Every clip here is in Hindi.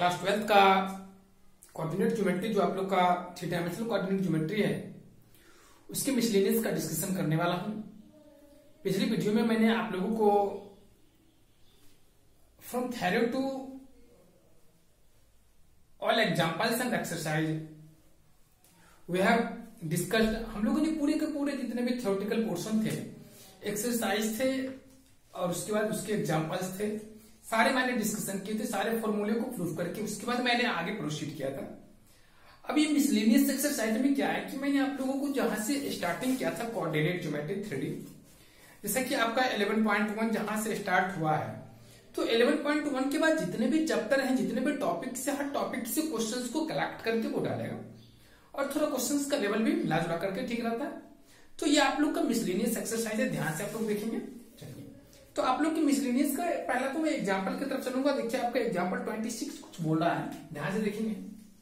क्लास 12th का कोऑर्डिनेट ज्योमेट्री जो आप लोग का थ्री डायमेंशनल कोऑर्डिनेट ज्योमेट्री है उसके मिसलेनियस का डिस्कशन करने वाला हूं। पिछली वीडियो में मैंने आप लोगों को from theory to all examples and exercise we have discussed. हम लोगों ने पूरे के पूरे जितने भी थ्योरेटिकल पोर्शन थे, एक्सरसाइज थे और उसके बाद उसके एग्जांपल्स थे, सारे मैंने डिस्कशन किए थे, सारे फॉर्मूले को प्रूव करके उसके बाद मैंने आगे प्रोसीड किया था। अब ये मिसलेनियस एक्सरसाइज में क्या है कि मैंने आप लोगों को जहां से स्टार्टिंग किया था कोऑर्डिनेट ज्योमेट्री 3D, जैसा कि आपका 11.1 जहां से स्टार्ट हुआ है, तो 11.1 के बाद जितने भी चैप्टर हैं, जितने भी टॉपिक से, हर टॉपिक से क्वेश्चंस को कलेक्ट करके वो डालेगा और थोड़ा क्वेश्चंस का लेवल भी मिला जुला करके ठीक रहता है। तो ये आप लोग का मिसलेनियस एक्सरसाइज है, ध्यान से आप लोग देखेंगे। चलिए, तो आप लोग की मिसलेनियस का पहला तो मैं एग्जांपल की तरफ चलूंगा। देखिए आपका एग्जांपल 26 कुछ बोल रहा है, ध्यान से देखेंगे।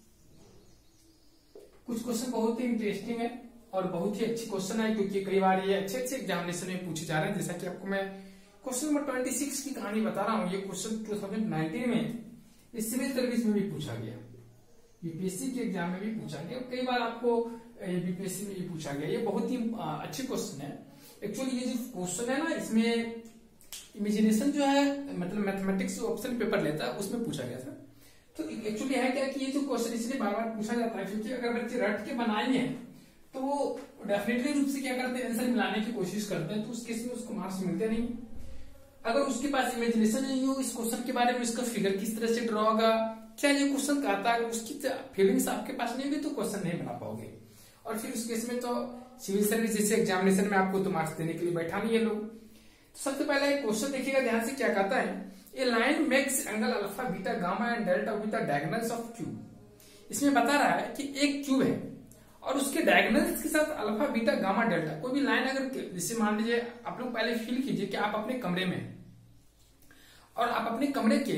कुछ क्वेश्चन बहुत ही इंटरेस्टिंग है और बहुत ही अच्छी क्वेश्चन है, क्योंकि कई बार ये अच्छे अच्छे एग्जामिनेशन में पूछे जा रहे हैं। जैसा कि आपको मैं क्वेश्चन नंबर 26 की कहानी बता रहा हूं, ये क्वेश्चन 2019 में सिविल सर्विस में भी पूछा गया, यूपीएससी के एग्जाम में भी पूछा गया, कई बार आपको बीपीएससी में भी पूछा गया। ये बहुत ही अच्छी क्वेश्चन है। एक्चुअली ये जो क्वेश्चन है ना, इसमें इमेजिनेशन जो है, मतलब मैथमेटिक्स ऑप्शन पेपर लेता है, उसमें पूछा गया था। तो एक्चुअली है क्या कि ये जो क्वेश्चन इसलिए बार बार पूछा जाता है क्योंकि अगर बच्चे रट के बनाएंगे तो वो डेफिनेटली रूप से क्या करते हैं, आंसर मिलाने की कोशिश करते हैं, तो उस केस में उसको मार्क्स मिलते नहीं। अगर उसके पास इमेजिनेशन नहीं हो इस क्वेश्चन के बारे में, इसका फिगर किस तरह से ड्रॉ होगा, क्या ये क्वेश्चन कहता है, उसकी फीलिंग्स आपके पास नहीं होगी तो क्वेश्चन नहीं बना पाओगे। और फिर उस केस में तो सिविल सर्विस जैसे एग्जामिनेशन में आपको तो मार्क्स देने के लिए बैठा नहीं है लोग। तो सबसे पहले एक क्वेश्चन देखिएगा ध्यान से, क्या कहता है, a line makes angle alpha beta gamma and delta with the diagonals of cube. इसमें बता रहा है कि एक क्यूब है और उसके डायगोनल्स के साथ अल्फा बीटा गामा डेल्टा, कोई भी लाइन अगर, जैसे मान लीजिए आप लोग पहले फील कीजिए कि आप अपने कमरे में हैं और आप अपने कमरे के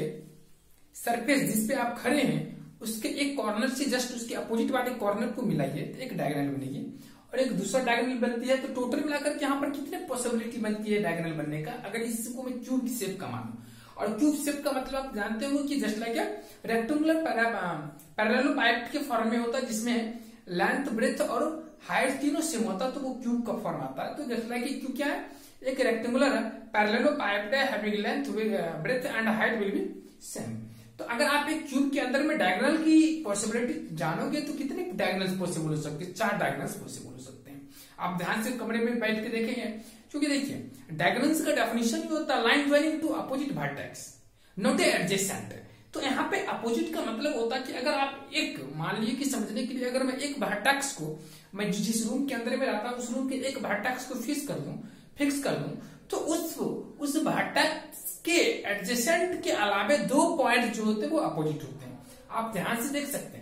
सरफेस जिसपे आप खड़े हैं उसके एक कॉर्नर से जस्ट उसके अपोजिट वाले कॉर्नर को मिलाइए तो एक डायगोनल बनेगी और एक दूसरा डायगोनल बनती है। तो टोटल मिलाकर यहाँ पर कितने पॉसिबिलिटी बनती है डायगोनल बनने का, अगर इसको मैं क्यूब की शेप का मानूं। और क्यूब शेप का मतलब आप जानते हो कि जस्ट लाइक रेक्टेंगुलर पैरेललोपाइड के फॉर्म में होता है, जिसमें लेंथ ब्रेथ और हाइट तीनों सेम होता है, तो वो क्यूब का फॉर्म आता है। तो जस्ट लाइक क्यूब क्या है, एक rectangular parallelopiped having length breadth and height will be same. तो अगर आप एक क्यूब के अंदर में डायगोनल की पॉसिबिलिटी जानोगे तो कितने डायगोनल्स पॉसिबल हो सकते हैं, 4 डायगोनल्स पॉसिबल हो सकते हैं। आप ध्यान से कमरे में बैठ के देखेंगे, क्योंकि देखिए डायगोनल्स का डेफिनेशन ही होता है line joining two opposite vertex not adjacent. तो यहाँ पे अपोजिट का मतलब होता है कि अगर आप एक, मान लीजिए कि समझने के लिए, अगर मैं एक वर्टेक्स को, मैं जिस रूम के अंदर में रहता हूं उस रूम के एक वर्टेक्स को फिक्स कर दूं तो उस वर्टेक्स के एडजेसेंट के अलावे 2 पॉइंट जो होते हैं वो अपोजिट होते हैं, आप ध्यान से देख सकते हैं।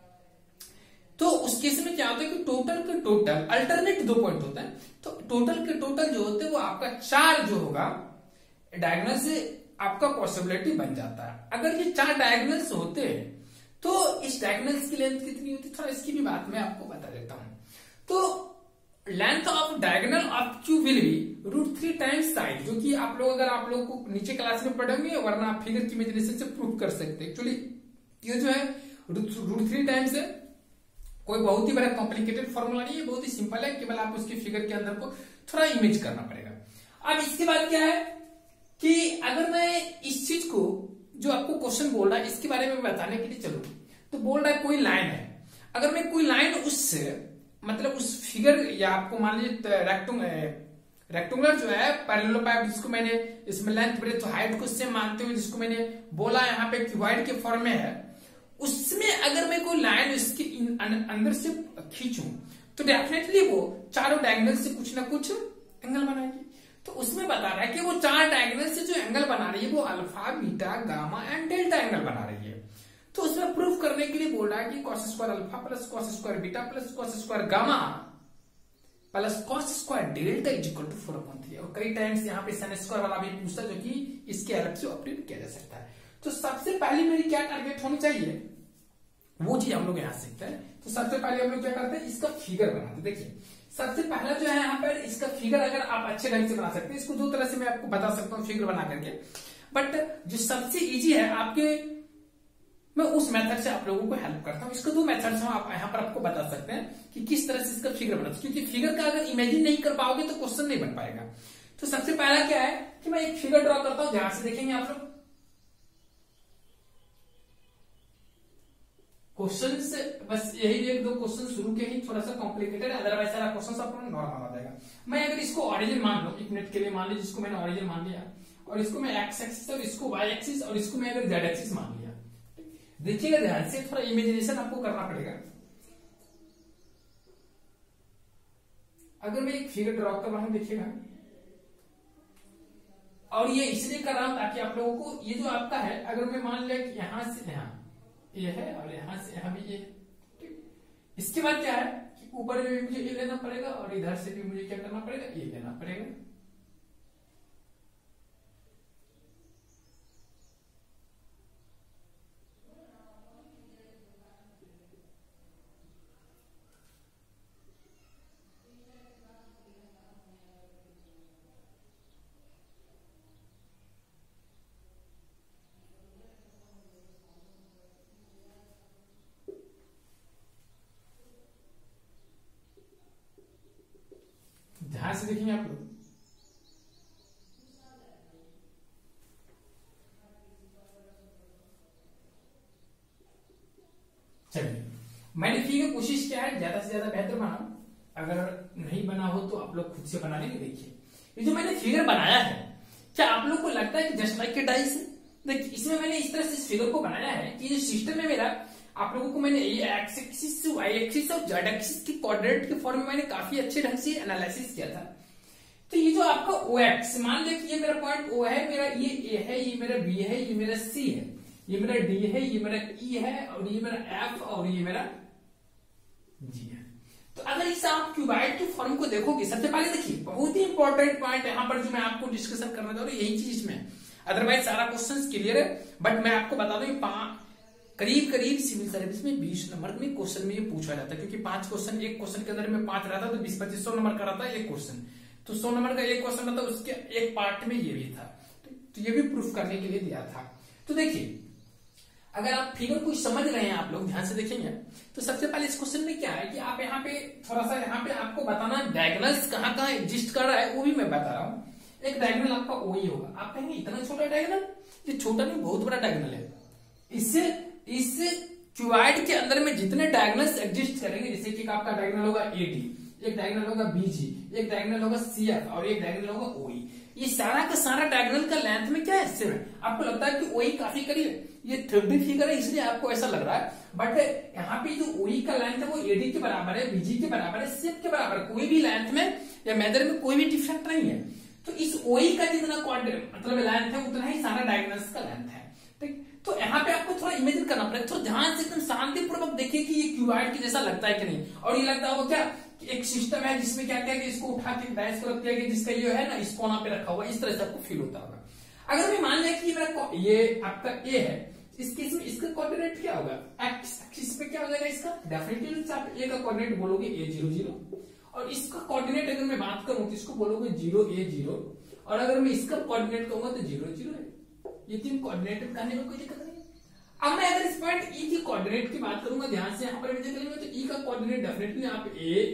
तो उस केस में क्या होता है कि टोटल के टोटल अल्टरनेट 2 पॉइंट होता है, तो टोटल के टोटल जो होते हैं वो आपका 4 जो होगा डायगोनल से आपका पॉसिबिलिटी बन जाता है। अगर ये 4 डायगोनल्स होते हैं तो इस डायगोनल्स की लेंथ कितनी होती है, थोड़ा इसकी भी बात मैं आपको बता देता हूं। तो length of diagonal of cube will be √3 times side, जो कि आप लोग, अगर आप लोग को नीचे क्लास में पढ़ेंगे, वरना आप फिगर की इमेजिनेशन से प्रूव कर सकते हैं। एक्चुअली ये जो है √3 टाइम्स है, कोई बहुत ही बड़ा कॉम्प्लिकेटेड फॉर्मूला नहीं है, बहुत ही सिंपल है, केवल आप उसके फिगर के अंदर को थोड़ा इमेज करना पड़ेगा। अब इसके बाद क्या है कि अगर मैं इस चीज को, जो आपको क्वेश्चन बोल रहा है, इसके बारे में बताने के लिए चलूं, तो बोल रहा है कोई लाइन है, अगर मैं कोई लाइन उससे, मतलब उस फिगर, या आपको मान लीजिए रेक्टेंगुलर जो है पैरेललोपाइड, जिसको मैंने इसमें लेंथ ब्रेथ हाइट को सेम मानते हुए जिसको मैंने बोला यहाँ पे क्यूबॉइड के फॉर्म में है, उसमें अगर मैं कोई लाइन इसके अंदर से खींचूं तो डेफिनेटली वो चारों डायगोनल से कुछ ना कुछ एंगल बनाएगी। तो उसमें बता रहा है कि वो 4 डायगोनल से जो एंगल बना रही है वो alpha beta gamma and delta angle बना रही है। तो उसमें प्रूफ करने के लिए बोल रहा है कि cos square alpha plus cos square beta plus cos square gamma plus cos square delta is equal to 4/3। और कई टाइम्स यहाँ पे sin स्क्वायर वाला भी पूछता है, जो कि इसके अलग से ऑपरेट किया जा सकता है। तो सबसे पहले मेरी क्या टारगेट होनी चाहिए, वो चीज हम लोग यहाँ सीखते हैं। तो सबसे पहले हम लोग क्या करते हैं, इसका फिगर बनाते हैं। देखिए सबसे पहला जो है यहाँ पर इसका फिगर, अगर आप अच्छे ढंग से बना सकते हैं, इसको 2 तरह से मैं आपको बता सकता हूँ फिगर बना करके, बट जो सबसे इजी है आपके मैं उस मेथड से आप लोगों को हेल्प करता हूँ। इसके दो मेथड्स हम आप यहाँ पर आपको बता सकते हैं कि किस तरह से इसका फिगर बना, क्योंकि फिगर का अगर इमेजिन नहीं कर पाओगे तो क्वेश्चन नहीं बन पाएगा। तो सबसे पहला क्या है कि मैं एक फिगर ड्रॉ करता हूं, ध्यान से देखेंगे आप लोग। क्वेश्चन से बस यही एक दो क्वेश्चन शुरू के ही थोड़ा सा कॉम्प्लिकेटेड है, अदरवाइज सारा क्वेश्चन आपको नॉर्मल आ जाएगा। मैं अगर इसको ऑरिजिन मान लो, एक मिनट के लिए मान लीजिए, जिसको मैंने ऑरिजिन मान लिया और इसको मैं एक्स एक्सिस और इसको वाई एक्सिस और इसको मैं अगर जेड एक्सिस मान लिया, देखिएगा ध्यान से, थोड़ा इमेजिनेशन आपको करना पड़ेगा। अगर मैं एक फिगर ड्रॉ कर रहा हूं, देखिएगा, और ये इसलिए कर रहा हूं ताकि आप लोगों को ये जो आपका है, अगर मैं मान लिया कि यहां से यहां ये है और यहां से यहां भी ये, ठीक। इसके बाद क्या है कि ऊपर में भी मुझे ये लेना पड़ेगा और इधर से भी मुझे क्या करना पड़ेगा, ये लेना पड़ेगा। ध्यान से देखेंगे आप लोग, चलिए मैंने की कोशिश किया है ज्यादा से ज्यादा बेहतर बनाऊं, अगर नहीं बना हो तो आप लोग खुद से बना लेंगे। देखिए ये जो मैंने फिगर बनाया है, क्या आप लोग को लगता है कि जस्ट लाइक के डाइस? देखिए इसमें मैंने इस तरह से इस फिगर को बनाया है कि जो सिस्टम है मेरा, आप लोगों को मैंने ये एक्स एक्सिस, वाई एक्सिस और जेड एक्सिस की कोऑर्डिनेट के फॉर्म में मैंने काफी अच्छे ढंग से एनालिसिस किया था। तो ये जो आपका ओ एक्स, मान लिया कि ये मेरा पॉइंट ओ है, मेरा ये ए है, ये मेरा बी है, ये मेरा सी है, ये मेरा डी है, ये मेरा ई है और ये मेरा एफ और ये मेरा जी है। तो अगर इस आप क्यूबाइड के फॉर्म को देखोगे, सबसे पहले देखिए बहुत ही इंपॉर्टेंट पॉइंट यहाँ पर जो मैं आपको डिस्कशन करना चाह रहा हूँ, यही चीज इसमें, अदरवाइज सारा क्वेश्चन क्लियर है, बट मैं आपको बता दूं करीब करीब सिविल सर्विस में 20 नंबर में क्वेश्चन में ये पूछा जाता है, क्योंकि 5 क्वेश्चन, एक क्वेश्चन के अंदर में 5 रहता, तो 20-25 नंबर का रहता है एक क्वेश्चन, तो 100 नंबर का एक क्वेश्चन रहता, उसके एक पार्ट में ये भी था, तो ये भी प्रूफ करने के लिए दिया था। तो देखिए अगर आप फिगर को समझ रहे हैं, आप लोग ध्यान से देखेंगे, तो सबसे पहले इस क्वेश्चन में क्या है कि आप यहाँ पे थोड़ा सा, यहाँ पे आपको बताना डायगोनल्स कहाँ कहाँ एग्जिस्ट कर रहा है, वो भी मैं बता रहा हूँ। एक डायगोनल आपका वही होगा, आप कहेंगे इतना छोटा डायगोनल, ये छोटा नहीं बहुत बड़ा डायगोनल है। इससे इस क्यूबाइड के अंदर में जितने डायगोनल्स एग्जिस्ट करेंगे, जैसे कि आपका डायगोनल होगा एडी, एक डायगोनल होगा बीजी, एक डायगोनल होगा सीएफ और एक डायगोनल होगा ओई, ये सारा का सारा डायगोनल का लेंथ में क्या है, 7। आपको लगता है कि ओई काफी करीब है, ये 3D फिगर है इसलिए आपको ऐसा लग रहा है, बट यहाँ पे जो ओई का लेंथ है वो एडी के बराबर है, बीजी के बराबर है, सीएफ के बराबर है, कोई भी लेंथ में या मेजर में कोई भी डिफरेंट नहीं है। तो इस ओई का जितना मतलब लेंथ है उतना ही सारा डायगोनल्स का लेंथ है, ठीक। तो यहाँ पे आपको थोड़ा इमेजिन करना पड़ेगा, थोड़ा ध्यान से एकदम शांतिपूर्वक देखिए कि ये क्यूबाइड के जैसा लगता है कि नहीं, और ये लगता होगा क्या कि एक सिस्टम है जिसमें क्या क्या इसको उठा के डैश को रख दिया गया, जिसका ये है ना इस कोना पे रखा हुआ, इस तरह से आपको फील होता होगा। अगर मैं मान लिया कि ये आपका ए है, इस केस में इसका कोऑर्डिनेट क्या होगा, एक्स एक्सिस पे क्या हो जाएगा इसका, डेफिनेटली आप ए का कोऑर्डिनेट बोलोगे A00, और इसका कोऑर्डिनेट अगर मैं बात करूं तो इसको बोलोगे 0A0, और अगर मैं इसका कोऑर्डिनेट कहूंगा तो 0 0 है। ये 3 कोऑर्डिनेट कहने में कोई दिक्कत नहीं। अब मैं अगर इस पॉइंट ई की कोऑर्डिनेट की बात करूंगा, ध्यान से यहाँ पर विजिट करेंगे, तो ई का कोऑर्डिनेट डेफिनेटली आप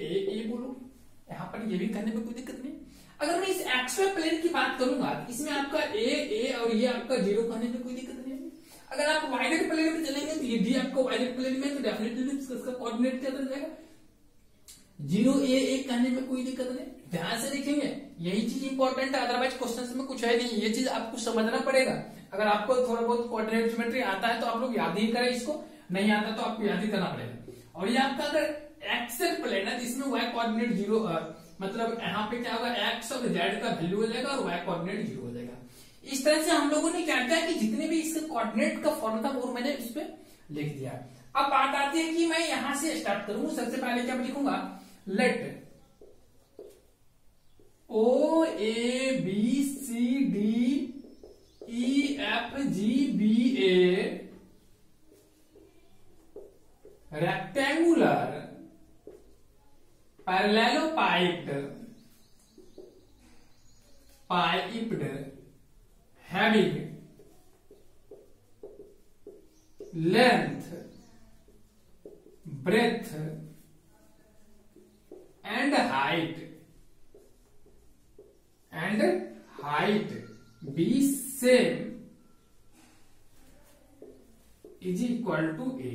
ए बोलोगे, यहाँ पर ये भी कहने में कोई दिक्कत नहीं। अगर मैं इस एक्सवाई प्लेन की बात करूंगा, इसमें आपका ए और ये आपका 0 कहने में कोई दिक्कत नहीं। अगर आप वाइडेड प्लेन में चलेंगे तो ये डी आपका वाइडेड प्लेन में, तो डेफिनेटली इसका कोऑर्डिनेट क्या बन जाएगा, 0A कहने में कोई दिक्कत नहीं। ध्यान से देखेंगे, यही चीज इंपॉर्टेंट है, अदरवाइज क्वेश्चन में कुछ है नहीं, ये चीज आपको समझना पड़ेगा। अगर आपको थोड़ा बहुत कोऑर्डिनेट ज्योमेट्री आता है तो आप लोग याद ही करें, इसको नहीं आता तो आपको याद ही करना पड़ेगा। और ये आपका अगर एक्सल प्लेन है, इसमें वाई कोऑर्डिनेट 0, मतलब यहाँ पे क्या होगा, एक्स और जेड का वैल्यू हो जाएगा और वाई कोऑर्डिनेट 0 हो जाएगा। इस तरह से हम लोगों ने क्या किया कि जितने भी इसके कोऑर्डिनेट का फॉर्म था वो मैंने इस पे लिख दिया। अब बात आती है कि मैं यहां से स्टार्ट करूंगा, सबसे पहले क्या लिखूंगा, let O A B C D E F G B A rectangular parallelopiped having length, breadth and height be same is equal to A.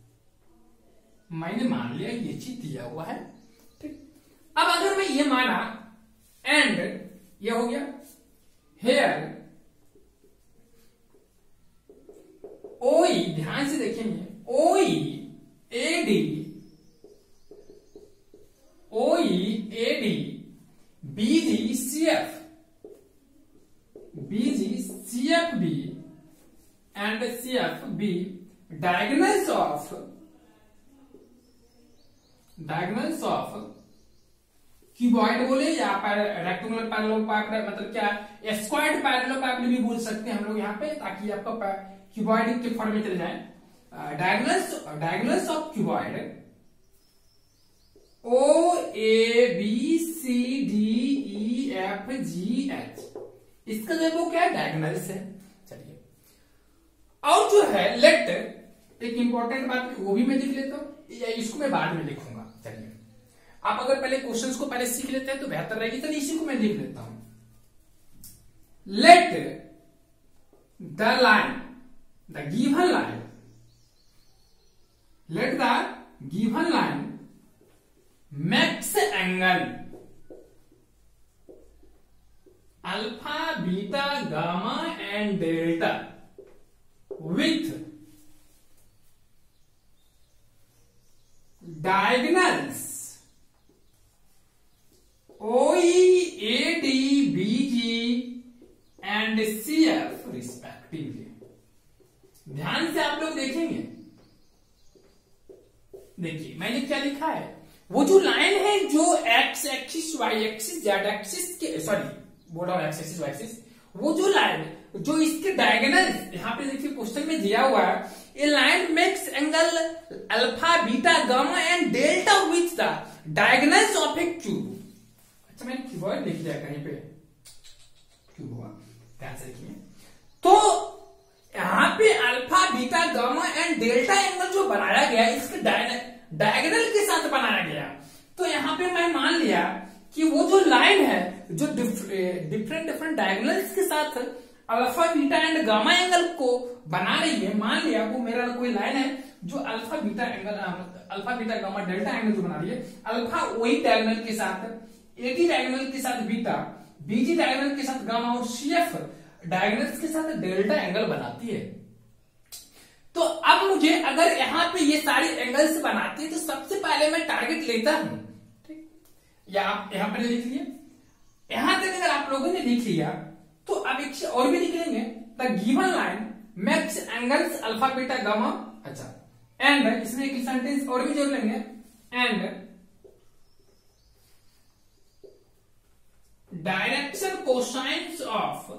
मैंने मान लिया ये चीज दिया हुआ है, ठीक। अब अगर मैं ये माना एंड ये हो गया हेयर ओई, ध्यान से देखेंगे, OE AD BG CF be and CF be diagonals of cuboid बोले या रेक्टेंगुलर पैरेललोपाइड, मतलब क्या स्क्वायर्ड पैरेललोपाइड भी बोल सकते हैं हम लोग यहाँ पे, ताकि आपको क्यूबॉइड के फॉर्म में चले जाए। Diagonals of cuboid O A B C D E F G H, इसका जो वो क्या है डायगोनल्स है। चलिए, और जो है लेट, एक इंपॉर्टेंट बात वो भी मैं लिख लेता हूं या इसको मैं बाद में लिखूंगा। चलिए, आप अगर पहले क्वेश्चंस को पहले सीख लेते हैं तो बेहतर रहेगी। चलिए इसी को मैं लिख लेता हूं। Let the line, the given line, let the given line makes angle alpha, beta, gamma and delta with diagonals OE, AD, BG and CF respectively। ध्यान से आप लोग देखेंगे, देखिए मैंने क्या लिखा है, वो जो लाइन है जो X axis Y axis Z axis के, सॉरी बोल रहा हूं एक्स एक्सिस वाई एक्सिस, वो जो लाइन जो इसके डायगोनल यहाँ पे देखिए क्वेश्चन में दिया हुआ है, a line makes angle alpha, beta, gamma and delta with the diagonals of a cube. अच्छा मैंने क्यूबॉइड लिख दिया कहीं पे, क्यूब हुआ, ध्यान से देखिए। तो यहाँ पे alpha, beta, gamma and delta angle जो बनाया गया इसके डायगोनल के साथ बनाया गया। तो यहाँ पे मैं मान लिया कि वो जो लाइन है जो डिफरेंट डायगोनल्स के साथ alpha, beta and gamma angle को बना रही है, मान लिया वो मेरा कोई लाइन है जो alpha, beta angle, alpha, beta, gamma, delta angle जो बना रही है। अल्फा वही डायगोनल के साथ, एडी डायगोनल के साथ बीटा, बीजी डायगोनल के साथ गामा और सीएफ डायगोनल्स के साथ डेल्टा एंगल बनाती है। तो अब मुझे अगर यहाँ पे ये सारी एंगल्स बनाती है तो सबसे पहले मैं टारगेट लेता हूं, ठीक, या आप यहाँ पर लिख लिए। यहां तक अगर आप लोगों ने लिख लिया तो अब एक और भी लिख लेंगे, the given line makes angles alpha, beta, gamma. अच्छा, एंड इसमें एक सेंटेंस और भी जोड़ लेंगे, and direction cosines of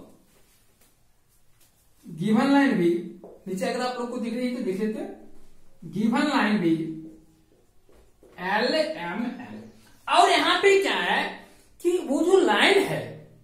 given line भी, नीचे अगर आप लोग को दिख रही है तो देख लेते हैं, गिवन लाइन भी एल एम एल। और यहां पे क्या है कि वो जो लाइन है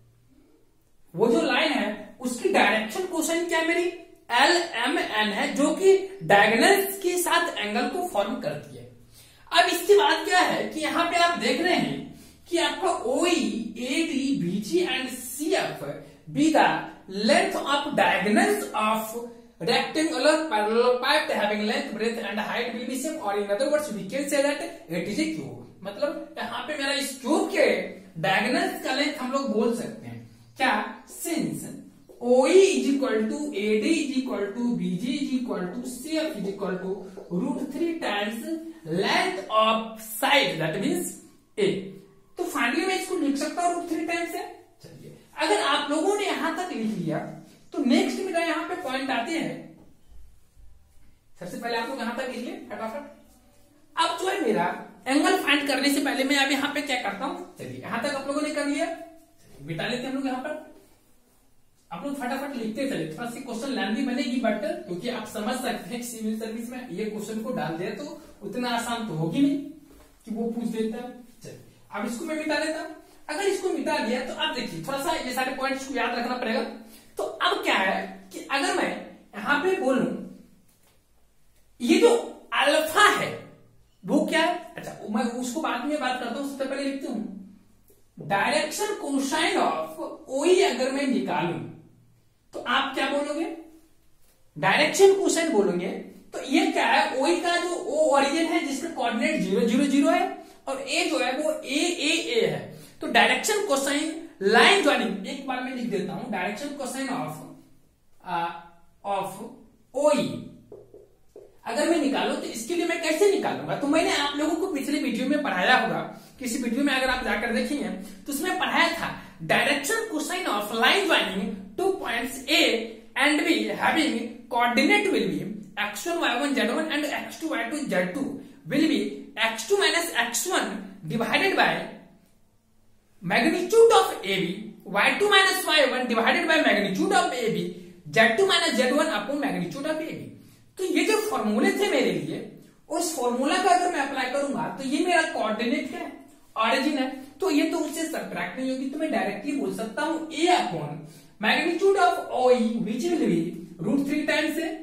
उसकी डायरेक्शन कोसाइन क्या मेरी एल एम एन है, जो कि डायगोनल्स के साथ एंगल को फॉर्म करती है। अब इसके बाद क्या है कि यहां पे आप देख रहे हैं कि आपका OE, AD, BG and CF be the length of diagonals of rectangular parallelepiped having length, breadth and height will be same, or in other words we can say that it is a cube। मतलब यहाँ पे मेरा इस क्यूब के डायगोनल्स का लेंथ हम लोग बोल सकते हैं क्या, since OE is equal to AD is equal to BG is equal to CF is equal to √3 times length of side, that means A। तो फाइनली मैं इसको लिख सकता हूँ √3 टाइम्स है। चलिए, अगर आप लोगों ने यहां तक लिख लिया तो नेक्स्ट मेरा यहां पे पॉइंट आते हैं। सबसे पहले आप लोग यहां तक लिख लिए फटाफट। अब जो है मेरा एंगल फाइंड करने से पहले मैं अब यहां पे क्या करता हूं, चलिए यहां तक आप लोगों ने कर लिया, बिता लेते हैं हम लोग यहां पर। आप लोग फटाफट लिखते चले, थोड़ा सी क्वेश्चन लेंथी बनेगी बट क्योंकि आप समझ सकते हैं सिविल सर्विस में ये क्वेश्चन को डाल दिया तो उतना आसान तो होगी नहीं कि वो पूछ देता है। चलिए अब इसको मैं मिटा लेता हूं। अगर इसको मिटा दिया तो आप देखिए थोड़ा सा ये सारे पॉइंट्स को याद रखना पड़ेगा। तो अब क्या है कि अगर मैं यहां पे बोलूं साथ में बात करता हूं, सबसे पहले लिखती हूं डायरेक्शन कोसाइन ऑफ ओई अगर मैं निकालूं तो आप क्या बोलोगे, डायरेक्शन कोसाइन बोलोगे। तो ये क्या है, ओई का जो ओ ओरिजिन है जिसका कोऑर्डिनेट 0 0 0 है और ए जो है वो ए है। तो डायरेक्शन कोसाइन लाइन ज्वाइनिंग, एक बार मैं लिख देता हूं डायरेक्शन कोसाइन ऑफ ओई अगर मैं निकालूं तो इसके लिए मैं कैसे निकालूंगा। तो मैंने आप लोगों को पिछले वीडियो में पढ़ाया होगा, किसी वीडियो में अगर आप जाकर देखेंगे तो उसमें पढ़ाया था direction cosine of line joining 2 points A and B having coordinate will be x1 y1 z1 and x2 y2 z2 will be x2 minus x1 divided by magnitude of AB, y2 minus y1 divided by magnitude of AB, z2 minus z1 upon magnitude of AB। तो ये जो फॉर्मूले थे मेरे लिए, उस फॉर्मूला का अगर मैं अप्लाई करूंगा तो ये मेरा कोऑर्डिनेट है, ऑरिजिन है, तो ये तो उससे सब्ट्रैक्ट नहीं होगी, तो मैं डायरेक्टली बोल सकता हूं a upon magnitude of OE which will be √3 times A.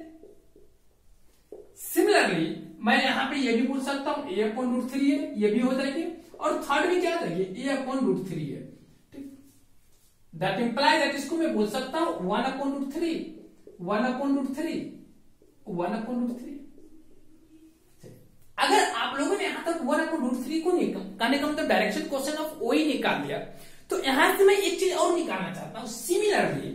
Similarly मैं यहां पे ये भी बोल सकता हूं a अपॉन √3 है, ये भी हो जाएगी, और थर्ड भी क्या जाएगी a अपॉन √3 है। ठीक, दैट इंप्लाई दैट इसको मैं बोल सकता हूं 1 अपॉन √3 1 अपॉन √3 1 अपॉन √3। अगर आप लोगों ने यहां तक 1 अपॉन √3 को निकालने का मतलब डायरेक्शन क्वेश्चन ऑफ ओई निकाल दिया, तो यहां से मैं एक चीज और निकालना चाहता हूं सिमिलरली।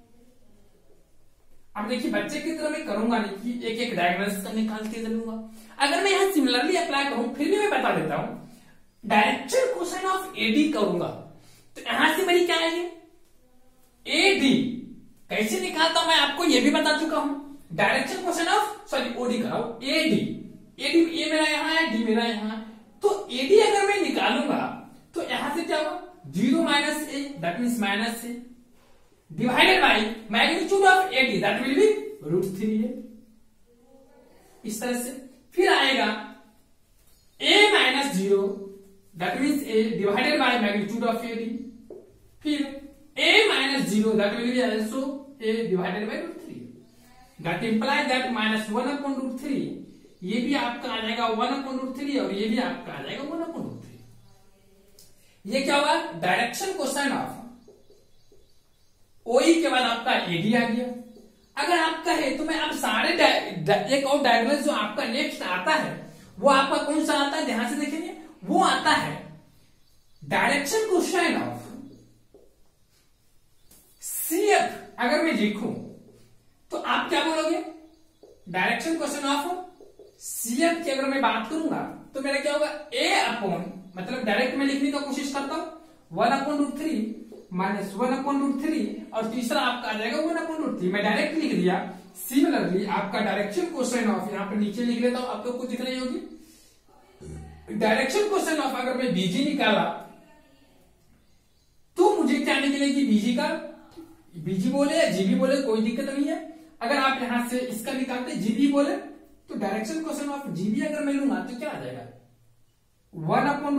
अब देखिए बच्चे की तरह मैं करूंगा नहीं कि एक एक डायगोनल्स का निकालते चलूंगा, अगर मैं यहां सिमिलरली अप्लाई करूं फिर भी मैं बता देता हूं डायरेक्शन क्वेश्चन ऑफ एडी करूंगा, तो यहां से मेरी क्या आएगी एडी। कैसे निकालता हूं मैं आपको ये भी बता चुका हूं, direction question of sorry OD कराओ एडी, एडी ए मेरा यहां है, डी मेरा यहां, तो एडी अगर मैं निकालूंगा तो यहां से क्या होगा 0 minus A that means minus A divided by magnitude of AD that will be √3 है। इस तरह से फिर आएगा a minus 0 that means a divided by magnitude of AD, फिर a minus 0 that will be also a divided by √3 that imply that minus 1 upon √3 ये भी आपका आ जाएगा 1 अपॉन √3 और ये भी आपका आ जाएगा 1 अपॉन √3। ये क्या हुआ डायरेक्शन कोसाइन ऑफ ओई के बाद आपका एडी आ गया। अगर आपका है तो मैं अब सारे एक और डायगोनल जो आपका नेक्स्ट आता है वो आपका कौन सा आता है, ध्यान से देखेंगे, वो आता है डायरेक्शन कोसाइन ऑफ CF। अगर मैं लिखूं तो आप क्या बोलोगे, डायरेक्शन क्वेश्चन ऑफ CF की अगर मैं बात करूंगा तो मेरा क्या होगा a अपॉन, मतलब डायरेक्ट में लिखने का कोशिश करता हूं 1 अपॉन √3 माइनस 1 अपॉन √3 और तीसरा आपका आ जाएगा 1 अपॉन √3। मैं डायरेक्ट लिख दिया। सिमिलरली आपका डायरेक्शन क्वेश्चन ऑफ यहां पर नीचे लिख लेता हूं, आप लोग को दिख रही होगी डायरेक्शन क्वेश्चन ऑफ अगर मैं बीजी निकाला तो मुझे क्या निकलेगी बीजी का, बीजी बोले या जीबी बोले कोई दिक्कत नहीं है। अगर आप यहां से इसका निकालते जीबी बोले तो डायरेक्शन क्वेश्चन ऑफ जीबी अगर मैं लूंगा तो क्या आ जाएगा 1 अपॉन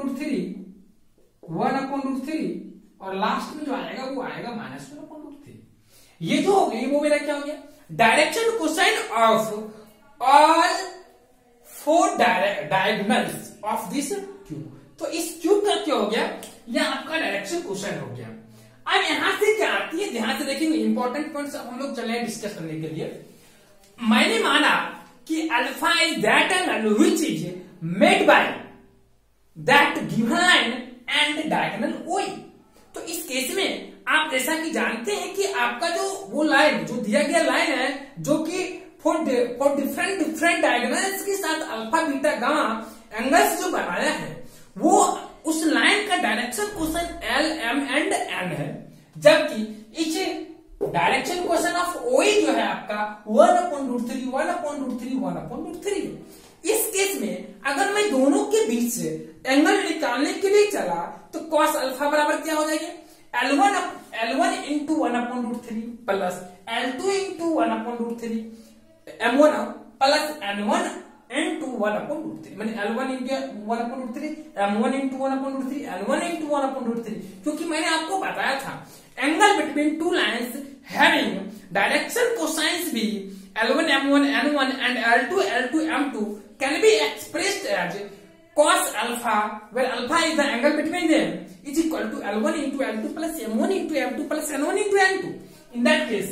√3 और लास्ट में जो आएगा वो आएगा माइनस 1 अपॉन √3। ये जो हो गई वो मेरा क्या हो गया direction cosine of all 4 diagonals of this cube. तो इस क्यूब का क्या हो गया, यह आपका डायरेक्शन कोसाइन हो गया। अब यहां से क्या आती है, ध्यान से देखेंगे, इंपॉर्टेंट पॉइंट्स हम लोग चले डिस्कस करने के लिए। मैंने माना कि alpha is that angle which is made by that given line and diagonal OE. तो इस केस में आप जैसा कि जानते हैं कि आपका जो वो लाइन जो दिया गया लाइन है जो कि फॉर डिफरेंट डायगोनल्स के साथ अल्फा बीटा गामा एंगल्स जो बनाया है वो उस लाइन का direction cosine L M and N है, जबकि इस डायरेक्शन क्वेश्चन ऑफ ओई जो है आपका 1 अपॉन √3 1 अपॉन √3 1 अपॉन √3। इस केस में अगर मैं दोनों के बीच से एंगल निकालने के लिए चला तो cos अल्फा बराबर क्या हो जाएगा L1 into 1 upon √3 plus L2 into 1 upon √3 M1 plus N1 into 1 upon √3, मैंने L1 into 1 upon √3 M1 into 1 upon √3 N1 into 1 upon √3। क्योंकि मैंने आपको बताया था angle between two lines having direction cosines भी L1 M1 N1 and L2 M2 can be expressed as cos alpha, where alpha is the angle between them, is equal to L1 into L2 plus M1 into M2 plus N1 into N2. In that case,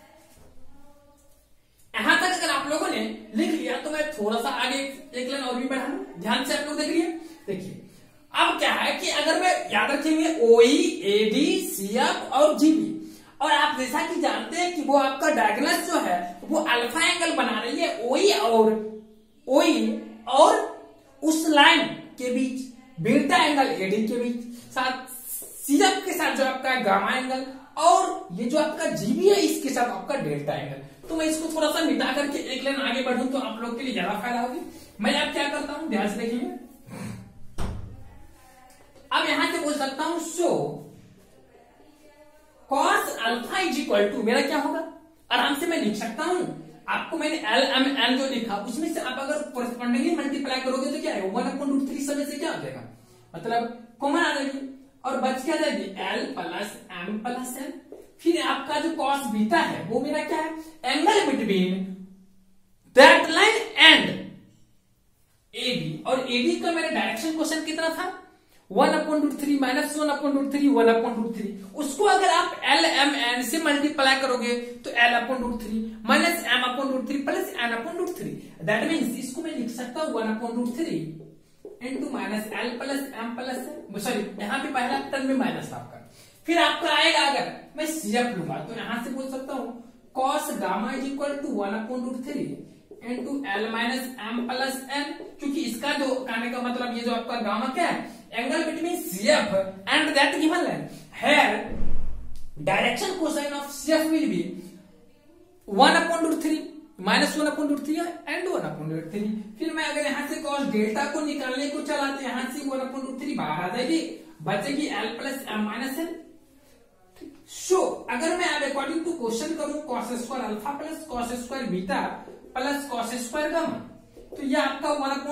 यहां तक अगर आप लोगों ने लिख लिया तो मैं थोड़ा सा आगे एक लाइन और भी बढ़ा लूं, ध्यान से आप लोग देख लिए। देखिए अब क्या है कि अगर मैं याद रखेंगे OE, AD, CF और GB, और आप जैसा कि जानते हैं कि वो आपका डायगोनल जो है वो अल्फा एंगल बना रही है OE और उस लाइन के बीच बीटा एंगल AD के बीच, साथ CF के साथ जो आपका गामा एंगल, और ये जो आपका GB है इसके साथ आपका डेल्टा एंगल। तो मैं इसको थोड़ा सा मिटा करके एक लाइन आगे बढ़ूं तो आप लोग के लिए ज्यादा फायदा होगी। मैं अब क्या करता हूं, ध्यान से देखिए। अब यहां से बोल सकता हूं so cos alpha is equal to, मेरा क्या होगा, आराम से मैं लिख सकता हूं। आपको मैंने LMN जो लिखा उसमें से आप अगर कोरस्पॉन्डिंगली मल्टीप्लाई करोगे तो क्या आएगा, 1/√3 समय से क्या आ जाएगा, मतलब कॉमन आ जाएगी और बच क्या जाएगी L plus M plus N। फिर आपका जो cos बीटा है वो मेरा क्या है, angle between that line and AD, और AD का मेरा डायरेक्शन क्वेश्चन कितना था 1/√3 माइनस 1/√3 1/√3, उसको अगर आप LMN से मल्टीप्लाई करोगे तो L/√3 minus M/√3 plus N/√3। That means इसको मैं लिख सकता हूं 1/√3 into minus L plus M plus, sorry यहाँ पे पहला टर्म में माइनस था आपका। फिर आपका आएगा अगर मैं CF लूंगा तो यहां से बोल सकता हूं cos gamma is equal to 1/√3 into L minus M plus N, क्योंकि इसका जो कहने का मतलब ये जो आपका गामा क्या है, angle between CF and that given line, here direction cosine of CF will be 1/√3 minus 1/√3 and 1/√3। फिर मैं अगर यहां से cos डेल्टा को निकालने को चला तो यहां से 1/√3 बाहर आ जाएगी, बचेगी L plus M minus N। So अगर मैं अब अकॉर्डिंग टू क्वेश्चन करूं cos square alpha plus cos square beta plus cos square gamma, तो ये आपका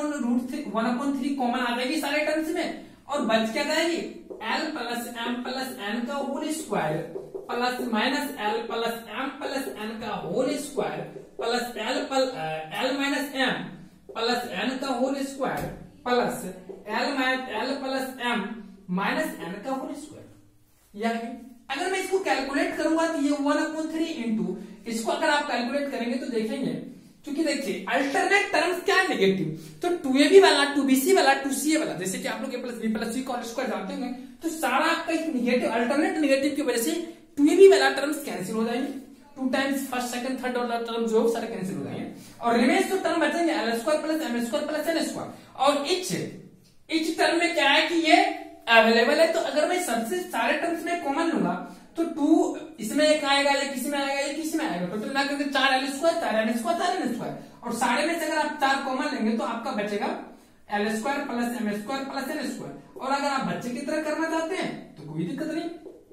1/√3 कॉमन आ जाएगी सारे टर्म्स में, और बच क्या जाएगी L plus M plus N का whole square plus minus L plus M plus N का whole square plus L minus M plus N का whole square plus L plus M minus N का होल स्क्वायर। यानी अगर मैं इसको कैलकुलेट करूंगा तो ये 1/3 इंटू, इसको अगर आप कैलकुलेट करेंगे तो देखेंगे, क्योंकि देखिए अल्टरनेट टर्म्स क्या है नेगेटिव, तो 2ab वाला 2bc वाला 2ca वाला, जैसे कि आप लोग a plus b plus c call square जानते होंगे, तो सारा आपका एक नेगेटिव अल्टरनेट नेगेटिव की वजह से 2ab वाला टर्म्स कैंसिल हो जाएंगे, 2 टाइम्स फर्स्ट सेकंड थर्ड वाला टर्म जो सारे कैंसिल हो जाएंगे, और रिमेन्स जो टर्म बचेंगे L square plus M square plus N square, और इच टर्म में क्या है कि ये अवेलेबल है। तो अगर मैं सबसे सारे टर्म्स में कॉमन लूंगा तो 2 इसमें एक आएगा, एक इसमें आएगा, एक इसमें आएगा, टोटल ना करके 4 L square 4 N square 4 N square, और सारे में से अगर आप 4 कॉमन लेंगे तो आपका बचेगा L square plus M square plus N square. और अगर आप बच्चे की तरह करना चाहते हैं तो कोई दिक्कत नहीं,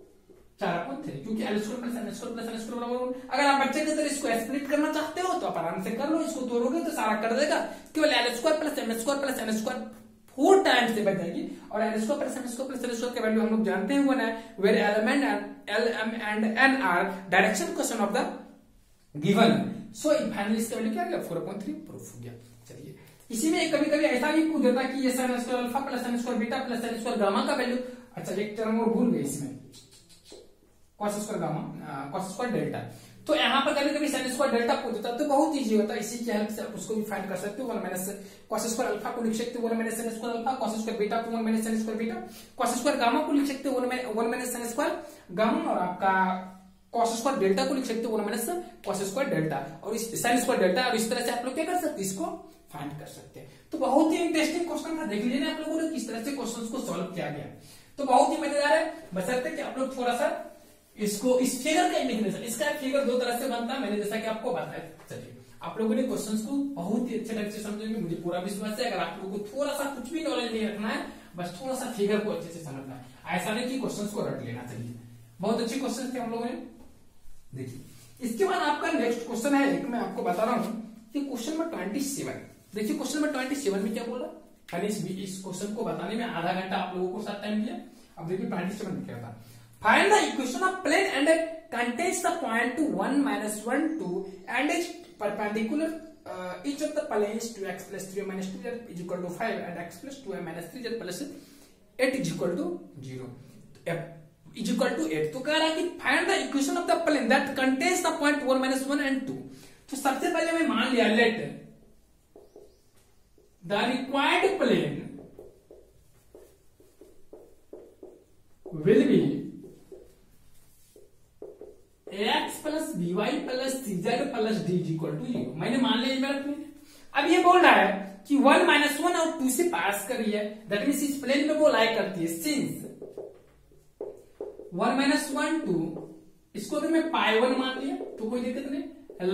4/3, क्योंकि L square plus M square plus N square बराबर। अगर आप बच्चे की तरह इसको स्प्लिट करना चाहते हो तो आप आराम से कर लो, इसको तोड़ोगे तो सारा कर देगा, केवल L square plus M square plus N square 4 times से बच जाएगी, और L square plus M square plus N square के वैल्यू हम लोग जानते हैं 1 है, where L M and N are direction question of the given. So finally इसका वैल्यू क्या आ गया 4/3 प्रूफ हो गया। चलिए इसी में कभी कभी ऐसा भी पूछ देता कि ये sin square alpha plus sin square beta plus sin square gamma का वैल्यू, अच्छा एक टर्म और भूल गए इसमें cos square gamma cos square delta, तो यहाँ पर कभी कभी sin स्क्वायर डेल्टा पूछ देता तो बहुत इजी होता है, इसी की हेल्प से आप उसको भी फाइंड कर सकते हो। 1 माइनस cos स्क्वायर अल्फा को लिख सकते हो 1 minus sin square alpha, cos square beta को 1 minus sin square beta, cos square gamma को लिख सकते हो 1 माइनस sin स्क्वायर गामा, और आपका cos स्क्वायर डेल्टा को लिख सकते हो 1 माइनस cos स्क्वायर डेल्टा, और इस sin स्क्वायर डेल्टा, और इस तरह से आप लोग क्या कर सकते हैं, इसको फाइंड कर सकते हैं। तो बहुत ही इंटरेस्टिंग क्वेश्चन था, देख लीजिए आप लोगों ने किस तरह से क्वेश्चंस को सॉल्व किया गया, तो बहुत ही मजेदार है, बशर्ते कि आप लोग थोड़ा सा इसको इस फिगर का इमेजिनेशन, इसका फिगर 2 तरह से बनता है, मैंने जैसा कि आपको बताया। चलिए आप लोगों ने क्वेश्चंस को बहुत ही अच्छे ढंग से समझेंगे, मुझे पूरा विश्वास है। अगर आप लोगों को थोड़ा सा कुछ भी नॉलेज नहीं रखना है, बस थोड़ा सा फिगर को अच्छे से समझना है, ऐसा नहीं कि क्वेश्चंस को रट लेना चाहिए। बहुत अच्छे क्वेश्चन थे हम लोगों ने। देखिए इसके बाद आपका नेक्स्ट क्वेश्चन है, एक मैं आपको बता रहा हूँ कि क्वेश्चन नंबर 27। देखिए क्वेश्चन नंबर 27 में क्या बोला, इस क्वेश्चन को बताने में आधा घंटा आप लोगों को साथ टाइम दिया। अब देखिए 27 में क्या था, find the equation of plane and contains the point to 1 - 1 2 and is perpendicular each of the planes 2x plus 3y minus 2z is equal to 5 and x plus 2y minus 3z plus 8 is equal to 0. F is equal to 8. तो कह रहा है कि find the equation of the plane that contains the point 1 minus 1 and 2. तो सबसे पहले मैं मान लिया let the required plane will be x plus by plus cz plus d is equal to 0. मैंने मान लिया मेरा प्लेन. अब ये बोल रहा है कि 1 minus 1 और 2 से पास कर रही है, दैट मीन्स इस प्लेन में वो लाई करती है. सिंस 1 minus 1 2 इसको अगर मैं पाई 1 मान लिया तो कोई दिक्कत नहीं.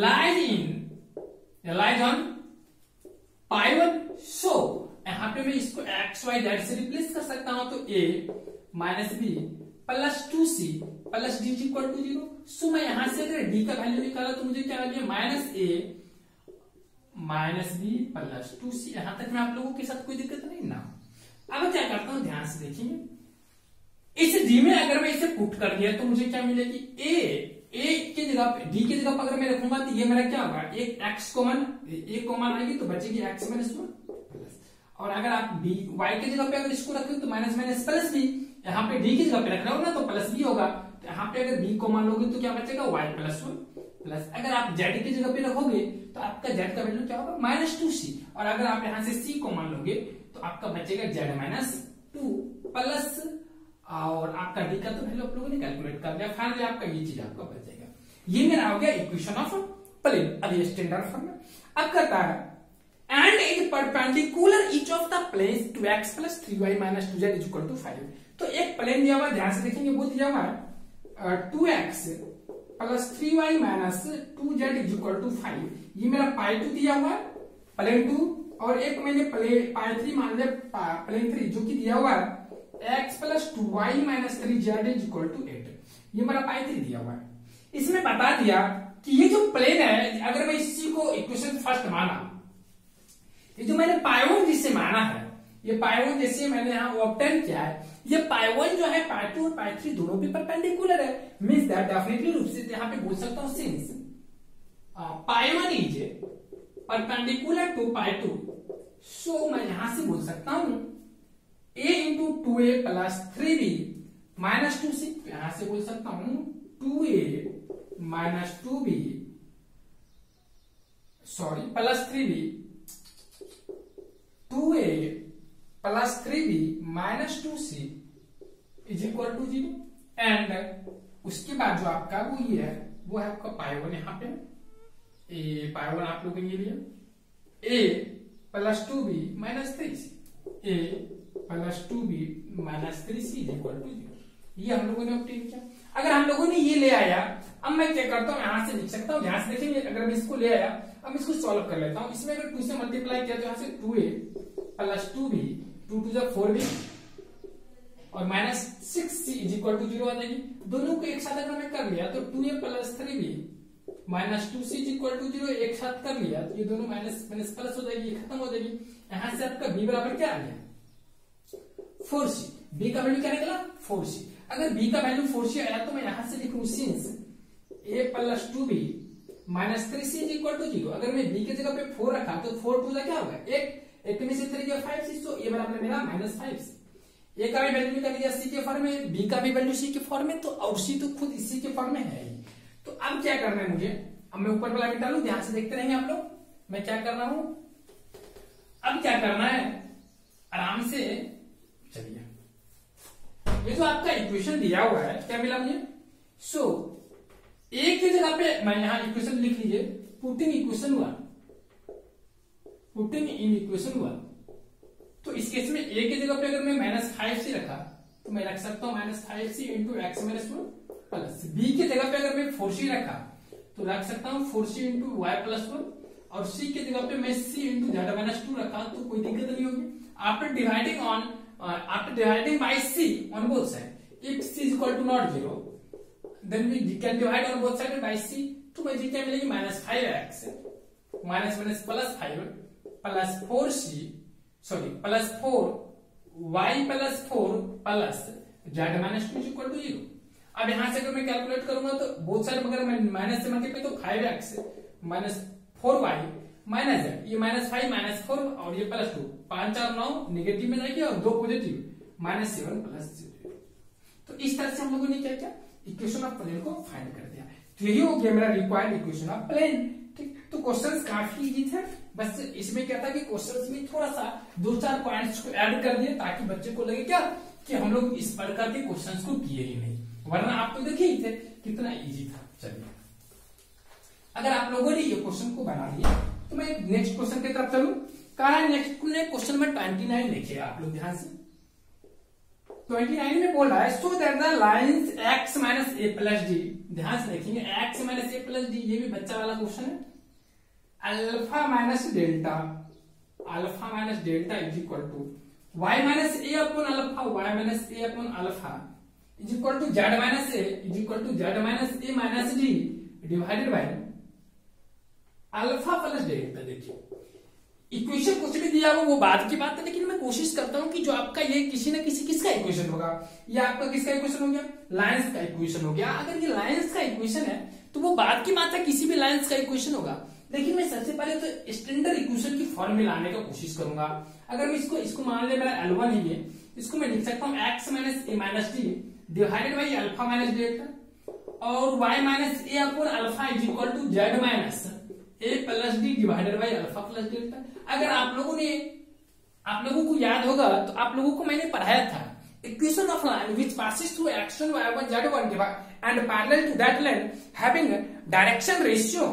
लाइज ऑन पाई 1. सो यहां पे मैं इसको x y z से रिप्लेस कर सकता हूं. तो a minus B plus 2c plus D equal to 0. So मैं यहां से अगर डी का वैल्यू निकाला तो मुझे क्या आ गया minus A minus B plus 2c. यहां तक में आप लोगों के साथ कोई दिक्कत नहीं ना. अब क्या करता हूं ध्यान से देखिए. इस डी में अगर मैं इसे पुट कर दिया तो मुझे क्या मिलेगी ए की जगह पे डी की जगह पर अगर मैं रखूंगा तो ये मेरा क्या होगा एक एक्स कॉमन ए कॉमन आएगी तो बचेगी एक्स माइनस 1 प्लस. और अगर आप बी वाई की जगह पे अगर इसको रखें तो माइनस माइनस प्लस बी. यहाँ पे डी की जगह पे रख रहा होगा तो प्लस बी होगा. तो यहाँ पे अगर बी कॉमन लोगे तो क्या बचेगा वाई प्लस 1 प्लस. अगर आप जेड की जगह पे रखोगे तो आपका जेड का वैल्यू क्या होगा माइनस 2c. और अगर आप यहाँ से सी कॉमन लोगे तो आपका बचेगा जेड माइनस 2 प्लस. और आपका डी का तो वैल्यू आप लोगों ने कैलकुलेट कर लिया. फाइनली आपका ये चीज आपका बच जाएगा. ये मेरा हो गया इक्वेशन ऑफ प्लेन. अब ये स्टैंडर्ड फॉर्म में. अब करता है and is perpendicular each of the planes 2x plus 3y minus 2z is equal to 5. तो एक प्लेन दिया हुआ है, ध्यान से देखेंगे वो दिया हुआ है 2x plus 3y minus 2z is equal to 5. ये मेरा पाई 2 दिया हुआ है प्लेन 2. और एक मैंने पाई 3 मान लिया प्लेन 3 जो कि दिया हुआ है x plus 2y minus 3z is equal to 8. ये मेरा पाई 3 दिया हुआ है. इसमें बता दिया कि ये जो प्लेन है अगर मैं इसी को इक्वेशन फर्स्ट माना, ये जो मैंने पाई 1 जिससे माना है, ये पाई 1 जैसे मैंने यहाँ ऑब्टेन किया है, ये पाई 1 जो है पाई 2 और पाई 3 दोनों भी परपेंडिकुलर है. मींस दैट डेफिनेटली रूप से यहाँ पे बोल सकता हूँ since pi 1 is perpendicular to pi 2. So मैं यहां से बोल सकता हूं a into 2a plus 3b minus 2c. यहां से बोल सकता हूं 2a minus 2b sorry plus 3b 2a plus 3b minus 2c is equal to 0. And उसके बाद जो आपका वो ये है वो है आपका पाई 1. यहाँ पे ए पाई 1 आप लोगों ने लिया a plus 2b minus 3c a plus 2b minus 3c is equal to 0. ये हम लोगों ने ऑब्टेन किया. अगर हम लोगों ने ये ले आया, अब मैं क्या करता हूं यहां से लिख सकता हूं. ध्यान से देखेंगे अगर मैं इसको ले आया, अब इसको सॉल्व कर लेता हूं. इसमें अगर 2 से मल्टीप्लाई किया तो यहां से 2a plus 2b 2 to 4b और minus 6c is equal to 0 आ जाएगी. दोनों को एक साथ अगर मैं कर लिया तो 2a plus 3b minus 2c is equal to 0 एक साथ कर लिया तो ये दोनों माइनस माइनस प्लस हो जाएगी, खत्म हो जाएगी. यहां से आपका b बराबर क्या आ गया 4c. b का वैल्यू क्या निकला 4c. अगर b का वैल्यू 4c आया तो मैं यहां से लिखूं since a plus 2b minus 3c is equal to 0. अगर मैं b की जगह पे 4 रखा तो 4 2 क्या होगा एक में से 3 गया 5c. सो a बराबर मेरा माइनस 5c. a का भी वैल्यू निकल गया c के फॉर्म में, b का भी वैल्यू c के फॉर्म में, तो और c तो खुद इसी के फॉर्म में है ही. तो अब क्या करना है मुझे, अब मैं ऊपर वाला मिटा लूं. ध्यान से देखते रहेंगे आप लोग. मैं क्या कर रहा हूं, अब क्या करना है आराम से चलिए. ये जो आपका इक्वेशन दिया हुआ है क्या मिला मुझे. सो एक की जगह पे मैं यहां इक्वेशन लिख लीजिए. Putting equation 1 putting in equation 1. तो इस केस में a की जगह पे अगर मैं माइनस 5c रखा तो मैं रख सकता हूं minus 5c into X minus 1 plus. b की जगह पे अगर मैं 4c रखा तो रख सकता हूं 4c इंटू वाई प्लस 1. और c की जगह पे मैं c इंटू जेड माइनस 2 रखा तो कोई दिक्कत नहीं होगी. After dividing by c on both sides, if c is equal to not 0, then we can divide on both sides by c. तो मुझे क्या मिलेगी minus 5x minus minus plus 5 plus 4c sorry plus 4y plus 4 plus z minus 2 equal to 0. अब यहां से अगर मैं कैलकुलेट करूंगा तो बोथ साइड अगर मैं माइनस से मल्टीप्लाई तो 5x minus 4y minus Z, ये -5 -4 और ये +2, 5 और 9 नेगेटिव में जाएगी और 2 पॉजिटिव -7 +0। तो इस तरह से हम लोगों ने क्या किया, इक्वेशन ऑफ प्लेन को फाइंड कर दिया। तो यही हो गया मेरा रिक्वायर्ड इक्वेशन ऑफ प्लेन। ठीक, तो क्वेश्चंस काफी इजी थे, बस इसमें क्या था कि क्वेश्चंस में थोड़ा सा 2-4 पॉइंट्स को ऐड कर दिए ताकि बच्चे को लगे क्या कि हम लोग इस प्रकार के क्वेश्चंस को किए ही नहीं, वरना आप तो देखे ही थे कितना इजी था। चलिए, अगर आप लोगों ने ये क्वेश्चन को बना लिया तो मैं नेक्स्ट क्वेश्चन की तरफ चलूं। कारण नेक्स्ट क्वेश्चन में 29 लिखे आप लोग ध्यान से। 29 में बोल रहा है so that the lines x minus A plus D, ध्यान से देखेंगे x minus A plus D, ये भी बच्चा वाला क्वेश्चन है। Alpha minus delta, alpha minus delta is equal to y minus A upon alpha, y minus A upon alpha is equal to z minus A is equal to z minus A minus D divided by alpha plus delta. देखिए इक्वेशन कुछ भी दिया वो बाद की बात है, लेकिन मैं कोशिश करता हूं कि जो आपका ये किसी न किसी किसका इक्वेशन होगा, ये आपका किसका इक्वेशन हो गया, लाइंस का इक्वेशन हो गया। अगर ये लाइंस का इक्वेशन है तो वो बाद की बात है, किसी भी लाइंस का इक्वेशन होगा। लेकिन मैं सबसे पहले तो स्टैंडर्ड इक्वेशन की फॉर्म में लाने का कोशिश करूंगा। अगर मैं इसको मान ले मेरा L1 ही है, इसको मैं लिख सकता हूँ x minus A minus D divided by alpha minus delta और y minus A upon alpha is equal to z minus A plus D divided by alpha plus delta. अगर आप लोगों को याद होगा तो आप लोगों को मैंने पढ़ाया था equation of line which passes through x1 y1 z1 and parallel to that line having direction ratio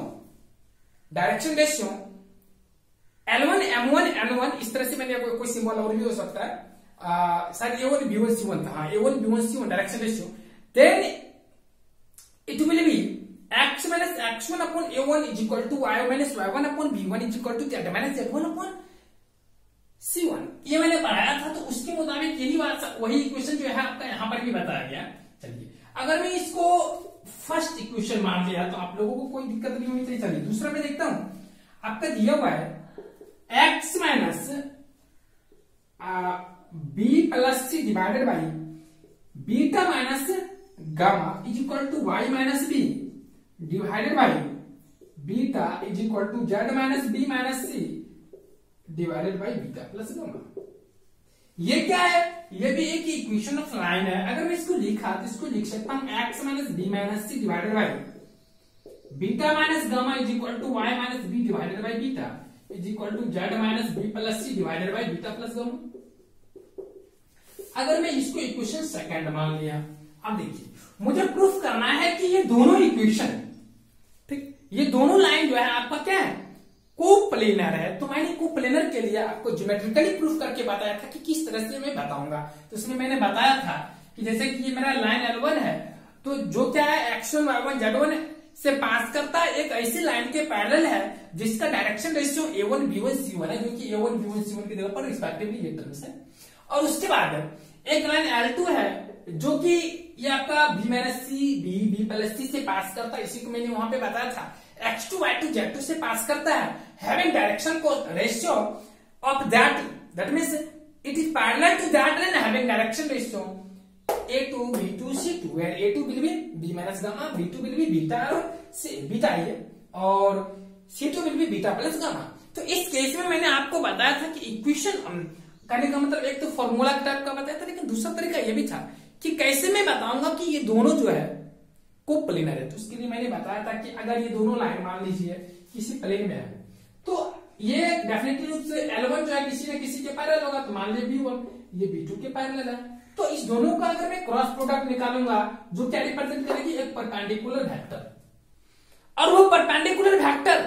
L1 M1 N1, इस तरह से मैंने कोई सिंबल और भी हो सकता है, शायद A1 B1 C1 था, हाँ A1 B1 C1 direction ratio, then it will be x minus x1 upon A1 is equal to y minus y1 upon B1 is equal to z minus z1 upon C1। ये मैंने पढ़ाया था, तो उसके मुताबिक यही बात, वही इक्वेशन जो है आपका यहाँ पर भी बताया गया। चलिए, अगर मैं इसको फर्स्ट इक्वेशन मान लिया तो आप लोगों को कोई दिक्कत नहीं होनी चाहिए। चलिए दूसरा मैं देखता हूं, आपका दिया हुआ है x minus B plus C divided by beta minus gamma is equal to y minus B divided by beta is equal to z minus B minus C divided by beta plus gamma. ये क्या है, ये भी एक इक्वेशन ऑफ लाइन है। अगर मैं इसको लिखा तो इसको लिख सकता हूं x minus B minus C divided by beta minus gamma is equal to y minus B divided by beta is equal to z minus B plus C divided by beta plus gamma. अगर मैं इसको इक्वेशन सेकंड मान लिया, अब देखिए मुझे प्रूफ करना है कि ये दोनों इक्वेशन, ठीक, ये दोनों लाइन जो है आपका क्या है, कोप्लेनर है। तो मैंने कोप्लेनर के लिए आपको ज्योमेट्रिकली प्रूफ करके बताया था कि किस तरह से मैं बताऊंगा। तो उसमें मैंने बताया था कि जैसे कि ये मेरा लाइन L1 है, तो जो क्या है x1 y1 z1 से पास करता है, एक ऐसी लाइन के पैरेलल है जिसका direction ratio A1 B1 C1 है, जो कि A1 B1 C1 की जगह पर रिस्पेक्टिवली ये टर्म्स है। और उसके बाद एक लाइन L2 है जो कि ये आपका B minus C B plus C से पास करता है, इसी को मैंने वहां पे बताया था। x2 y2 z2 से पास करता है, having direction को ratio of that means it is parallel to that line having direction ratio a2 b2 c2 where a2 will be b minus gamma, b2 will be beta और बीटा है और c2 will be beta plus gamma। तो इस केस में मैंने आपको बताया था कि इक्वेशन करने का मतलब एक तो फॉर्मूला टाइप का बताया था, लेकिन दूसरा तरीका ये भी था कि कैसे मैं बताऊंगा कि ये दोनों जो है कोप्लेनर है। तो उसके लिए मैंने बताया था कि अगर ये दोनों लाइन मान लीजिए किसी प्लेन में है तो ये डेफिनेटली रूप से L1 जो है किसी न किसी के पैरेलल होगा, तो मान लीजिए B1 ये B2 के पैरेलल है। तो इस दोनों का अगर मैं क्रॉस प्रोडक्ट निकालूंगा जो क्या रिप्रेजेंट करेगी, एक परपेंडिकुलर वेक्टर, और वो परपेंडिकुलर वेक्टर,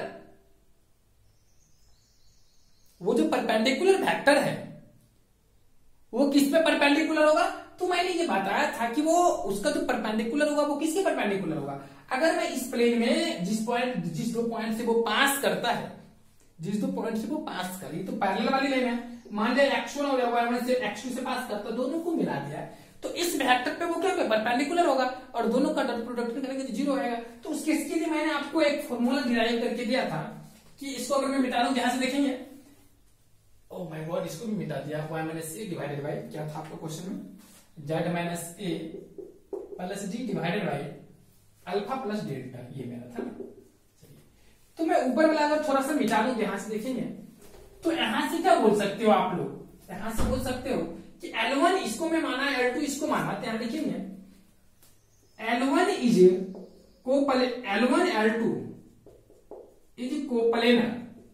वो जो परपेंडिकुलर वेक्टर है वो किस पे परपेंडिकुलर होगा, तो मैंने ये बताया था कि वो उसका जो परपेंडिकुलर होगा वो किसके परपेंडिकुलर होगा। अगर मैं इस प्लेन में जिस दो पॉइंट से वो पास करता है, जिस दो पॉइंट से वो पास करे, तो पैरेलल वाली लाइन है, मान लिया x1 और y1 से x2 से पास करता, दोनों को मिला दिया है, तो इस वेक्टर पे वो क्या होगा, परपेंडिकुलर होगा और दोनों का डॉट प्रोडक्ट करेंगे तो 0 आएगा। तो उसके लिए मैंने आपको एक फॉर्मूला डिराइव करके दिया था कि इसको अगर मैं मिटा दूं, जहां से देखेंगे, ओह माय गॉड, इसको भी मिटा दिया, y minus A divided by क्या था आपको क्वेश्चन में, z minus A plus D divided by alpha plus delta, ये मेरा था। चलिए तो मैं ऊपर वाला अगर थोड़ा सा मिटा लूं, ध्यान से देखेंगे तो यहां से क्या बोल सकते हो आप लोग, यहां से बोल सकते हो कि L1 इसको मैं माना, L2 इसको माना, तो यहां देखेंगे L1 is L1 L2 is coplanar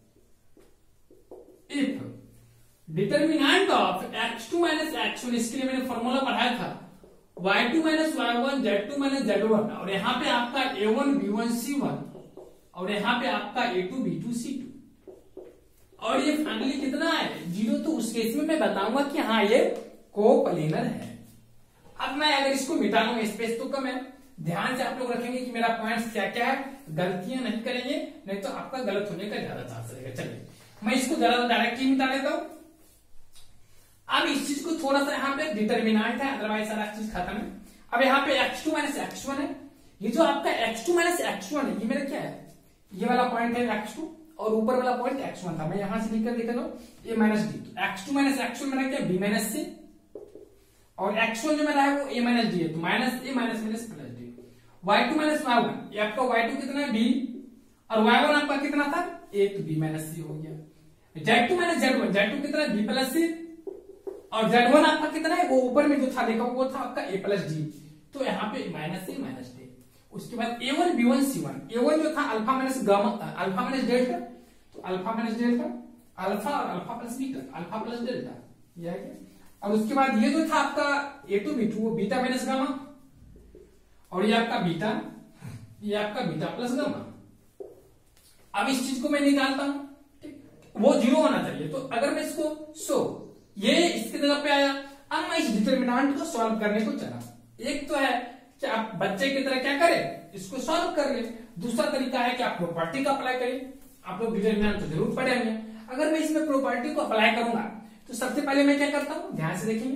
if determinant of x2 minus x1, इसके लिए मैंने फॉर्मूला पढ़ाया था y2 minus y1 z2 minus z1, और यहाँ पे आपका a1 b1 c1 और यहाँ पे आपका a2 b2 c2, और ये फाइनली कितना है 0। तो उस केस में मैं बताऊंगा कि हाँ ये कोप्लेनर है। अब मैं अगर इसको मिटा लूंगा, स्पेस तो कम है, ध्यान से आप लोग रखेंगे कि मेरा पॉइंट्स क्या क्या है, गलतियां नहीं करेंगे, नहीं तो आपका गलत होने का ज्यादा चांस रहेगा। चलिए मैं इसको जरा डायरेक्टली मिटा लेता हूं। अब इस चीज को थोड़ा सा यहाँ पे डिटर्मिनेंट है, अदरवाइज सारा चीज खत्म है। अब यहाँ पे x2 माइनस x1 है, ये जो आपका x2 माइनस x1 है ये मेरा क्या है, ये वाला पॉइंट है x2 और ऊपर वाला पॉइंट x1 था। मैं यहां से लिखकर देखा दो a minus D, x2 minus x1 मेरा क्या b माइनस सी, और x1 जो मेरा है वो a माइनस डी है, तो minus a minus minus plus D. y2 minus y1, ये आपका y2 कितना है b, और y1 आपका कितना था a, तो b माइनस सी हो गया। z2 माइनस z1, z2 कितना है b प्लस सी, और z1 आपका कितना है वो ऊपर में जो था देखा वो था आपका a प्लस डी, तो यहाँ पे माइनस सी माइनस डी। उसके बाद a1 b1 c1, a1 जो था alpha minus gamma, alpha minus delta, तो अल्फा माइनस डेल्टा, अल्फा और alpha plus beta, alpha plus delta, ये है क्या। और उसके बाद ये जो था आपका a2 b2 वो बीटा माइनस गामा, और ये आपका बीटा, ये आपका बीटा प्लस गामा। अब इस चीज को मैं निकालता हूं, वो 0 होना चाहिए, तो अगर मैं इसको ये इसके जगह पे आया। अब मैं इस डिटर्मिनेंट को सॉल्व करने को चला। एक तो है कि आप बच्चे की तरह क्या करें, इसको सॉल्व कर ले। दूसरा तरीका है कि आप प्रॉपर्टी का अप्लाई करें। आप लोग डिटर्मिनेंट तो जरूर पढ़ेंगे। अगर मैं इसमें प्रॉपर्टी को अप्लाई करूंगा तो सबसे पहले मैं क्या करता हूं, ध्यान से देखेंगे,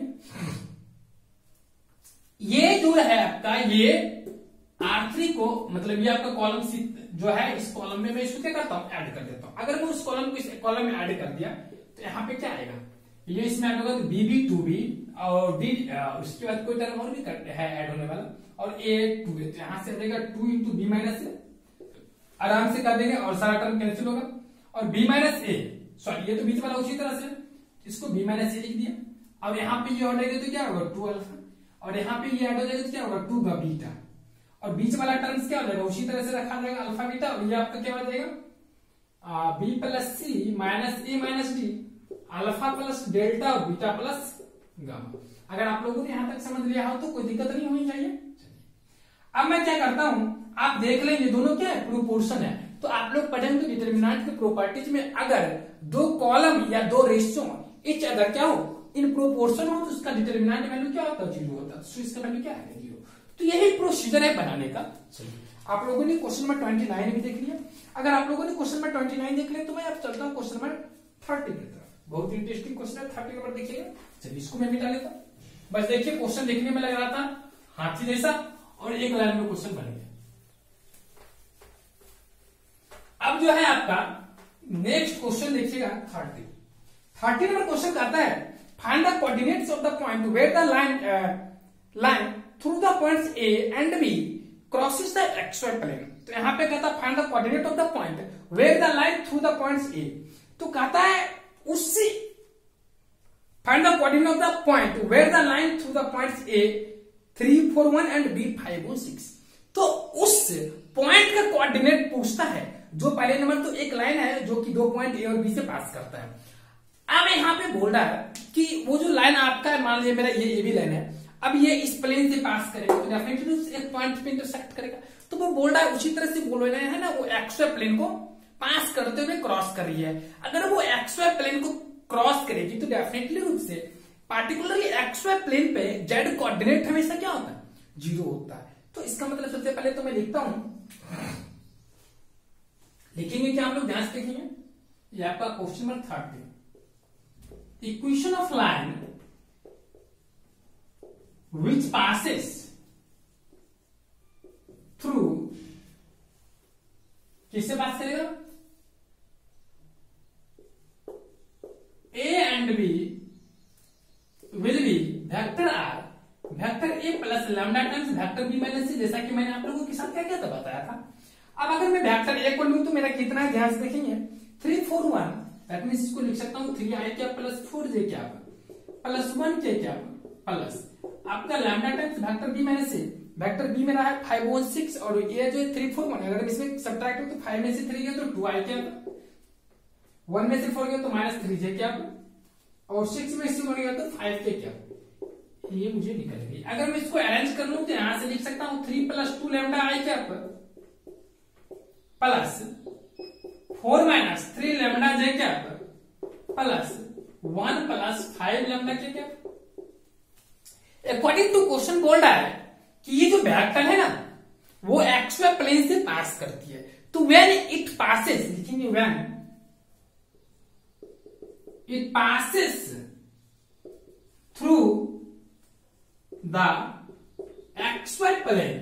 ये जो है आपका ये R3 को, मतलब ये आपका कॉलम सी जो है, इस कॉलम में मैं इसको क्या करता हूं, ऐड कर देता हूं। अगर मैं उस कॉलम को इस कॉलम में ऐड कर दिया तो यहाँ पे क्या आएगा, ये इसमें ऐड होगा तो BB 2B और D, उसके बाद कोई टर्म और भी है ऐड होने वाला, और A 2A, तो यहां से रहेगा 2 इंटू बी माइनस ए, आराम से कर देंगे और सारा टर्म कैंसिल होगा। और B माइनस ए, सॉरी ये तो बीच वाला उसी तरह से इसको B माइनस ए लिख दिया, और यहाँ पे ये हटेगा तो क्या होगा 2 अल्फा, और यहाँ पे ये ऐड हो जाएगा तो क्या होगा 2 बीटा, और बीच वाला टर्म्स क्या हो जाएगा उसी तरह से रखा जाएगा अल्फा बीटा, और ये आपका क्या हो जाएगा B plus C minus A minus D, alpha plus delta और बीटा प्लस गामा। अगर आप लोगों ने यहां तक समझ लिया हो तो कोई दिक्कत नहीं होनी चाहिए। अब मैं क्या करता हूं, आप देख लें ये दोनों क्या है, प्रोपोर्शन है। तो आप लोग पढ़ेंगे तो डिटर्मिनेंट के प्रॉपर्टीज में अगर दो कॉलम या दो रेशियो इच अदर क्या हो, इन प्रोपोर्शन हो, तो उसका डिटर्मिनेंट वैल्यू क्या होता है 0 होता है, तो इसका वैल्यू क्या है 0। तो यही प्रोसीजर है बनाने का। आप लोगों ने क्वेश्चन नंबर 29 भी देख लिया। अगर आप लोगों ने क्वेश्चन नंबर 29 देख लिया तो मैं अब चलता हूं क्वेश्चन नंबर 30 की तरफ। बहुत इंटरेस्टिंग क्वेश्चन है 30 नंबर, देखिएगा। चलिए इसको मैं मिटा लेता हूं। बस देखिए क्वेश्चन देखने में लग रहा था हाथी जैसा, और एक लाइन में क्वेश्चन बन गया। अब जो है आपका नेक्स्ट क्वेश्चन देखिएगा 30 नंबर क्वेश्चन कहता है find the coordinates of the point where the line through the points A and B crosses the XY plane. तो यहां पे कहता है find the coordinate of the point where the line through the points A। तो कहता है उससे find the coordinate of the point where the line through the points A 3 4 1 and B 5 1 6। तो उस पॉइंट का कोऑर्डिनेट पूछता है। जो पहले नंबर तो एक लाइन है जो कि दो पॉइंट A और B से पास करता है। अब यहाँ पे बोल रहा है कि वो जो लाइन आपका है, मान लीजिए मेरा ये AB लाइन है, अब ये इस प्लेन से पास करेगा तो डेफिनेटली एक पॉइंट पे इंटरसेक्ट करेगा। तो वो बोल रहा है उसी तरह से बोल रहे हैं ना, वो XY प्लेन को पास करते हुए क्रॉस कर रही है। अगर वो XY प्लेन को क्रॉस करेगी तो डेफिनेटली रूप से पार्टिकुलरली XY प्लेन पे Z कोऑर्डिनेट हमेशा क्या होता है 0 होता है। तो इसका मतलब सबसे पहले तो मैं लिखता हूं, लिखेंगे क्या हम लोग ध्यान से देखेंगे, ये आपका question number 30। Equation of line which passes through, किससे पास करेगा A and B will be vector R vector A plus lambda times vector B minus C, जैसा कि मैंने आप लोगों के साथ क्या क्या था बताया था। अब अगर मैं वेक्टर ए को लूं तो मेरा कितना है, ध्यान से देखेंगे 3 4 1, दैट मींस इसको लिख सकता हूं 3i क्या प्लस 4j क्या प्लस 1k क्या प्लस आपका lambda times vector B minus A. Vector B मेरा है 5 1 6 और ये जो है 3 4 1, अगर इसमें सब्ट्रैक्ट हो तो 5 में से 3 गया तो 2i क्या, 1 में से 4 गया तो माइनस 3j क्या, और 6 में से 1 गया तो 5k क्या, ये मुझे निकल गई। अगर मैं इसको अरेंज कर लूं तो यहां से लिख सकता हूं 3 प्लस 2 लैम्डा आई क्या प्लस 4 माइनस 3 लैम्डा जे क्या प्लस 1 प्लस 5 लैम्डा के क्या। अकॉर्डिंग टू क्वेश्चन बोल रहा है कि ये जो वेक्टर है ना वो एक्सवाई प्लेन से पास करती है, तो व्हेन इट पासेस, लिखेंगे when it passes through the XY plane,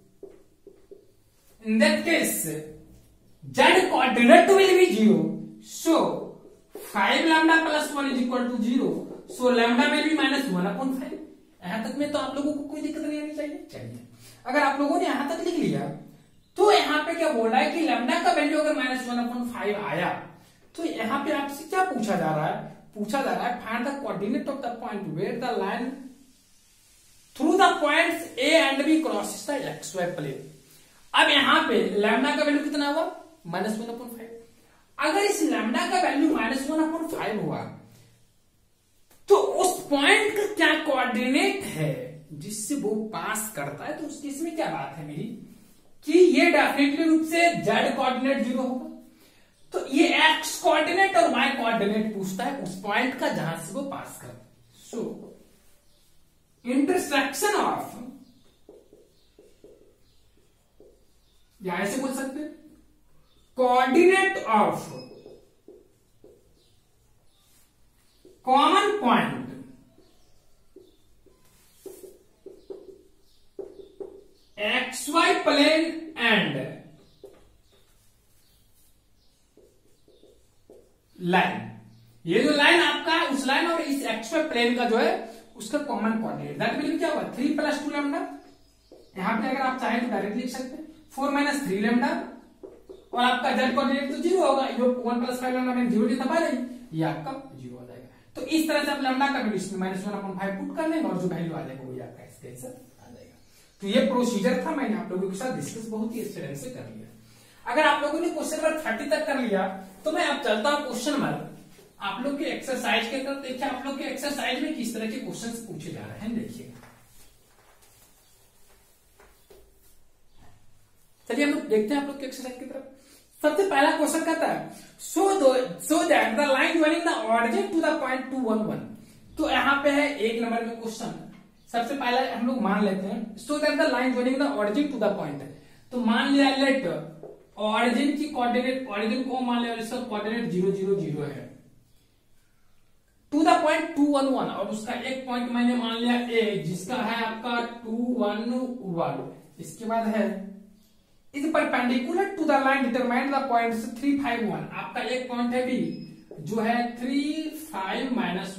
in that case Z coordinate will be 0, so 5 lambda plus 1 is equal to 0, so lambda will be minus 1/5। यहां तक में तो आप लोगों को कोई दिक्कत नहीं आनी चाहिए। अगर आप लोगों ने यहां तक लिख लिया तो यहां पे क्या बोल रहा है कि लैम्डा का वैल्यू अगर माइनस 1/5 आया तो यहां पे आपसे क्या पूछा जा रहा है, find the coordinate of the point where the line through the points A and B crosses the XY plane. अब यहां पे लैम्डा का वैल्यू कितना हुआ, माइनस 1/5। अगर इस लैम्डा का वैल्यू माइनस 1/5 हुआ तो उस पॉइंट का क्या कोऑर्डिनेट है जिससे वो पास करता है, तो उस केस में क्या बात है मेरी कि ये डेफिनेटली रूप से Z कोऑर्डिनेट 0 होगा। तो ये X कोऑर्डिनेट और Y कोऑर्डिनेट पूछता है उस पॉइंट का जहां से वो पास करता है। सो इंटरसेक्शन ऑफ, या ऐसे बोल सकते हैं coordinate of common point XY plane and line, ये जो लाइन आपका है उस लाइन और इस XY प्लेन का जो है उसका common coordinate, that will be क्या होगा 3 प्लस 2 लैम्डा। यहां पे अगर आप चाहें तो डायरेक्ट लिख सकते हैं 4 माइनस 3 लैम्डा, और आपका Z कोऑर्डिनेट तो 0 होगा, ये 1 प्लस 5 लैम्डा में 0 लिखा पाएगा, ये आपका 0 हो जाएगा। तो इस तरह से आप लैम्डा का वैल्यू इसमें माइनस 1/5 पुट कर लेंगे और जो वैल्यू आ जाएगा वही आपका इसका आंसर आ जाएगा। तो ये प्रोसीजर था, मैंने आप लोगों के साथ डिस्कस बहुत ही अच्छे ढंग से कर लिया। अगर आप लोगों ने क्वेश्चन नंबर 30 तक कर लिया तो मैं अब चलता हूं क्वेश्चन नंबर आप लोग के एक्सरसाइज के तरफ। देखिए आप लोग के एक्सरसाइज में किस तरह के क्वेश्चंस पूछे जा रहे हैं, देखिएगा। चलिए हम लोग देखते हैं आप लोग के एक्सरसाइज की तरफ। सबसे पहला क्वेश्चन कहता है so that the line joining the origin to the point 2 1 1। तो यहाँ पे है 1 नंबर में क्वेश्चन। सबसे पहला हम लोग मान लेते हैं so that the line joining the origin to the point. तो मान लिया लेट ऑरिजिन की कोऑर्डिनेट, ऑरिजिन को मान लिया और इसका कोऑर्डिनेट 0 0 0 है टू द पॉइंट 2 1 1, और उसका एक पॉइंट मैंने मान लिया ए जिसका है आपका 2 1 1। इसके बाद है is perpendicular to the line determine the point 3 5 1। आपका एक पॉइंट है बी जो है 3 5 -1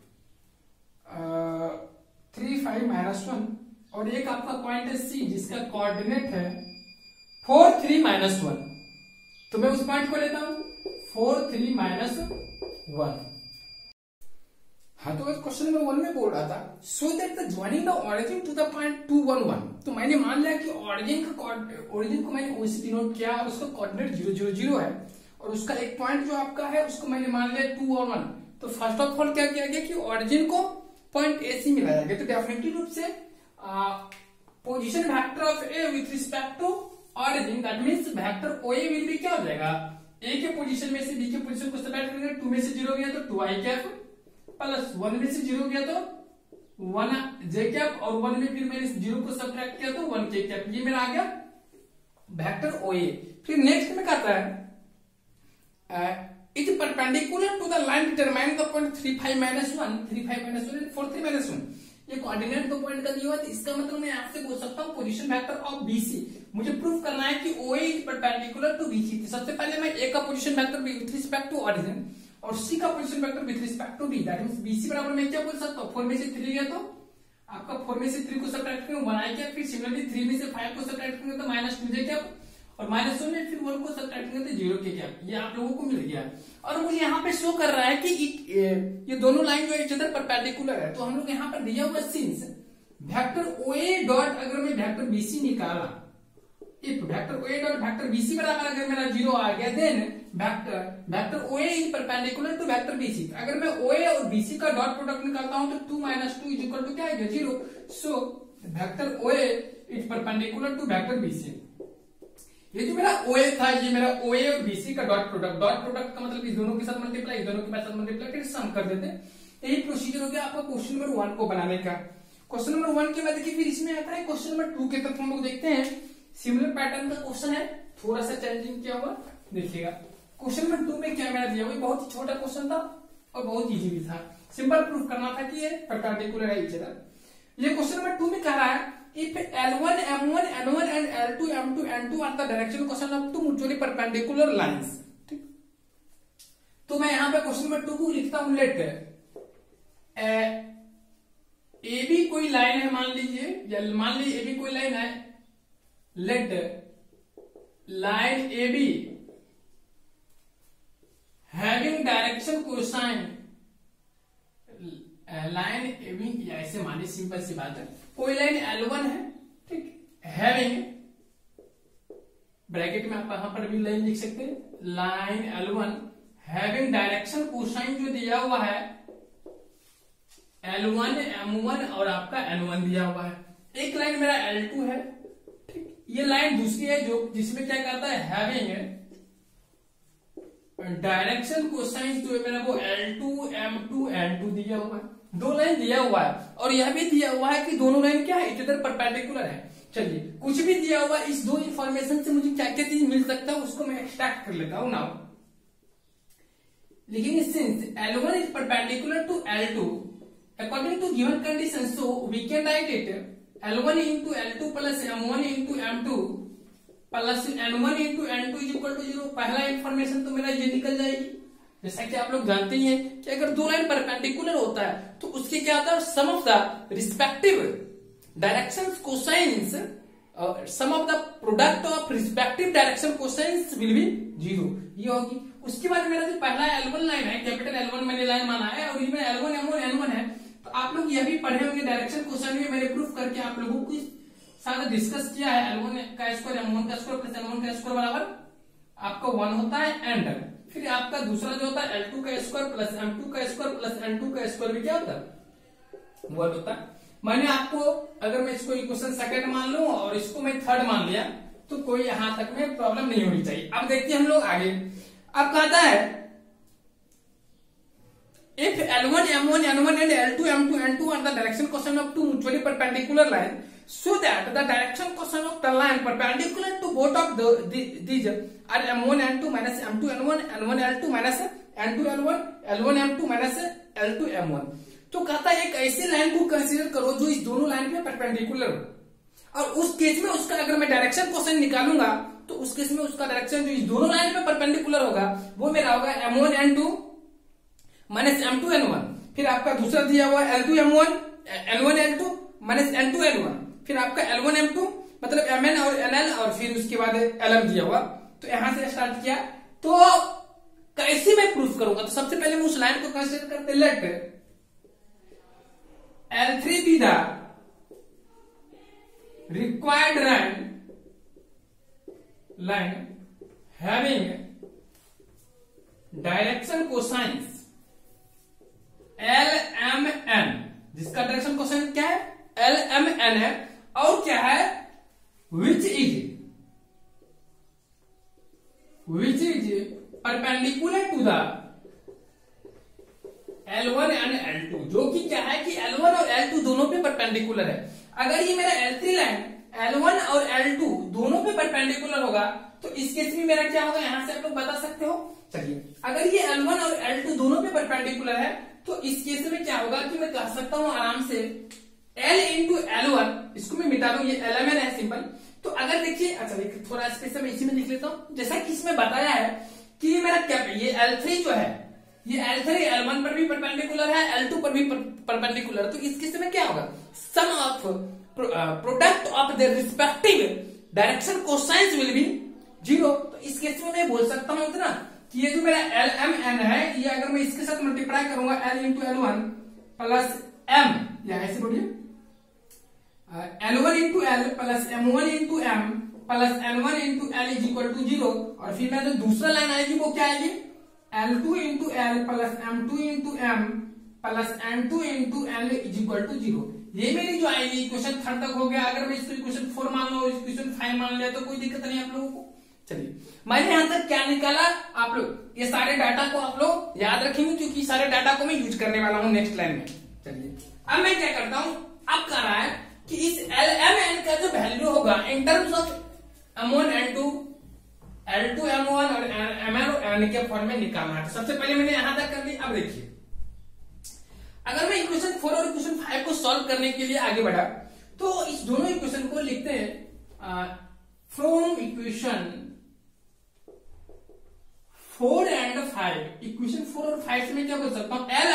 3 5 -1, और एक आपका पॉइंट है सी जिसका कोऑर्डिनेट है 4 3 -1। तो मैं उस पॉइंट को लेता हूं 4 3 -1। हाँ, तो क्वेश्चन नंबर 1 में बोल रहा था so that the joining the origin to the point 2 1 1। तो मैंने मान लिया कि ऑरिजिन को मैंने ओसी डिनोट किया और उसका कोऑर्डिनेट 0 0 0 है, और उसका एक पॉइंट जो आपका है उसको मैंने मान लिया 2 और 1। तो फर्स्ट ऑफ ऑल क्या किया गया कि ऑरिजिन को पॉइंट ए सी मिलाया गया। तो डेफिनेटली रूप से position vector of A with respect to origin, that means vector OA will be क्या हो जाएगा, ए के पोजीशन में से बी के पोजीशन को सब्ट्रैक्ट करेंगे, 2 में से 0 गया तो 2i कैप प्लस 1 में से 0 गया तो 1 जे कैप, और 1 में फिर मैंने 0 को सब्ट्रैक्ट किया तो 1 के कैप। ये मेरा आ गया वेक्टर ओए। फिर नेक्स्ट में कहता है is perpendicular to the line determine the point 3 5 -1 3 5 -1 4 3 -1। ये कोऑर्डिनेट दो पॉइंट का दिया हुआ है, इसका मतलब मैं आपसे बोल सकता हूं पोजीशन वेक्टर ऑफ बीसी। मुझे प्रूफ करना है कि ओए इज परपेंडिकुलर टू बीसी। सबसे पहले मैं ए का position vector with respect to origin और सी का position vector with respect to B, that means BC बराबर मैं क्या बोल सकता हूं 4 में से 3 गया तो आपका 4 में से 3 को सब्ट्रैक्ट करूं 1i कैप, फिर सिमिलरली 3 में से 5 को सब्ट्रैक्ट करूंगा तो -2j कैप, और माइनस वन में फिर वन को सब्ट्रैक्ट करते 0 के क्या, ये आप लोगों को मिल गया। और मुझे यहाँ पे शो कर रहा है कि ये दोनों लाइन जो इच अदर परपेंडिकुलर है, तो हम लोग यहाँ पर दिया हुआ सिंस वेक्टर OA डॉट अगर मैं वेक्टर BC निकाला, if vector OA dot vector BC बराबर अगर मेरा 0 आ गया, then vector OA is perpendicular to vector BC। अगर मैं OA और BC का डॉट प्रोडक्ट निकालता हूं तो 2 - 2 इज इक्वल टू क्या आएगा 0। So vector OA is perpendicular to vector BC। ये जो मेरा OA था, ये मेरा OA और BC का डॉट प्रोडक्ट का मतलब इस दोनों के साथ मल्टीप्लाई, इस दोनों के साथ मल्टीप्लाई फिर सम कर देते हैं। यही प्रोसीजर हो गया आपका क्वेश्चन नंबर 1 को बनाने का। क्वेश्चन नंबर 1 के बाद देखिए फिर इसमें आता है क्वेश्चन नंबर 2 के तरफ हम लोग देखते हैं। सिमिलर पैटर्न का क्वेश्चन है, थोड़ा सा चेंजिंग किया हुआ, देखिएगा। क्वेश्चन नंबर 2 में क्या मेरा दिया हुआ, बहुत ही छोटा क्वेश्चन था और बहुत इजी भी था। सिंपल प्रूफ करना था कि ये परपेंडिकुलर है इच अदर। ये क्वेश्चन नंबर 2 में कह रहा है if L1 M1 N1 and L2 M2 N2 are the direction cosine of two mutually perpendicular lines। ठीक, तो मैं यहां पे क्वेश्चन नंबर 2 को लिखता हूं, लेट AB कोई लाइन है मान लीजिए, या मान लीजिए AB कोई लाइन है, let line AB having direction cosine, line AB ऐसे मानिए, सिंपल सी बात है, कोई लाइन L1 है, ठीक, हैविंग ब्रैकेट में आप यहां पर भी लाइन लिख सकते हैं, line L1 having direction cosine जो दिया हुआ है L1 M1 और आपका N1 दिया हुआ है। एक लाइन मेरा L2 है, ठीक, ये लाइन दूसरी है जो जिसमें क्या कहता है हैविंग डायरेक्शन कोसाइन जो है मेरा वो L2 M2 N2 दिया हुआ है। दो लाइन दिया हुआ है और यह भी दिया हुआ है कि दोनों लाइन क्या है इच अदर परपेंडिकुलर है। चलिए कुछ भी दिया हुआ, इस दो इंफॉर्मेशन से मुझे क्या क्या चीज मिल सकता है उसको मैं एक्सट्रैक्ट कर लेता हूं नाउ। लेकिन since L1 is perpendicular to L2 according to given condition, so we can write it L1 into L2 plus M1 into M2 plus N1 into N2 is equal to 0। पहला इंफॉर्मेशन तो मेरा ये निकल जाएगी। जैसा कि आप लोग जानते ही हैं कि अगर दो लाइन परपेंडिकुलर होता है तो उसके क्या होता है, sum of the respective directions cosines, sum of the product of respective direction cosines will be 0, ये होगी। उसके बाद मेरा जो पहला L1 लाइन है, कैपिटल L1 मैंने लाइन माना है और इसमें L1 M1 N1 है, तो आप लोग यह भी पढ़े होंगे डायरेक्शन कोसाइन में मैंने प्रूफ करके आप लोगों को साथ डिस्कस किया है। L1 का स्क्वायर M1 का स्क्वायर प्लस N1 का स्क्वायर बराबर आपका 1 होता है, एंड फिर आपका दूसरा जो होता है L2 का स्क्वायर प्लस M2 का स्क्वायर प्लस N2 का स्क्वायर भी क्या होता है 1 होता है। मैंने आपको, अगर मैं इसको इक्वेशन सेकंड मान लूं और इसको मैं थर्ड मान लिया तो कोई यहां तक में प्रॉब्लम नहीं होनी चाहिए। अब देखते हैं हम लोग आगे। अब कहता है if L1 M1 N1 and L2 M2 N2 are the direction cosine of two mutually perpendicular lines, so that the direction cosine of the line perpendicular to both of these are M1 N2 minus M2 N1 N1 L2 minus N2 L1 L1 M2 minus L2 M1। तो कहता है एक ऐसे लाइन को कंसीडर करो जो इस दोनों लाइन पे परपेंडिकुलर हो, और उस केस में उसका अगर मैं डायरेक्शन कोसाइन निकालूंगा तो उस केस में उसका डायरेक्शन जो इस दोनों लाइन पे परपेंडिकुलर होगा वो मेरा होगा M1 N2 minus M2 N1। फिर आपका दूसरा दिया हुआ L2 M1 L1 L2 minus N2 N1, फिर आपका L1 M2 मतलब Mn और NL और फिर उसके बाद LM दिया हुआ। तो यहां से स्टार्ट किया, तो कैसे मैं प्रूफ करूंगा, तो सबसे पहले मैं उस लाइन को कंसीडर करते, let L3 be the required line having direction cosines LMN, जिसका डायरेक्शन कोसाइन क्या है LMN है, और क्या है which is perpendicular to the L1 and L2, जो कि क्या है कि L1 और L2 दोनों पे परपेंडिकुलर है। अगर ये मेरा L3 लाइन L1 और L2 दोनों पे परपेंडिकुलर होगा तो इस केस में मेरा क्या होगा, यहां से आप लोग बता सकते हो। चलिए अगर ये L1 और L2 दोनों पे परपेंडिकुलर है तो इस केस में क्या होगा कि मैं कह सकता हूं आराम से L इंटू L1, इसको मैं मिटा दूं, ये LMN है सिंपल। तो अगर देखिए, अच्छा देखिए थोड़ा स्पेस मैं इसी में लिख लेता हूं, जैसा कि इसमें बताया है कि ये मेरा क्या, ये L3 जो है ये L3 L1 पर भी परपेंडिकुलर है, L2 पर भी परपेंडिकुलर है, तो इस केस में क्या होगा, sum of product of the respective direction cosines will be 0। तो इस केस में मैं बोल सकता हूं इतना कि ये जो मेरा एल एम एन है, ये अगर मैं इसके साथ मल्टीप्लाई करूंगा L into L one plus M, या ऐसे बोलिए L1 into L plus M1 into M plus L1 into L is equal to 0। और फिर मैं जो दूसरा लाइन आएगी वो क्या आएगी, L2 into L plus M2 into M plus N2 into L is equal to 0। ये मेरी जो आएगी इक्वेशन 3 तक हो गया। अगर मैं इसको इक्वेशन 4 मान लो, इक्वेशन 5 मान लिया तो कोई दिक्कत नहीं आप लोगों को। चलिए मैंने यहां तक क्या निकाला, आप लोग ये सारे डाटा को आप लोग याद रखेंगे क्योंकि सारे डाटा को मैं यूज करने वाला हूं नेक्स्ट लाइन में। चलिए अब मैं क्या करता हूं, अब कह रहा है कि इस एल एम एन का जो वैल्यू होगा in terms of M1 N2 L2 M1 और MN के फॉर्म में निकालना है। सबसे पहले मैंने यहां तक कर ली। अब देखिए अगर मैं इक्वेशन 4 और इक्वेशन 5 को सॉल्व करने के लिए आगे बढ़ा तो इस दोनों इक्वेशन को लिखते हैं फ्रॉम इक्वेशन 4 एंड 5। इक्वेशन 4 और 5 में क्या बोल सकता हूं, L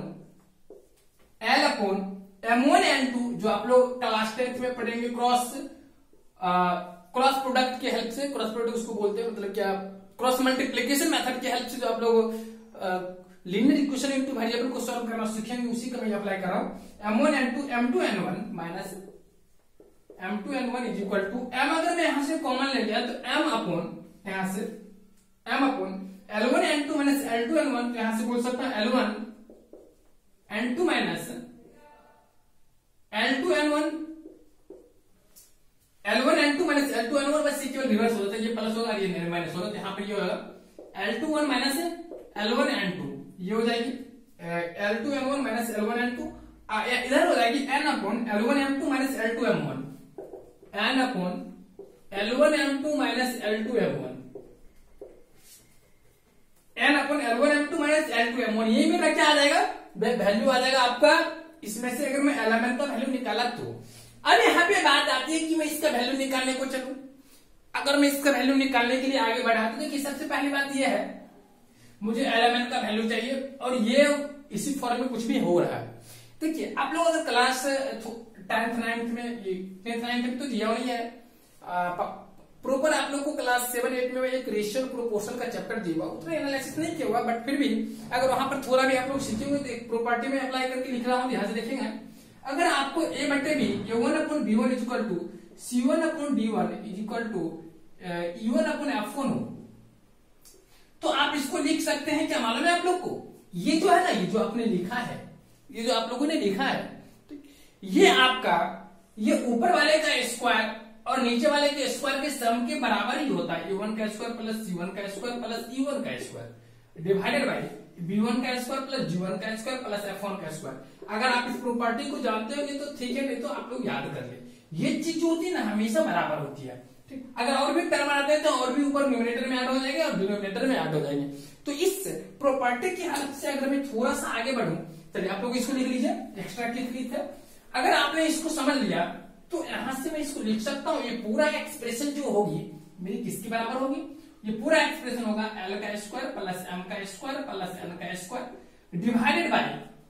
अपॉन M1 N2 जो आप लोग क्लास 10 में पढ़ेंगे क्रॉस प्रोडक्ट के हेल्प से। क्रॉस प्रोडक्ट उसको बोलते हैं, मतलब क्या क्रॉस मल्टीप्लिकेशन मेथड के हेल्प से जो आप लोग लीनियर इक्वेशन इनटू वेरिएबल को सॉल्व करना सीखेंगे, उसी का मैं अप्लाई कर रहा हूं। M1 N2 M2 N1 minus M2 N1 is equal to M। अगर मैं यहां से कॉमन ले लिया तो M अपॉन यहां से M upon L1 N2 minus L2 N1, तो यहां से बोल सकता हूं L1 N2 minus L2 N1 L1 N2 minus L2 N1, बस ये केवल रिवर्स होता है, ये प्लस होगा ये माइनस होगा। तो यहां पर ये होगा L2 1 माइनस L1 N2, ये हो जाएगी L2 M1 minus L1 N2। इधर हो जाएगी N upon L1 M2 minus L2 M1, N upon L1 M2 minus L2 M1, N upon L1 M2 minus L2 M1। ये मेरा क्या आ जाएगा, वैल्यू आ जाएगा आपका। इसमें से अगर मैं एलिमेंट का वैल्यू निकाला तो अब यहाँ पे बात आती है कि मैं इसका वैल्यू निकालने को चलूं। अगर मैं इसका वैल्यू निकालने के लिए आगे बढ़ा तो देखिए सबसे पहली बात यह है मुझे एलिमेंट का वैल्यू चाहिए, और ये इसी फॉर्म में कुछ भी हो रहा है। देखिए आप लोग अगर क्लास 10th 9th में 10th 9th में तो दिया नहीं है प्रॉपर, आप लोग को क्लास 7 8 में एक रेशियो प्रोपोर्शन का चैप्टर दिया हुआ, उतना एनालिसिस नहीं किया हुआ, बट फिर भी अगर वहां पर थोड़ा भी आप लोग सीखे हुए तो एक प्रॉपर्टी में अप्लाई करके लिख रहा हूं, ध्यान से देखेंगे। अगर आपको a बटे B a1 upon b1 is equal to c1 upon d1 is equal to e1 upon f1 हो, तो आप इसको लिख सकते हैं क्या मालूम है आप लोग को, ये जो है ना, ये जो आपने लिखा है, ये जो आप लोगों ने लिखा है, तो ये आपका ये ऊपर वाले का स्क्वायर और नीचे वाले के स्क्वायर के सम के बराबर ही होता है। a1 का स्क्वायर प्लस c1 का स्क्वायर प्लस e1 का स्क्वायर डिवाइडेड बाय b1 का स्क्वायर प्लस g1 का स्क्वायर प्लस f1 का स्क्वायर। अगर आप इस प्रॉपर्टी को जानते हो तो ठीक है, नहीं तो आप लोग याद कर ले। ये चीज जो होती है ना हमेशा बराबर होती है, ठीक। अगर और भी टर्म आते हैं तो और भी ऊपर न्यूमरेटर में ऐड हो जाएंगे और डिनोमिनेटर में ऐड हो जाएंगे। तो इस प्रॉपर्टी की हेल्प से अगर मैं थोड़ा सा आगे बढ़ूं, चलिए आप लोग इसको लिख लीजिए, एक्स्ट्रा लिख लीजिए। अगर आपने इसको समझ लिया तो यहां से मैं इसको लिख सकता हूं, ये पूरा एक्सप्रेशन जो होगी मेरी किसके बराबर होगी, ये पूरा एक्सप्रेशन होगा l का स्क्वायर प्लस m का स्क्वायर प्लस n का square divided by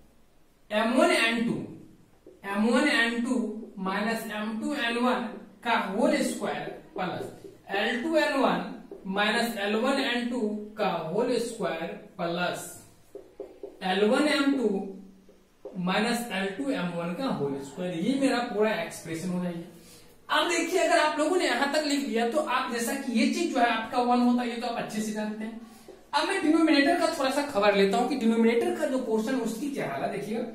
m1 n2 minus m2 n1 का whole square plus l2 n1 minus l1 n2 का whole square plus l1 m2 minus L2 M1 का होल स्क्वायर। ये मेरा पूरा एक्सप्रेशन हो जाएगी। अब देखिए अगर आप लोगों ने यहां तक लिख लिया तो आप जैसा कि ये चीज जो है आपका 1 होता है, ये तो आप अच्छे से जानते हैं। अब मैं डिनोमिनेटर का थोड़ा सा खबर लेता हूं कि डिनोमिनेटर का जो पोर्शन उसकी क्या हालत देखिएगा।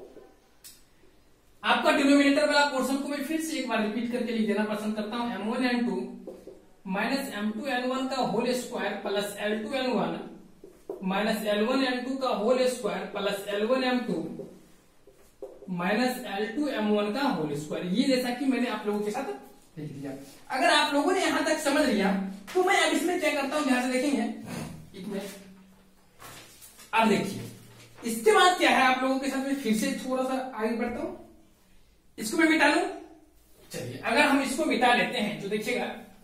आपका डिनोमिनेटर वाला पोर्शन को मैं फिर से एक बार रिपीट करके लिख देना पसंद करता हूं, M1 N2 minus M2 N1 का whole square plus L2 N1 minus L1 N2 का whole square plus L1 M2 minus L2 M1 का होल स्क्वायर। ये जैसा कि मैंने आप लोगों के साथ लिख दिया। अगर आप लोगों ने यहां तक समझ लिया तो मैं अब इसमें क्या करता हूं, ध्यान से देखेंगे इसमें। अब देखिए इसके बाद क्या है, आप लोगों के साथ में फिर से थोड़ा सा आगे बढ़ता हूं। इसको मैं मिटा लूं, चलिए अगर हम इसको मिटा लेते हैं तो देखिएगा,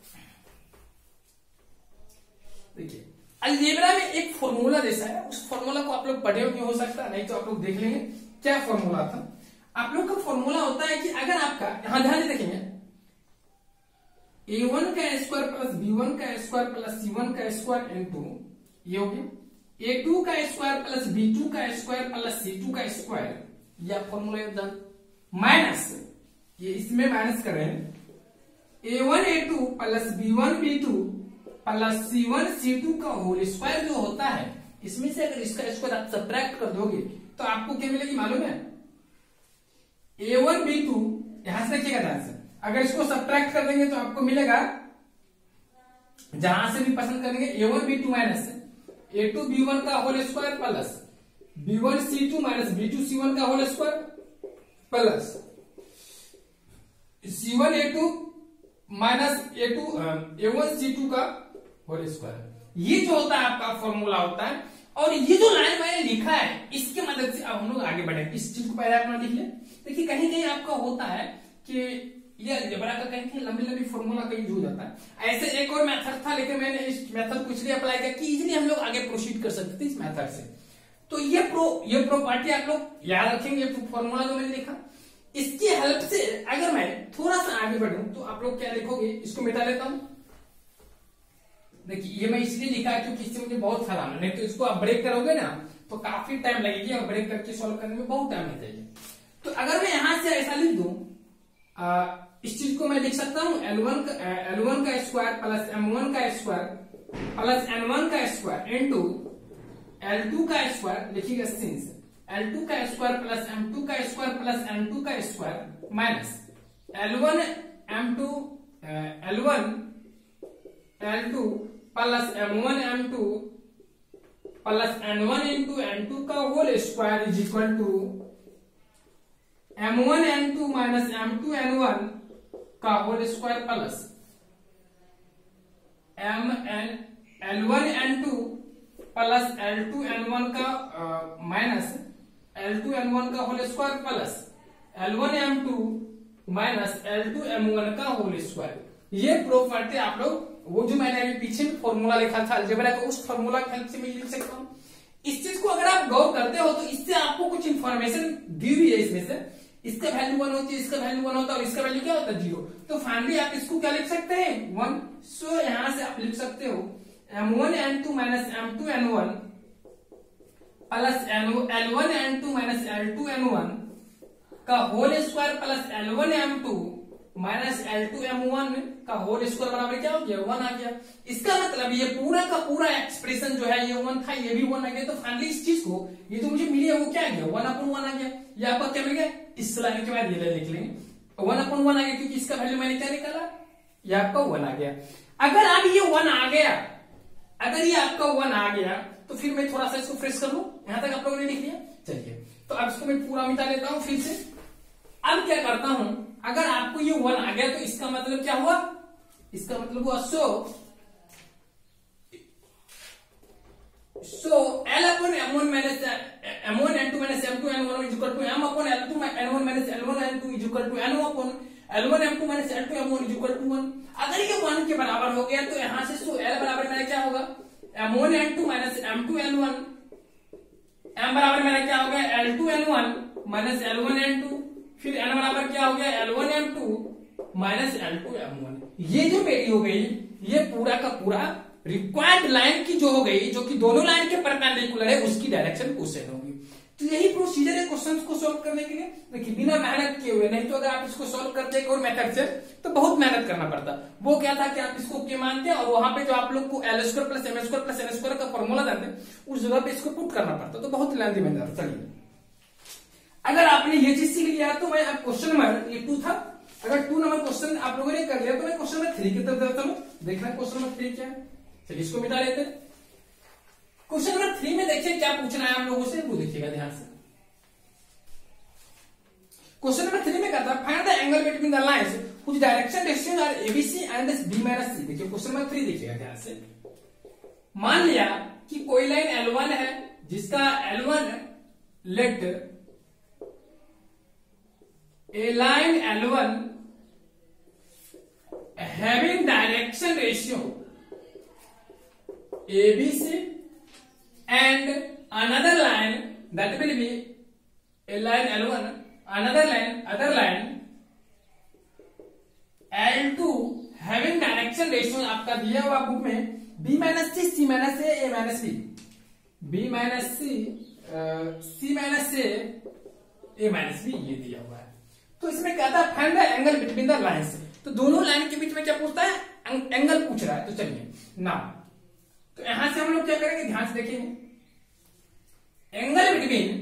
देखिए अलजेब्रा में एक फॉर्मूला जैसा है, उस फॉर्मूला को आप लोग पढ़े हो हो सकता है, नहीं तो आप लोग देख लेंगे क्या फॉर्मूला था। आप लोग का फॉर्मूला होता है कि अगर आपका, यहां ध्यान से देखेंगे, A1 का स्क्वायर प्लस B1 का स्क्वायर प्लस C1 का स्क्वायर इनटू ये हो गया A2 का स्क्वायर प्लस B2 का स्क्वायर प्लस C2 का स्क्वायर, यह फॉर्मूला एकदम माइनस, ये इसमें माइनस कर रहे हैं A1 A2 plus B1 B2 plus C1 C2 का होल स्क्वायर जो होता है, इसमें से अगर इसका स्क्वायर आप सब्ट्रैक्ट कर दोगे तो आपको क्या मिलेगी मालूम है? A1 B2, यहां से देखिएगा ध्यान से, अगर इसको सब्ट्रैक्ट कर देंगे तो आपको मिलेगा, जहां से भी पसंद करेंगे A1 B2 minus A2 B1 का whole square plus B1 C2 minus B2 C1 का whole square plus C1 A2 minus A1 C2 का होल स्क्वायर। ये जो होता है आपका फॉर्मूला होता है। और ये जो लाइन मैंने लिखा है इसके मदद से अब हम लोग आगे बढ़े। इस चीज को पहले अपना लिख ले। देखिए कहीं कहीं आपका होता है कि ये अलजेब्रा का कहीं लंबी लंबी फॉर्मूला का यूज हो जाता है। ऐसे एक और मेथड था, लेकिन मैंने इस मेथड को इसलिए अप्लाई किया कि इजीली हम लोग आगे प्रोसीड कर सकते थे इस मेथड से। तो ये प्रॉपर्टी आप लोग याद रखेंगे। फॉर्मूला जो मैंने लिखा, इसकी हेल्प से अगर मैं थोड़ा सा आगे बढ़ूं तो आप लोग क्या लिखोगे, इसको मिटा लेता हूं। देखिए ये मैं इसलिए लिखा है क्योंकि इससे मुझे बहुत फायदा है, नहीं तो इसको आप ब्रेक करोगे ना तो काफी टाइम लगेगी और ब्रेक करके सॉल्व करने में बहुत टाइम लगेगा। तो अगर मैं यहां से ऐसा लिख दूं, इस चीज को मैं लिख सकता हूं L1 का स्क्वायर प्लस M1 का स्क्वायर प्लस N1 का स्क्वायर इंटू L2 का स्क्वायर, लिखिएगा सिंस L2 का स्क्वायर प्लस M2 का स्क्वायर प्लस N2 का square minus L1 L2 plus M1 M2 plus N1 into N2 का whole square is equal to M1 N2 minus M2 N1 का whole square plus L1 N2 plus L2 N1 का माइनस L2 N1 का whole square plus L1 M2 minus L2 M1 का होल स्क्वायर। ये प्रॉपर्टी आप लोग वो जो मैंने अभी पीछे में फॉर्मूला लिखा था अलजेब्रा का, उस फॉर्मूला की हेल्प से मैं लिख सकता हूं। इस चीज को अगर आप गौर करते हो तो इससे आपको कुछ इंफॉर्मेशन दी हुई है। इसमें से इसका वैल्यू 1 होती है, इसका वैल्यू 1 होता है और इसका वैल्यू क्या होता है 0। तो फाइनली आप इसको क्या लिख सकते हैं 1। सो यहां से आप लिख सकते हो M1 N2 minus M2 N1 plus L1 N2 minus L2 N1 का whole square plus L1 M2 minus L2 M1 का होल स्क्वायर बराबर क्या हो गया 1 आ गया। इसका मतलब ये पूरा का पूरा एक्सप्रेशन जो है ये 1 था, ये भी 1 आ गया। तो फाइनली इस चीज को ये जो मुझे मिली है वो क्या आ गया 1/1 आ गया। ये आपका क्या मिल गया, इस लाइन के बाद ये लिख लेंगे 1/1 आ गया क्योंकि इसका वैल्यू मैंने क्या निकाला, ये आपका 1 आ गया। अगर अब ये 1 आ गया, अगर ये आपका 1 आ गया तो फिर मैं थोड़ा सा इसको फ्रेश कर लूं। यहां तक आप लोगों ने लिख लिया, चलिए तो अब इसको मैं पूरा मिटा लेता हूं फिर से। अब क्या करता हूं, अगर आपको ये 1 आ गया तो इसका मतलब क्या हुआ, इसका मतलब हुआ so L upon M1 minus M1 N2 minus M2 N1 is equal to M upon L2 N1 minus L1 N2 is equal to N upon L1 M2 minus L2 M1 is equal to 1। अगर ये 1 के बराबर हो गया तो यहां से सो L बराबर मेरा क्या होगा M1 N2 minus M2 N1, M बराबर मेरा क्या हो गया L2 N1 minus L1 N2, फिर N बराबर क्या हो गया L1 M2 minus L2 M1। ये जो मेरी हो गई ये पूरा का पूरा रिक्वायर्ड लाइन की जो हो गई, जो कि दोनों लाइन के परपेंडिकुलर है, उसकी डायरेक्शन क्वेश्चन होगी। तो यही प्रोसीजर है क्वेश्चंस को सॉल्व करने के लिए। देखिए बिना मेहनत किए हुए, नहीं तो अगर आप इसको सॉल्व करते एक और मेथड से तो बहुत मेहनत करना पड़ता। वो क्या था कि आप इसको के मानते और वहां पे जो आप लोग को L square plus M square plus N square का फॉर्मूला जानते उस जगह पे इसको पुट करना पड़ता, तो बहुत लेंथी मेथड। चलिए अगर आपने ये चीज सीख लिया तो मैं अब क्वेश्चन नंबर ये 2 था, अगर 2 नंबर क्वेश्चन आप लोगों ने कर लिया तो मैं क्वेश्चन नंबर 3 की तरफ जाता हूं। देखना क्वेश्चन नंबर 3 क्या है, चलिए इसको मिटा लेते हैं। क्वेश्चन नंबर 3 में देखिए क्या पूछना है हम लोगों से, वो देखिएगा ध्यान से। क्वेश्चन नंबर 3 में कहता है find the angle between the lines which direction distance are ABC and B minus C। देखिए क्वेश्चन नंबर 3 देखिएगा ध्यान से। मान लिया कि कोई लाइन L1 है जिसका L1 let a line L1 having direction ratio ABC and another line that will be a line L1 other line L2 having direction ratio आपका दिया हुआ बुक में B minus C, C minus A minus B, B minus C minus A minus B, ये दिया हुआ है। तो इसमें क्या था, find the angle between the lines. तो दोनों लाइन के बीच में क्या पूछता है, एंगल पूछ रहा है। तो चलिए ना, तो यहां से हम लोग क्या करेंगे, ध्यान से देखेंगे, angle between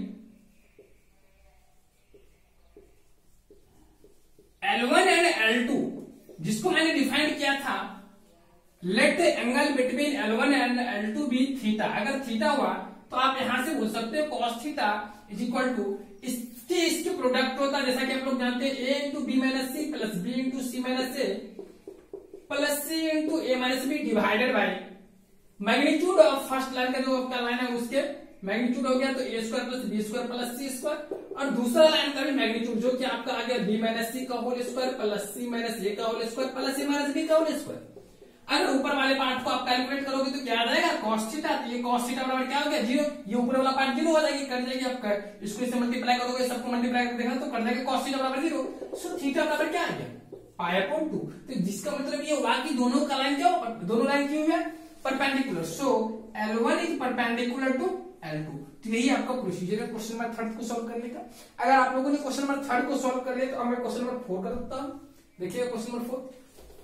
L1 and L2, जिसको मैंने डिफाइन किया था, let angle between L1 and L2 be theta. अगर थीटा हुआ तो आप यहां से बोल सकते हो cos theta is equal to इसके प्रोडक्ट होता है, जैसा कि आप लोग जानते हैं, a into B minus C plus B into C minus A plus C into A minus B divided by magnitude of first line का जो आपका लाइन है उसके मैग्नीट्यूड हो गया, तो A square plus B square plus C square, और दूसरा लाइन का भी मैग्नीट्यूड जो कि आपका आ गया बी माइनस सी का whole square plus C minus A का whole square plus A minus B का होल स्क्वायर। अगर ऊपर वाले पार्ट को आप कैलकुलेट करोगे तो क्या आ जाएगा, cos थीटा। तो ये cos थीटा बराबर क्या हो गया, 0। ये ऊपर वाला पार्ट 0 हो जाएगी, कट जाएगी आपका, इसको इससे मल्टीप्लाई करोगे, सबको मल्टीप्लाई करके देखना तो कट जाएगा, cos थीटा बराबर 0। सो थीटा बराबर क्या आ गया, पाई अपॉन 2। तो जिसका मतलब ये हुआ कि दोनों का लाइन क्या हो, दोनों लाइन की हुई है perpendicular. So L1 is perpendicular to L2। तो यही आपका प्रोसीजर है क्वेश्चन नंबर 3 को सॉल्व करने का। अगर आप लोगों ने क्वेश्चन नंबर 3 को सॉल्व कर लिया तो अब मैं क्वेश्चन नंबर 4 कर सकता हूं। देखिए क्वेश्चन नंबर 4,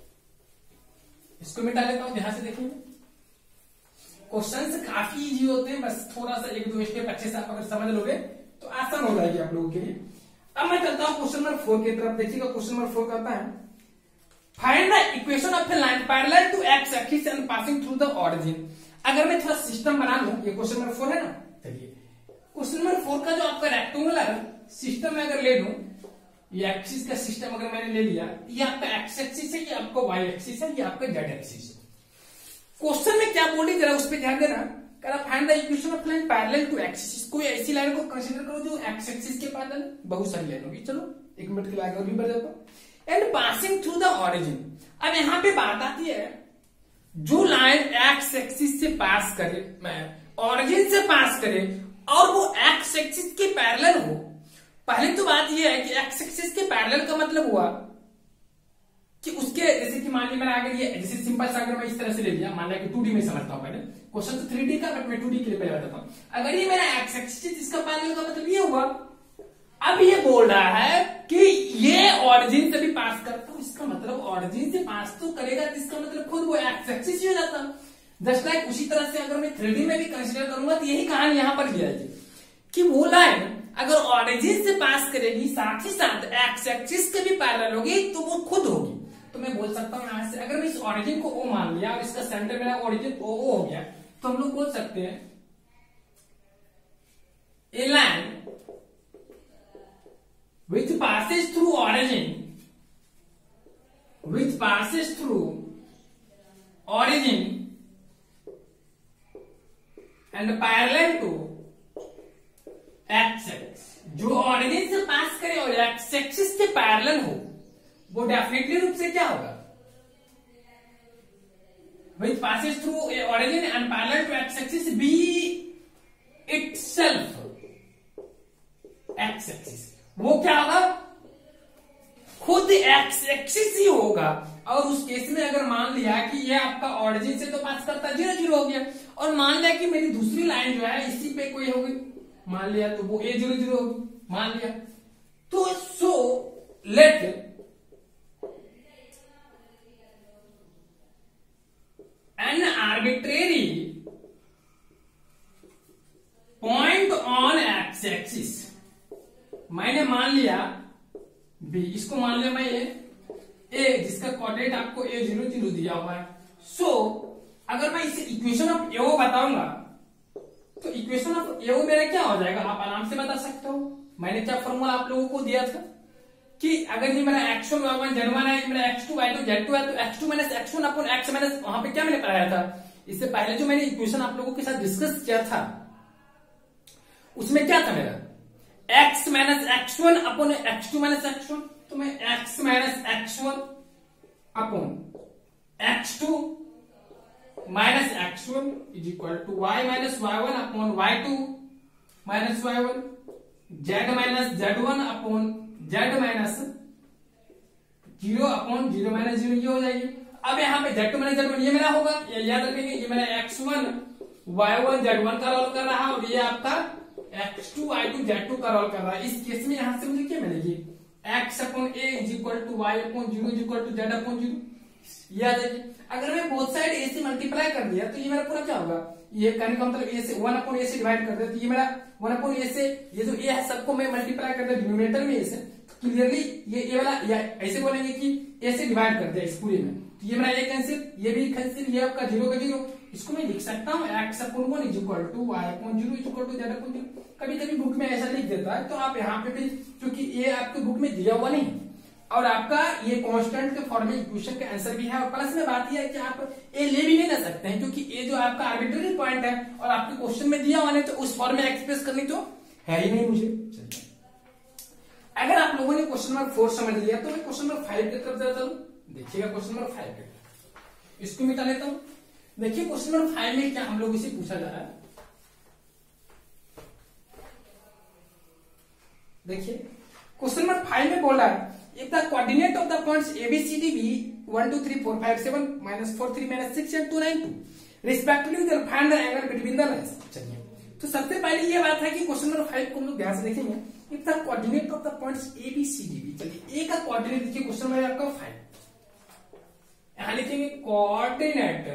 इसको मिटा लेता हूं, ध्यान से देखेंगे। क्वेश्चन काफी इजी होते हैं, बस थोड़ा सा 1-2 स्टेप अच्छे से आप अगर समझ लोगे तो आसान हो जाएगी आप लोगों के लिए। अब मैं चलता हूं क्वेश्चन नंबर 4 की तरफ। देखिएगा क्वेश्चन नंबर 4 कहता है, find the equation of a line parallel to x axis and passing through the origin. अगर मैं थोड़ा सिस्टम बना लूं, ये क्वेश्चन नंबर 4 है ना, चलिए क्वेश्चन नंबर 4 का जो आपका रेक्टेंगुलर सिस्टम में अगर ले लूं, ये एक्सिस का सिस्टम अगर मैंने ले लिया, ये आपका एक्स एक्सिस है, ये आपका वाई एक्सिस है, ये आपका जेड एक्सिस है। क्वेश्चन में क्या बोली जरा उस पर ध्यान देना, कह रहा find the equation of line parallel to axis. कोई ऐसी लाइन को कंसीडर करो जो एक्स एक्सिस के पैरेलल, बहुत सारी लाइन होगी, चलो 1 मिनट के लिए आगे भी बढ़ जाता हूं। And passing through the origin. अब यहां पे बात आती है, जो लाइन एक्स एक्सिस से पास करे, ऑरिजिन से पास करे और वो एक्स एक्सिस के पैरेलल हो। पहले तो बात यह है कि एक्स एक्सिस के पैरेलल का मतलब हुआ कि उसके, जैसे कि मान लिया मैंने आगे ये, जैसे सिंपल सा अगर मैं इस तरह से ले लिया, मान लिया कि 2D में समझता हूं, पहले क्वेश्चन तो 3D का, बट मैं 2D के लिए पहले बताता हूं। अगर ये मेरा एक्स एक्सिस इसका पैरेलल का मतलब ये हुआ, अब ये बोल रहा है कि ये ऑरिजिन से भी पास करता हूं, इसका मतलब ऑरिजिन से पास तो करेगा, इसका मतलब खुद वो एक्स एक्सिस ही हो जाता। जस्ट लाइक उसी तरह से अगर मैं 3D में भी कंसीडर करूंगा तो यही कहानी यहां पर भी आएगी कि वो लाइन अगर ऑरिजिन से पास करेगी साथ ही साथ एक्स एक्सिस के भी पैरेलल होगी तो वो खुद होगी। तो मैं बोल सकता हूं यहां से, अगर मैं इस ऑरिजिन को O मान लिया और इसका सेंटर मेरा ऑरिजिन O हो गया, तो हम लोग बोल सकते हैं a line which passes through origin, which passes through origin and parallel to x axis। जो ऑरिजिन से पास करे और एक्स एक्सिस के पैरेलल हो, वो डेफिनेटली रूप से क्या होगा, which passes through origin and parallel to x axis be itself x axis। वो क्या होगा, खुद एक्स एक्सिस ही होगा। और उस केस में अगर मान लिया कि ये आपका ऑरिजिन से तो पास करता 0 0 हो गया, और मान लिया कि मेरी दूसरी लाइन जो है इसी पे कोई होगी, मान लिया तो वो A 0 0 होगी, मान लिया तो so let an arbitrary point on X axis. मैंने मान लिया B, इसको मान लिया मैं A, जिसका कोऑर्डिनेट आपको A 0 0 दिया हुआ है। सो अगर मैं इसे इक्वेशन ऑफ AO बताऊंगा तो इक्वेशन ऑफ AO मेरा क्या हो जाएगा, आप आराम से बता सकते हो। मैंने क्या फॉर्मूला आप लोगों को दिया था कि अगर ये मेरा x1 y1 z1 है, मेरा x2 y2 z2 है, तो x2 minus x1 upon x minus, वहां पे क्या मैंने पढ़ाया था इससे पहले, जो मैंने इक्वेशन आप लोगों के साथ डिस्कस किया था उसमें क्या था मेरा, x minus x1 upon x2 minus x1। तो मैं x minus x1 upon x2 minus x1 is equal to y minus y1 upon y2 minus y1, z minus z1 upon z minus 0 upon 0 minus 0, ये हो जाएगी। अब यहाँ पे Z2 माइनस Z1 ये मेरा होगा, ये याद रखेंगे, ये मेरा X1 Y1 Z1 का रोल कर रहा है और ये आपका X2 Y2 Z2 का रोल कर रहा है। इस केस में यहां से मुझे क्या मिलेगी, x upon a is equal to y upon 0 is equal to z upon 0। ये आ जाएगी। अगर मैं बोथ साइड a से मल्टीप्लाई कर दिया तो ये मेरा पूरा क्या होगा, ये कहने का मतलब a से 1 अपॉन a से डिवाइड कर दिया तो ये मेरा 1 अपॉन a से, ये जो a है सबको मैं मल्टीप्लाई कर दिया डिनोमिनेटर में a से, क्लियरली ये a वाला या ऐसे बोलेंगे कि a से डिवाइड कर दिया इस पूरे में, तो ये मेरा a कैंसिल, ये भी कैंसिल, ये आपका 0 का 0। इसको मैं लिख सकता हूँ x upon 1 is equal to y upon 0 is equal to z upon 0। कभी कभी बुक में ऐसा लिख देता है, तो आप यहाँ पे भी, क्योंकि ये आपके बुक में दिया हुआ नहीं और आपका ये कांस्टेंट के फॉर्म में इक्वेशन का आंसर भी है, और प्लस में बात यह है कि आप ए ले भी नहीं ले सकते हैं, क्योंकि ए जो आपका आर्बिट्ररी पॉइंट है और आपके क्वेश्चन में दिया हुआ नहीं, तो उस फॉर्म में एक्सप्रेस करनी तो है ही नहीं मुझे। चलिए, अगर आप लोगों ने क्वेश्चन नंबर 4 समझ लिया तो मैं क्वेश्चन नंबर 5 की तरफ जाता हूँ। देखिएगा क्वेश्चन नंबर 5 के, इसको मिटा लेता हूँ। देखिए क्वेश्चन नंबर 5 में क्या हम लोग इसे पूछा जा रहा है। देखिए क्वेश्चन नंबर 5 में बोला है, if the coordinate of the points ABCD be 1 2 3 4 5 7 minus 4 3 minus 6 and 2 9 2 respectively, then find the angle between the lines। चलिए, तो सबसे पहले ये बात है कि क्वेश्चन नंबर 5 को हम लोग ध्यान से देखेंगे। if the coordinate of the points ABCD be, चलिए a का कोऑर्डिनेट देखिए क्वेश्चन नंबर आपका 5, यहां लिखेंगे कोऑर्डिनेट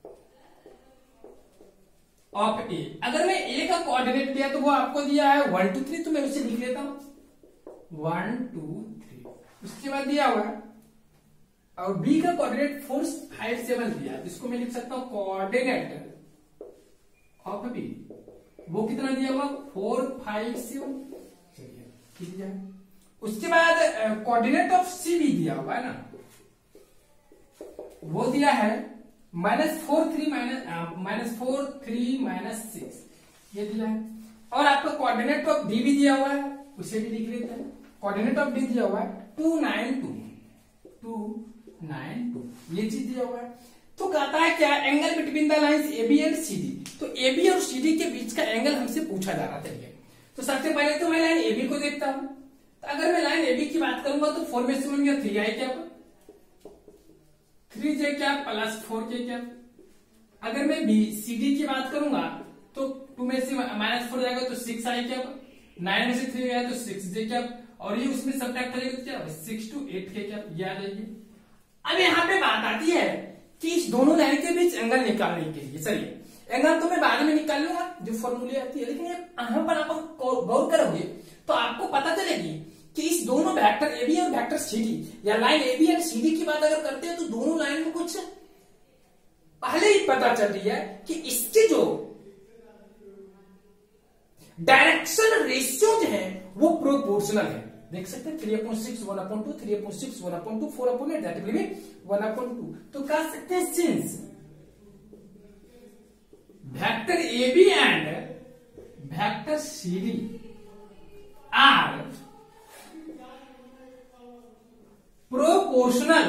ऑफ ए। अगर मैं a का कोऑर्डिनेट दिया तो वो आपको दिया है 1 2 3, तो मैं उसे लिख लेता हूं 1 2 3। उसके बाद दिया हुआ है और b का कोऑर्डिनेट 4 5 7 दिया, इसको मैं लिख सकता हूं कोऑर्डिनेट ऑफ b, वो कितना दिया हुआ 4 5 7। चलिए ठीक है, उसके बाद कोऑर्डिनेट ऑफ c भी दिया हुआ है ना, वो दिया है -4 3 -4 3 -6, ये दिया है। और आपका कोऑर्डिनेट ऑफ डी भी दिया हुआ है, उसे भी लिख लेते हैं। कोऑर्डिनेट ऑफ डी दिया हुआ है 2 9 2 9 2, ये चीज दिया हुआ है। तो कहता है क्या, angle between the lines AB and CD। तो AB और CD के बीच का एंगल हमसे पूछा जा रहा था। तो सबसे पहले तो मैं लाइन AB को देखता हूं। तो अगर मैं लाइन AB की बात करूंगा तो 4 में से बन गया 3i क्या 3j क्या प्लस 4k क्या। अगर मैं CD की बात करूंगा तो 2 में से -4 जाएगा तो 6i क्या, 9 में से 3 गया तो 6j क्या, और ये उसमें सब्ट्रैक्ट करेगा तो क्या 6 to 8k क्या, ये आ जाएगी। अब यहाँ पे बात आती है कि इस दोनों लाइन के बीच एंगल निकालने के लिए, चलिए एंगल तो मैं बाद में निकाल लूंगा जो फॉर्मूले आती है, लेकिन यहाँ पर आप गौर करोगे तो आपको पता चलेगी कि इस दोनों वेक्टर AB और वेक्टर CD या लाइन AB और CD की बात अगर करते हैं तो दोनों लाइन में कुछ पहले ही पता चल रही है कि इसके जो डायरेक्शन रेशियो जो है वो प्रोपोर्शनल है। देख सकते हैं 3/6 1/2 3/6 1/2 4/8 दैट विल बी 1/2। तो कह सकते हैं since vector AB and vector CD are proportional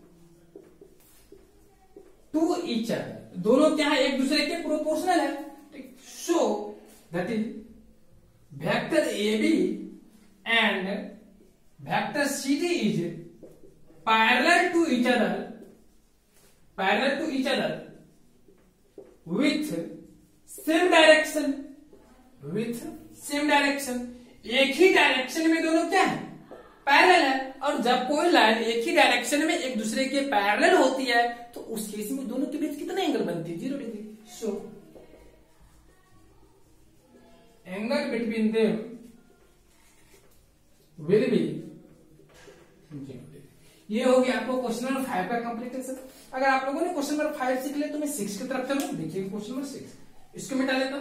to each other, दोनों क्या है एक दूसरे के प्रोपोर्शनल है। So that is vector AB and vector CD is parallel to each other with same direction, एक ही डायरेक्शन में दोनों क्या है पैरेलल है। और जब कोई लाइन एक ही डायरेक्शन में एक दूसरे के पैरेलल होती है तो उस केस में दोनों के बीच कितना एंगल बनती है 0 degree. So angle between them will be, ये हो गया आपको क्वेश्चन नंबर 5 का कंप्लीटेशन। अगर आप लोगों ने क्वेश्चन नंबर 5 सीख लिया तो मैं 6 की तरफ चलूं। देखिए क्वेश्चन नंबर 6, इसको मिटा लेता हूं।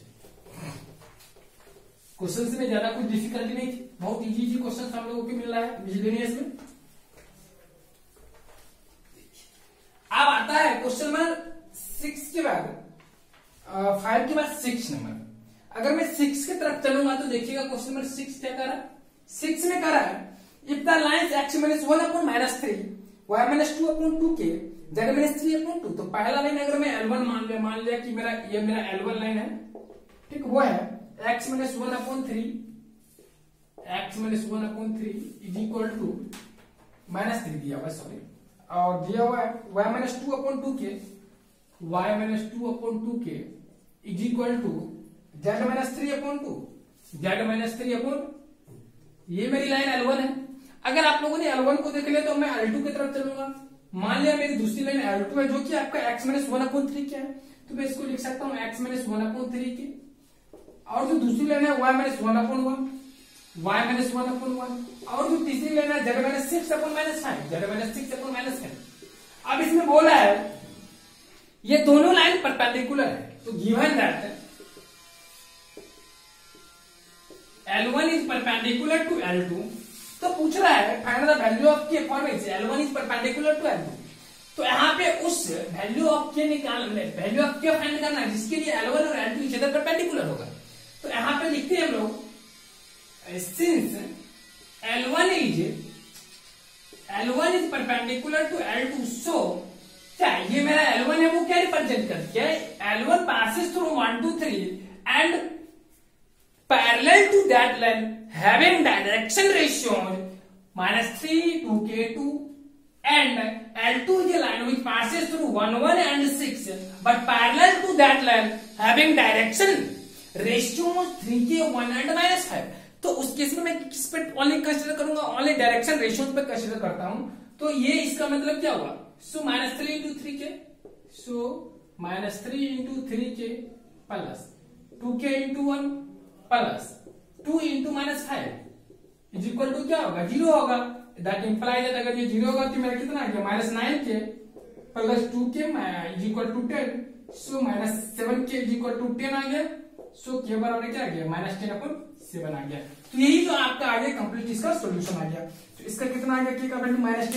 क्वेश्चन में ज्यादा कुछ डिफिकल्टी नहीं थी, बहुत इजी क्वेश्चन हम लोगों को मिल रहा है मिसलेनियस में। अब आता है क्वेश्चन नंबर 6 के बाद 5 के बाद 6 नंबर। अगर मैं 6 की तरफ चलूंगा तो देखिएगा क्वेश्चन नंबर 6 क्या कर रहा है, 6 में कर रहा है if the lines x -1/-3 y -2/2k z -3/2। तो पहला लाइन अगर मैं L1 मान लिया कि ये मेरा L1 लाइन है, ठीक, वो है x -1/3 इज इक्वल टू -3 दिया हुआ, सॉरी, और दिया हुआ है y minus 2/2k, y minus 2/2k is equal to z minus 3/2, z minus 3/, ये मेरी लाइन L1 है। अगर आप लोगों ने L1 को देख लिया तो मैं L2 की तरफ चलूंगा। मान लिया मेरी दूसरी लाइन L2 है जो कि आपका x माइनस 1/3 क्या है, तो मैं इसको लिख सकता हूं x माइनस 1/3 के, और जो दूसरी लाइन है y माइनस 1/1, y माइनस 1/1, और जो तीसरी लाइन है z माइनस 6/5, z माइनस 6/5। अब इसमें बोला है ये दोनों लाइन परपेंडिकुलर है, तो given that L1 is perpendicular to L2, तो पूछ रहा है find the value of k for which L1 is perpendicular to L2। तो यहाँ पे उस value of k value of k find करना है जिसके लिए L1 और L2 इच अदर परपेंडिकुलर होगा। तो यहाँ पे लिखते हैं हम लोग since L1 is perpendicular to L2, so क्या ये मेरा L1 है वो क्या रिप्रेजेंट करती है, L1 passes through 1 2 3 and parallel to that line having direction ratios -3 2k2, and L2 is a line which passes through 1 1 and 6 but parallel to that line having direction ratios 3k 1 and -5। तो उस केस में मैं किस पे ओनली कंसीडर करूंगा, ओनली डायरेक्शन रेशियोज पे कंसीडर करता हूं। तो ये इसका मतलब क्या हुआ, so -3 into 3k, so -3 into 3k plus 2k into 1 plus 2 into -5 is equal to क्या होगा, 0 होगा। दैट इंप्लाइज दैट अगर ये 0 होगा तो मेरा कितना आ गया -9k plus 2k is equal to 10, so -7k is equal to 10 आ गया। सो k बराबर क्या आ गया, -10/7 आ गया। तो यही जो आपका आ गया कंप्लीट इसका सॉल्यूशन आ गया। तो इसका कितना आ गया, k का वैल्यू -10/7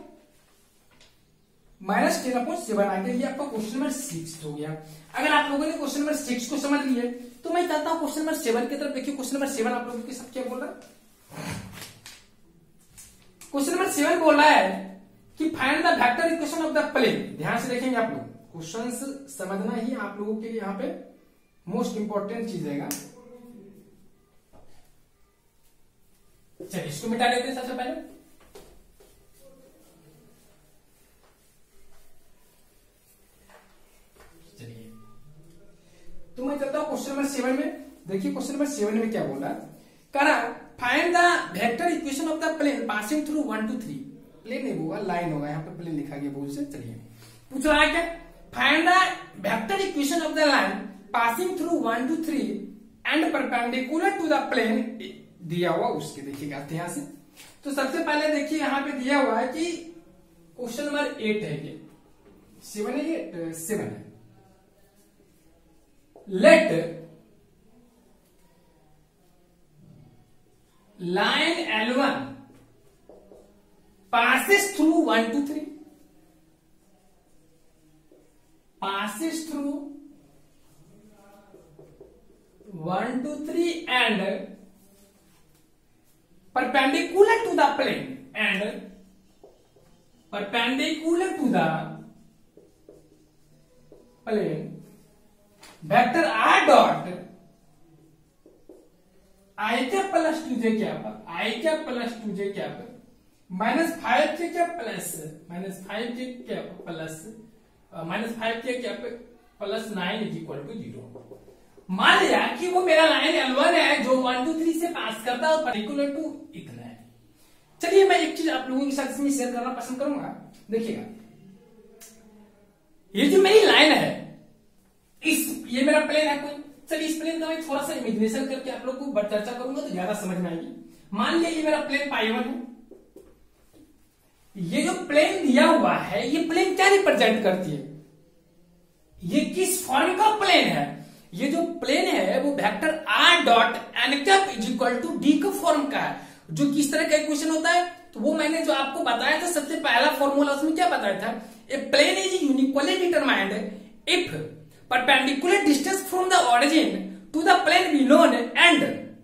आ गया। ये आपका क्वेश्चन नंबर 6 हो गया। अगर आप लोगों ने क्वेश्चन नंबर 6 को समझ लिए तो मैं चाहता हूं क्वेश्चन नंबर 7 की तरफ देखिए। क्वेश्चन नंबर 7 आप लोगों के साथ क्या बोल रहा है, क्वेश्चन नंबर 7 बोल रहा है कि find the vector equation of the plane. ध्यान से देखेंगे आप लोग, क्वेश्चंस समझना ही आप लोगों के लिए यहाँ पे मोस्ट इंपॉर्टेंट चीज है। चलिए इसको मिटा देते हैं सबसे पहले। चलिए तो मैं चलता हूं क्वेश्चन नंबर 7 में। देखिए क्वेश्चन नंबर 7 में क्या बोला, करा find the vector equation of the plane passing through 1 2 3। Plane नहीं होगा, लाइन होगा, यहाँ पे प्लेन लिखा गया भूल से। चलिए पूछ रहा है क्या, find the vector equation of the line passing through 1 2 3 and perpendicular to the plane दिया हुआ उसके। देखिएगा यहां से, तो सबसे पहले देखिए यहां पे दिया हुआ है कि क्वेश्चन नंबर 8 है, ये 7 है, ये 7 है। Let line L1 passes through 1 2 3, passes through 1 2 3 and perpendicular to the plane, and perpendicular to the plane vector r dot i क्या प्लस 2j क्या i क्या प्लस 2j क्या -5k क्या प्लस -5k क्या प्लस -5k क्या प्लस 9 इज इक्वल टू 0। मान लिया कि वो मेरा लाइन L1 है जो 1 2 3 से पास करता है और पर्टिकुलर टू इतना है। चलिए मैं एक चीज आप लोगों के साथ इसमें शेयर करना पसंद करूंगा। देखिएगा ये जो मेरी लाइन है, ये मेरा प्लेन है कोई। चलिए इस प्लेन का मैं थोड़ा सा इमेजिनेशन करके आप लोग को चर्चा करूंगा तो ज्यादा समझ में आएगी। मान लिया ये मेरा प्लेन पाई1 है। ये जो प्लेन दिया हुआ है, ये प्लेन क्या रिप्रेजेंट करती है, ये किस फॉर्म का प्लेन है। ये जो प्लेन है वो vector r dot n cap is equal to d का फॉर्म का है। जो किस तरह का इक्वेशन होता है, तो वो मैंने जो आपको बताया था सबसे पहला फॉर्मूला, उसमें क्या बताया था, a plane is uniquely determined if perpendicular distance from the origin to the plane be known and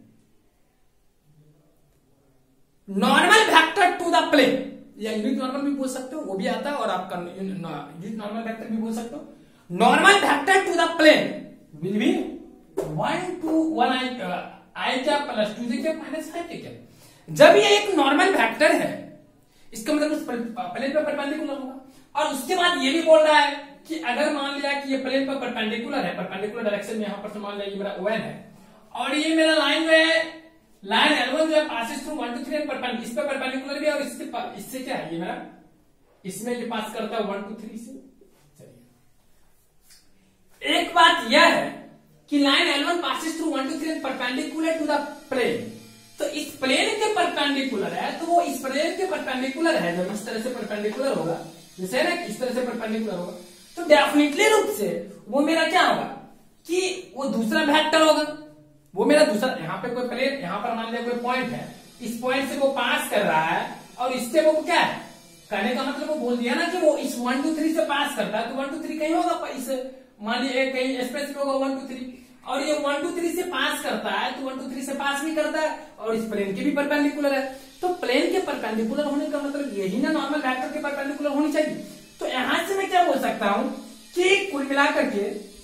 normal vector to the plane, या यूनिट नॉर्मल भी बोल सकते हो, वो भी आता है, और आपका यूनिट नॉर्मल वेक्टर भी बोल सकते हो। Normal vector to the plane will be 1 2 1 i क्या प्लस 2j क्या -5k क्या। जब ये एक नॉर्मल वेक्टर है, इसका मतलब उस प्लेन पे परपेंडिकुलर होगा। और उसके बाद ये भी बोल रहा है कि अगर मान लिया कि ये प्लेन पर परपेंडिकुलर है, परपेंडिकुलर डायरेक्शन में यहां पर मान लिया ये मेरा ON है और ये मेरा लाइन जो है, लाइन L1 जो है पासिस थ्रू 1 2 3 परपेंडिकुलर, इस पे परपेंडिकुलर भी है और इससे क्या है, ये मेरा इसमें ये पास करता है 1 2 3 से। चलिए एक बात यह है कि line L1 passes through 1 2 3 perpendicular to the plane, तो इस प्लेन के परपेंडिकुलर है, तो वो इस प्लेन के परपेंडिकुलर है, जब इस तरह से परपेंडिकुलर होगा, जैसे ना इस तरह से परपेंडिकुलर होगा, तो डेफिनेटली रूप से वो मेरा क्या होगा कि वो दूसरा वेक्टर होगा, वो मेरा दूसरा, यहाँ पे कोई प्लेन, यहाँ पर मान लिया कोई पॉइंट है, इस पॉइंट से वो पास कर रहा है और इससे वो क्या है, कहने का मतलब वो बोल दिया ना कि वो इस 1 2 3 से पास करता है, तो 1 2 3 कहीं होगा, इस मान लीजिए कहीं स्पेस में होगा 1 2 3, और ये 1 2 3 से पास करता है, तो 1 2 3 से पास भी करता है और इस प्लेन के भी परपेंडिकुलर है, तो प्लेन के परपेंडिकुलर होने का मतलब यही ना नॉर्मल वेक्टर के परपेंडिकुलर होनी चाहिए। तो यहां से मैं क्या बोल सकता हूं कि कुल मिलाकर के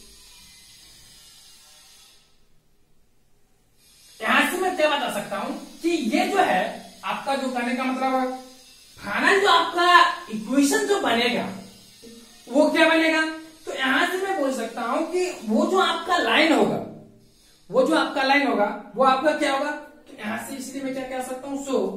यहां से मैं क्या बता सकता हूं कि ये जो है आपका, जो कहने का मतलब फाइनल जो आपका इक्वेशन जो बनेगा वो क्या बनेगा, तो यहां से मैं बोल सकता हूं कि वो जो आपका लाइन होगा, वो जो आपका लाइन होगा वो आपका क्या होगा, तो यहां से इसलिए मैं क्या कह सकता हूं, सो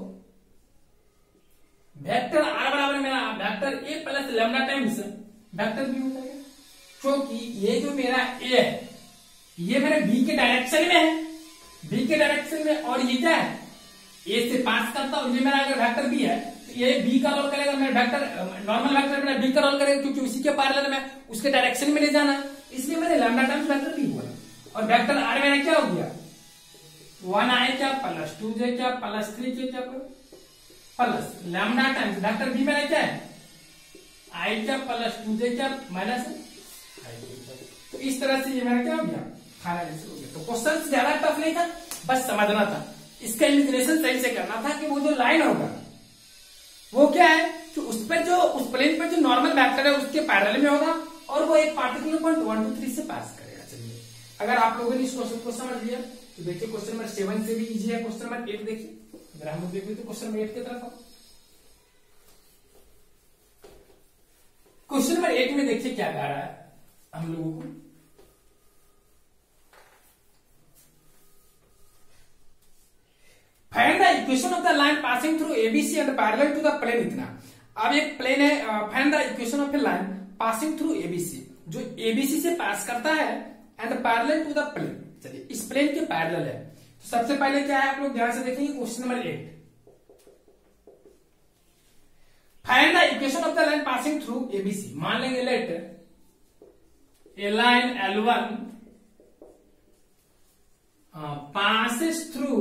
वेक्टर R बराबर मेरा vector A plus lambda times vector B हो जाएगा, क्योंकि ये जो मेरा A है ये मेरे B के डायरेक्शन में है, B के डायरेक्शन में, और ये क्या है A से पास करता, और ये मेरा अगर वेक्टर B है तो ये B का रोल करेगा, मेरा वेक्टर नॉर्मल वेक्टर मेरा B का रोल करेगा, क्योंकि उसी के पैरेलल में उसके डायरेक्शन में ले जाना है, इसलिए मैंने लैम्डा टाइम्स वेक्टर B हुआ। और वेक्टर R मेरा क्या हो गया, 1i क्या प्लस 2j क्या प्लस 3j क्या plus lambda times vector B मेरा क्या है, i क्या प्लस 2j क्या माइनस i। तो इस तरह से ये मेरा क्या हो गया, फाइनल आंसर हो गया। तो क्वेश्चन ज्यादा टफ नहीं था, बस समझना था, इसका इमेजिनेशन सही से करना था कि वो जो लाइन होगा वो क्या है कि उस पर जो उस प्लेन पर जो नॉर्मल वेक्टर है उसके पैरेलल में होगा और वो एक पार्टिकुलर पॉइंट 1 2 3 से पास करेगा। चलिए अगर आप लोगों ने इस क्वेश्चन को समझ लिया तो देखिए क्वेश्चन नंबर 7 से भी इजी है, क्वेश्चन नंबर 8 देखिए, अगर हम लोग देखिए तो क्वेश्चन नंबर 8 की तरफ आओ। क्वेश्चन नंबर 8 में देखिए क्या कह रहा है हम लोगों को, find the equation of the line passing through ABC and parallel to the plane. इतना अब एक प्लेन है, find the equation of a line passing through ABC, जो ABC से पास करता है and parallel to the plane. चलिए इस प्लेन के पैरेलल है, तो सबसे पहले क्या है आप लोग ध्यान से देखेंगे question number 8, find the equation of the line passing through ABC। मान लेंगे let a line L1 passes through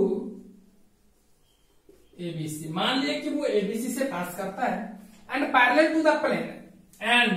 ABC, मान लिया कि वो ABC से पास करता है and parallel to the plane, and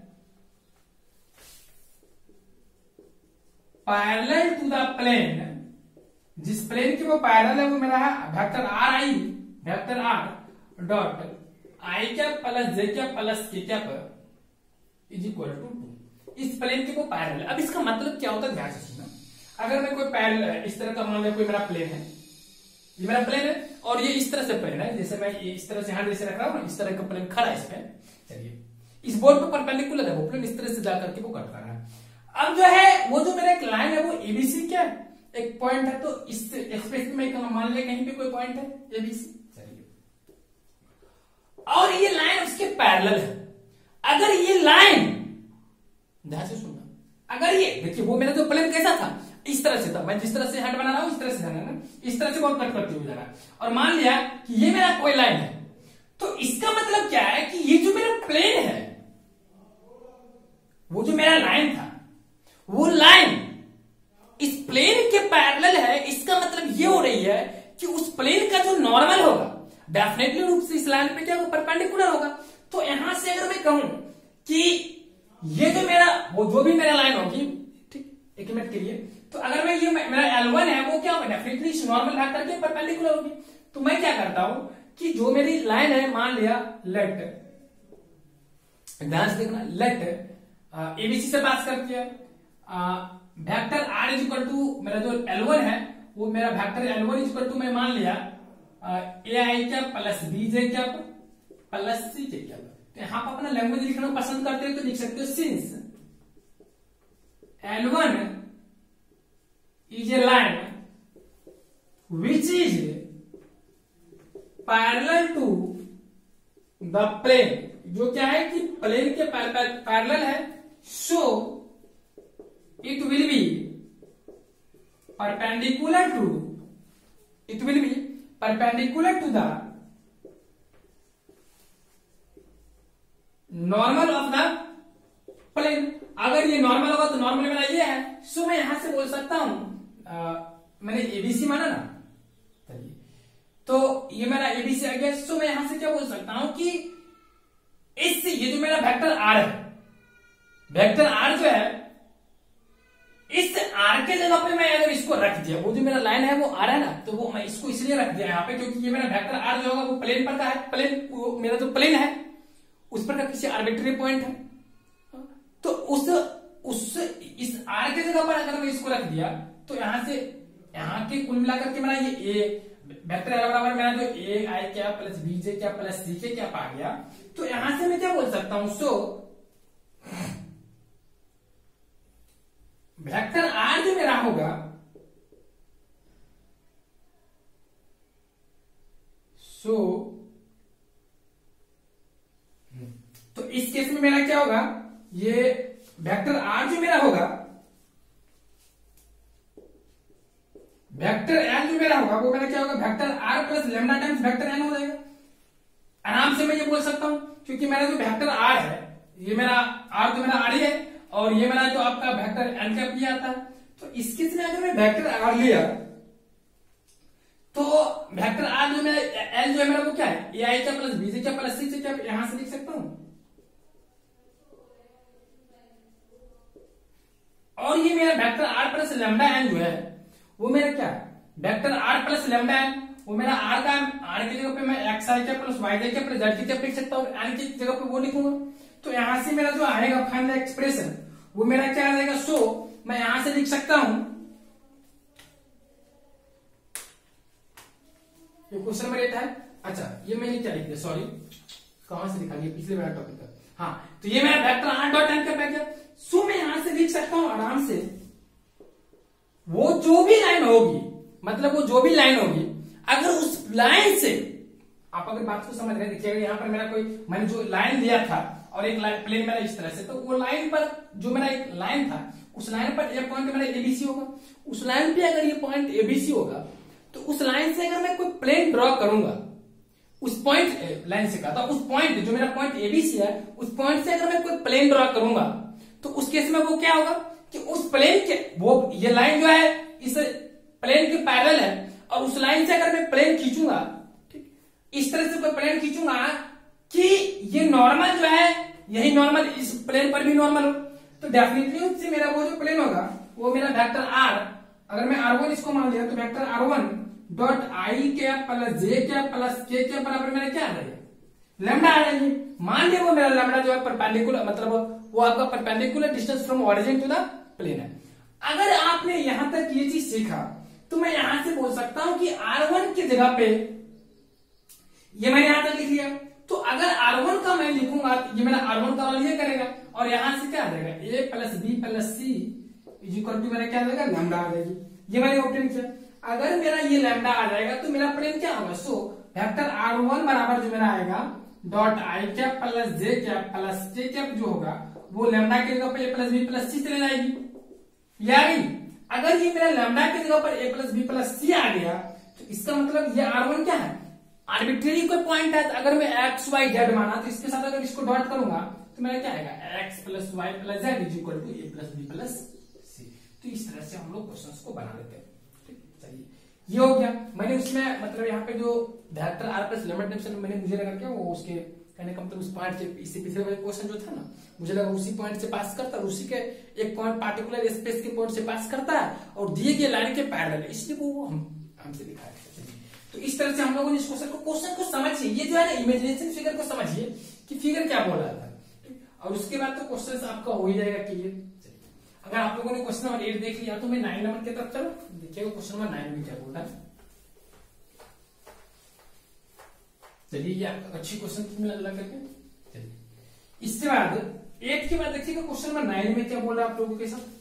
parallel to the plane, जिस प्लेन के वो पैरेलल है वो मेरा है vector RI, vector R dot I क्या प्लस J क्या प्लस K क्या पर इज इक्वल टू 2, इस प्लेन के वो पैरेलल। अब इसका मतलब क्या होता है ध्यान से सुनना, अगर मैं कोई पैरेलल इस तरह का मान लिया, कोई मेरा प्लेन है, ये मेरा प्लेन है और ये इस तरह से प्लेन है, जैसे मैं ये इस तरह से यहां जैसे रख रहा हूं ना, इस तरह का प्लेन खड़ा है इस पे। चलिए इस बोर्ड पे परपेंडिकुलर है वो प्लेन, इस तरह से जाकर के वो कट रहा है। अब जो है वो जो मेरा एक लाइन है वो ABC क्या है, एक पॉइंट है, तो इस एक्सप्रेशन में मान लिया कहीं पे कोई पॉइंट है ABC। चलिए और ये लाइन उसके पैरेलल है, अगर ये लाइन ध्यान से सुनना, अगर ये देखिए वो मेरा जो प्लेन कैसा था, इस तरह से था, मैं जिस तरह से हैंड बना रहा हूं इस तरह से जाना, इस तरह से बहुत कट करते हुए जाना, और मान लिया कि ये मेरा कोई लाइन है, तो इसका मतलब क्या है कि ये जो मेरा प्लेन है, वो जो मेरा लाइन था, वो लाइन इस प्लेन के पैरेलल है। इसका मतलब ये हो रही है कि उस प्लेन का जो नॉर्मल होगा डेफिनेटली रूप से इस लाइन पे क्या होगा, परपेंडिकुलर होगा। तो यहां से अगर मैं कहूं कि ये जो मेरा वो जो भी मेरा लाइन होगी, ठीक, एक मिनट के लिए, तो अगर मैं ये मेरा L1 है वो क्या होगा, डेफिनेटली इस नॉर्मल वेक्टर के परपेंडिकुलर होगी। तो मैं क्या करता हूं कि जो मेरी लाइन है, मान लिया लेट, ध्यान से देखना, लेट ABC से पास करती है, vector R is equal to मेरा जो L1 है वो मेरा vector L1 is equal to मैं मान लिया AI क्या प्लस BJ क्या प्लस सी के क्या। तो यहां पर अपना लैंग्वेज लिखना पसंद करते हो तो लिख सकते हो since L1 is a line which is parallel to the plane, जो क्या है कि प्लेन के पैरेलल है, so it will be perpendicular to the normal of the plane। अगर ये नॉर्मल होगा तो नॉर्मल मेरा ये है, सो मैं यहां से बोल सकता हूं, मैंने एबीसी माना ना, चलिए तो ये मेरा एबीसी आ गया, सो मैं यहां से क्या बोल सकता हूं कि इससे ये जो मेरा वेक्टर आर है, वेक्टर आर जो है, इस आर के जगह पे मैं अगर इसको रख दिया, वो जो मेरा लाइन है वो आर है ना, तो वो मैं इसको इसलिए रख दिया यहाँ पे क्योंकि ये मेरा वेक्टर आर जो होगा वो प्लेन पर का है, प्लेन मेरा जो प्लेन है उस पर का किसी आर्बिट्री पॉइंट है, तो उस इस आर के जगह पर अगर मैं इसको रख दिया तो यहां से यहां के कुल मिलाकर के मेरा ये ए वेक्टर एल बराबर मेरा जो ए आई क्या प्लस बी जे क्या प्लस सी के क्या आ गया, तो यहां से मैं क्या बोल सकता हूं, सो वेक्टर आर जो मेरा होगा, सो तो इस केस में मेरा क्या होगा, ये वेक्टर आर जो मेरा होगा, वेक्टर एल जो मेरा होगा वो मेरा क्या होगा, vector R plus lambda times vector N हो जाएगा। आराम से मैं ये बोल सकता हूं क्योंकि मेरा जो वेक्टर आर है, ये मेरा आर जो मेरा आर ही है और ये मेरा जो आपका वेक्टर एन कैप भी आता है, तो इसके से अगर मैं वेक्टर आर लिया तो वेक्टर आर जो मेरा एल जो है मेरा वो क्या है, ए आई क्या प्लस बी जे क्या प्लस सी क्या, यहां से लिख सकता हूं। और ये मेरा vector R plus lambda N जो है वो मेरा क्या है, vector R plus lambda N, वो मेरा आर का, आर की जगह पे मैं एक्स आई क्या प्लस वाई क्या प्लस जेड क्या लिख सकता हूँ, एन की जगह पे वो लिखूंगा, तो यहां से मेरा जो आएगा फाइनल एक्सप्रेशन वो मेरा क्या आ जाएगा, सो मैं यहां से लिख सकता हूं, ये क्वेश्चन नंबर 8 है। अच्छा ये मैंने क्या लिख दिया, सॉरी कहां से लिखा, ये पिछले वाला टॉपिक का, हाँ तो ये मेरा वेक्टर आर डॉट एन का गया, सो मैं यहां से लिख सकता हूं आराम से, वो जो भी लाइन होगी, मतलब वो जो भी लाइन होगी, अगर उस लाइन से आप अगर बात को समझ रहे हैं, देखिए यहां पर मेरा कोई, मैंने जो लाइन लिया था और एक लाइन प्लेन मेरा इस तरह से, तो वो लाइन पर जो मेरा एक लाइन था, उस लाइन पर एक पॉइंट मेरा एबीसी होगा, उस लाइन पे अगर ये पॉइंट एबीसी होगा तो उस लाइन से अगर मैं कोई प्लेन ड्रॉ करूंगा, उस पॉइंट लाइन से कहा था, उस पॉइंट जो मेरा पॉइंट एबीसी है, उस पॉइंट से अगर मैं कोई प्लेन ड्रॉ करूंगा तो उस केस में वो क्या होगा कि उस प्लेन के, वो ये लाइन जो है इस प्लेन के पैरेलल है, और उस लाइन से अगर मैं प्लेन खींचूंगा, ठीक इस तरह से कोई प्लेन खींचूंगा कि ये नॉर्मल जो है, यही नॉर्मल इस प्लेन पर भी नॉर्मल हो, तो डेफिनेटली उससे मेरा वो जो प्लेन होगा वो मेरा वेक्टर आर, अगर मैं R1 इसको मान लिया तो वेक्टर R1 डॉट आई क्या प्लस जे क्या प्लस के क्या बराबर मेरा क्या आ जाएगा, लैम्डा आ जाएगी। मान लिया वो मेरा लैम्डा जो है परपेंडिकुलर, मतलब वो आपका perpendicular distance from origin to the plane है। अगर आपने यहां तक ये चीज सीखा तो मैं यहां से बोल सकता हूं कि R1 की जगह पे, ये मैंने यहां तक लिख लिया, तो अगर R1 का मैं लिखूंगा तो ये मेरा R1 का वाला ये करेगा, और यहां से क्या आ जाएगा, a plus B plus C is equal to मेरा क्या आ जाएगा, लैम्डा आ जाएगी। ये मैंने ऑप्शन किया, अगर मेरा ये लैम्डा आ जाएगा तो मेरा प्लेन क्या होगा, सो वेक्टर R1 बराबर जो मेरा आएगा dot I cap plus J cap plus के कैप जो होगा वो लैम्डा की जगह पर A plus B plus C चले जाएगी, यानी अगर ये मेरा लैम्डा की जगह पर A plus B plus C आ गया तो इसका मतलब ये R1 क्या है, आर्बिट्रेरी कोई पॉइंट है। तो अगर मैं एक्स वाई जेड माना तो इसके साथ अगर इसको डॉट करूंगा तो मेरा क्या आएगा, X plus Y plus Z is equal to A plus B plus C. तो इस तरह से हम लोग क्वेश्चंस को बना लेते हैं। ठीक, चलिए ये हो गया। मैंने उसमें मतलब यहाँ पे जो vector R plus limit definition मैंने मुझे लगा क्या वो उसके कहने का मतलब उस पॉइंट से, इससे पिछले वाले क्वेश्चन जो था ना, मुझे लगा उसी पॉइंट से पास करता है, उसी के एक पॉइंट पार्टिकुलर स्पेस के पॉइंट से पास करता है और दिए गए लाइन के पैरेलल, इसलिए वो हमसे दिखाया। तो इस तरह से हम लोगों ने इस क्वेश्चन को समझिए, ये जो है ना इमेजिनेशन फिगर को समझिए कि फिगर क्या बोल रहा था, और उसके बाद तो क्वेश्चन आपका हो ही जाएगा क्लियर। अगर आप लोगों ने क्वेश्चन नंबर 8 देख लिया तो मैं 9 नंबर की तरफ चलो, देखिएगा क्वेश्चन नंबर 9 में क्या बोल रहा है। चलिए ये अच्छी क्वेश्चन थी मिला जुला करके। चलिए इसके बाद 8 के बाद देखिएगा क्वेश्चन नंबर 9 में क्या बोल रहा है आप लोगों के साथ।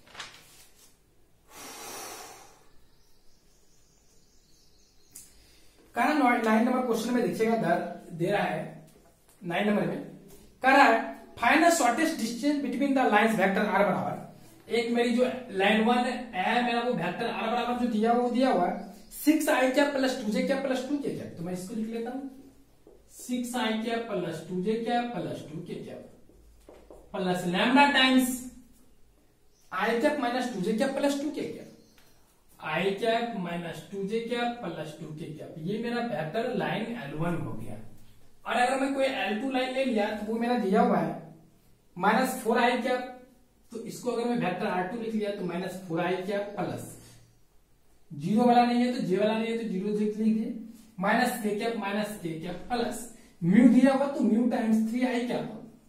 कहा 9 नंबर क्वेश्चन में देखिएगा दे रहा है 9 नंबर में कह रहा है find the shortest distance between the lines vector R बराबर। एक मेरी जो लाइन 1 है मेरा वो वेक्टर आर बराबर जो दिया वो दिया हुआ है 6i क्या प्लस 2j क्या प्लस 2k क्या। तो मैं इसको लिख लेता हूं 6i क्या प्लस 2j क्या प्लस 2k क्या प्लस लैम्डा टाइम्स i क्या माइनस 2j क्या प्लस 2k क्या i क्या माइनस 2j क्या प्लस 2k क्या। ये मेरा वेक्टर लाइन L1 हो गया। और अगर मैं कोई L2 लाइन ले लिया तो वो मेरा दिया हुआ है माइनस 4i क्या। तो इसको अगर मैं वेक्टर R2 लिख लिया तो माइनस 4i क्या प्लस 0 वाला नहीं है तो j वाला नहीं है तो 0 लिख लीजिए माइनस k क्या प्लस म्यू दिया हुआ तो म्यू टाइम्स 3i क्या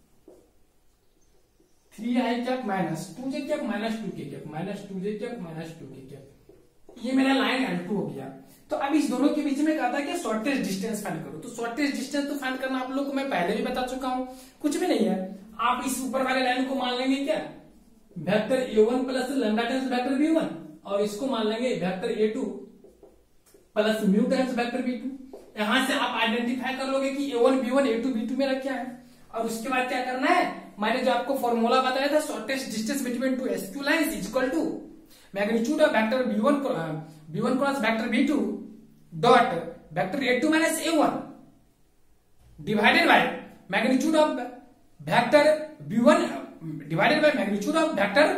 3i क्या माइनस 2j क्या माइनस 2k क्या माइनस 2j क्या माइनस 2k क्या। ये मेरा लाइन L2 हो गया। तो अब इस दोनों के बीच में कहा था कि शॉर्टेस्ट डिस्टेंस फाइंड करो। तो शॉर्टेस्ट डिस्टेंस तो फाइंड करना आप लोग को मैं पहले भी बता चुका हूं, कुछ भी नहीं है। आप इस ऊपर वाले लाइन को मान लेंगे क्या वेक्टर a1 प्लस लैम्डा टाइम्स वेक्टर b1 और इसको मान लेंगे vector a2 plus mu times vector b2। यहां से आप आइडेंटिफाई कर लोगे कि a1 b1 a2 b2 मेरा क्या है। और उसके बाद क्या करना है मैंने जो आपको फॉर्मूला बताया था shortest distance between two SQ lines is equal to magnitude of vector b1 cross vector b2 dot vector a2 minus a1 divided by magnitude of vector b1 divided by magnitude of vector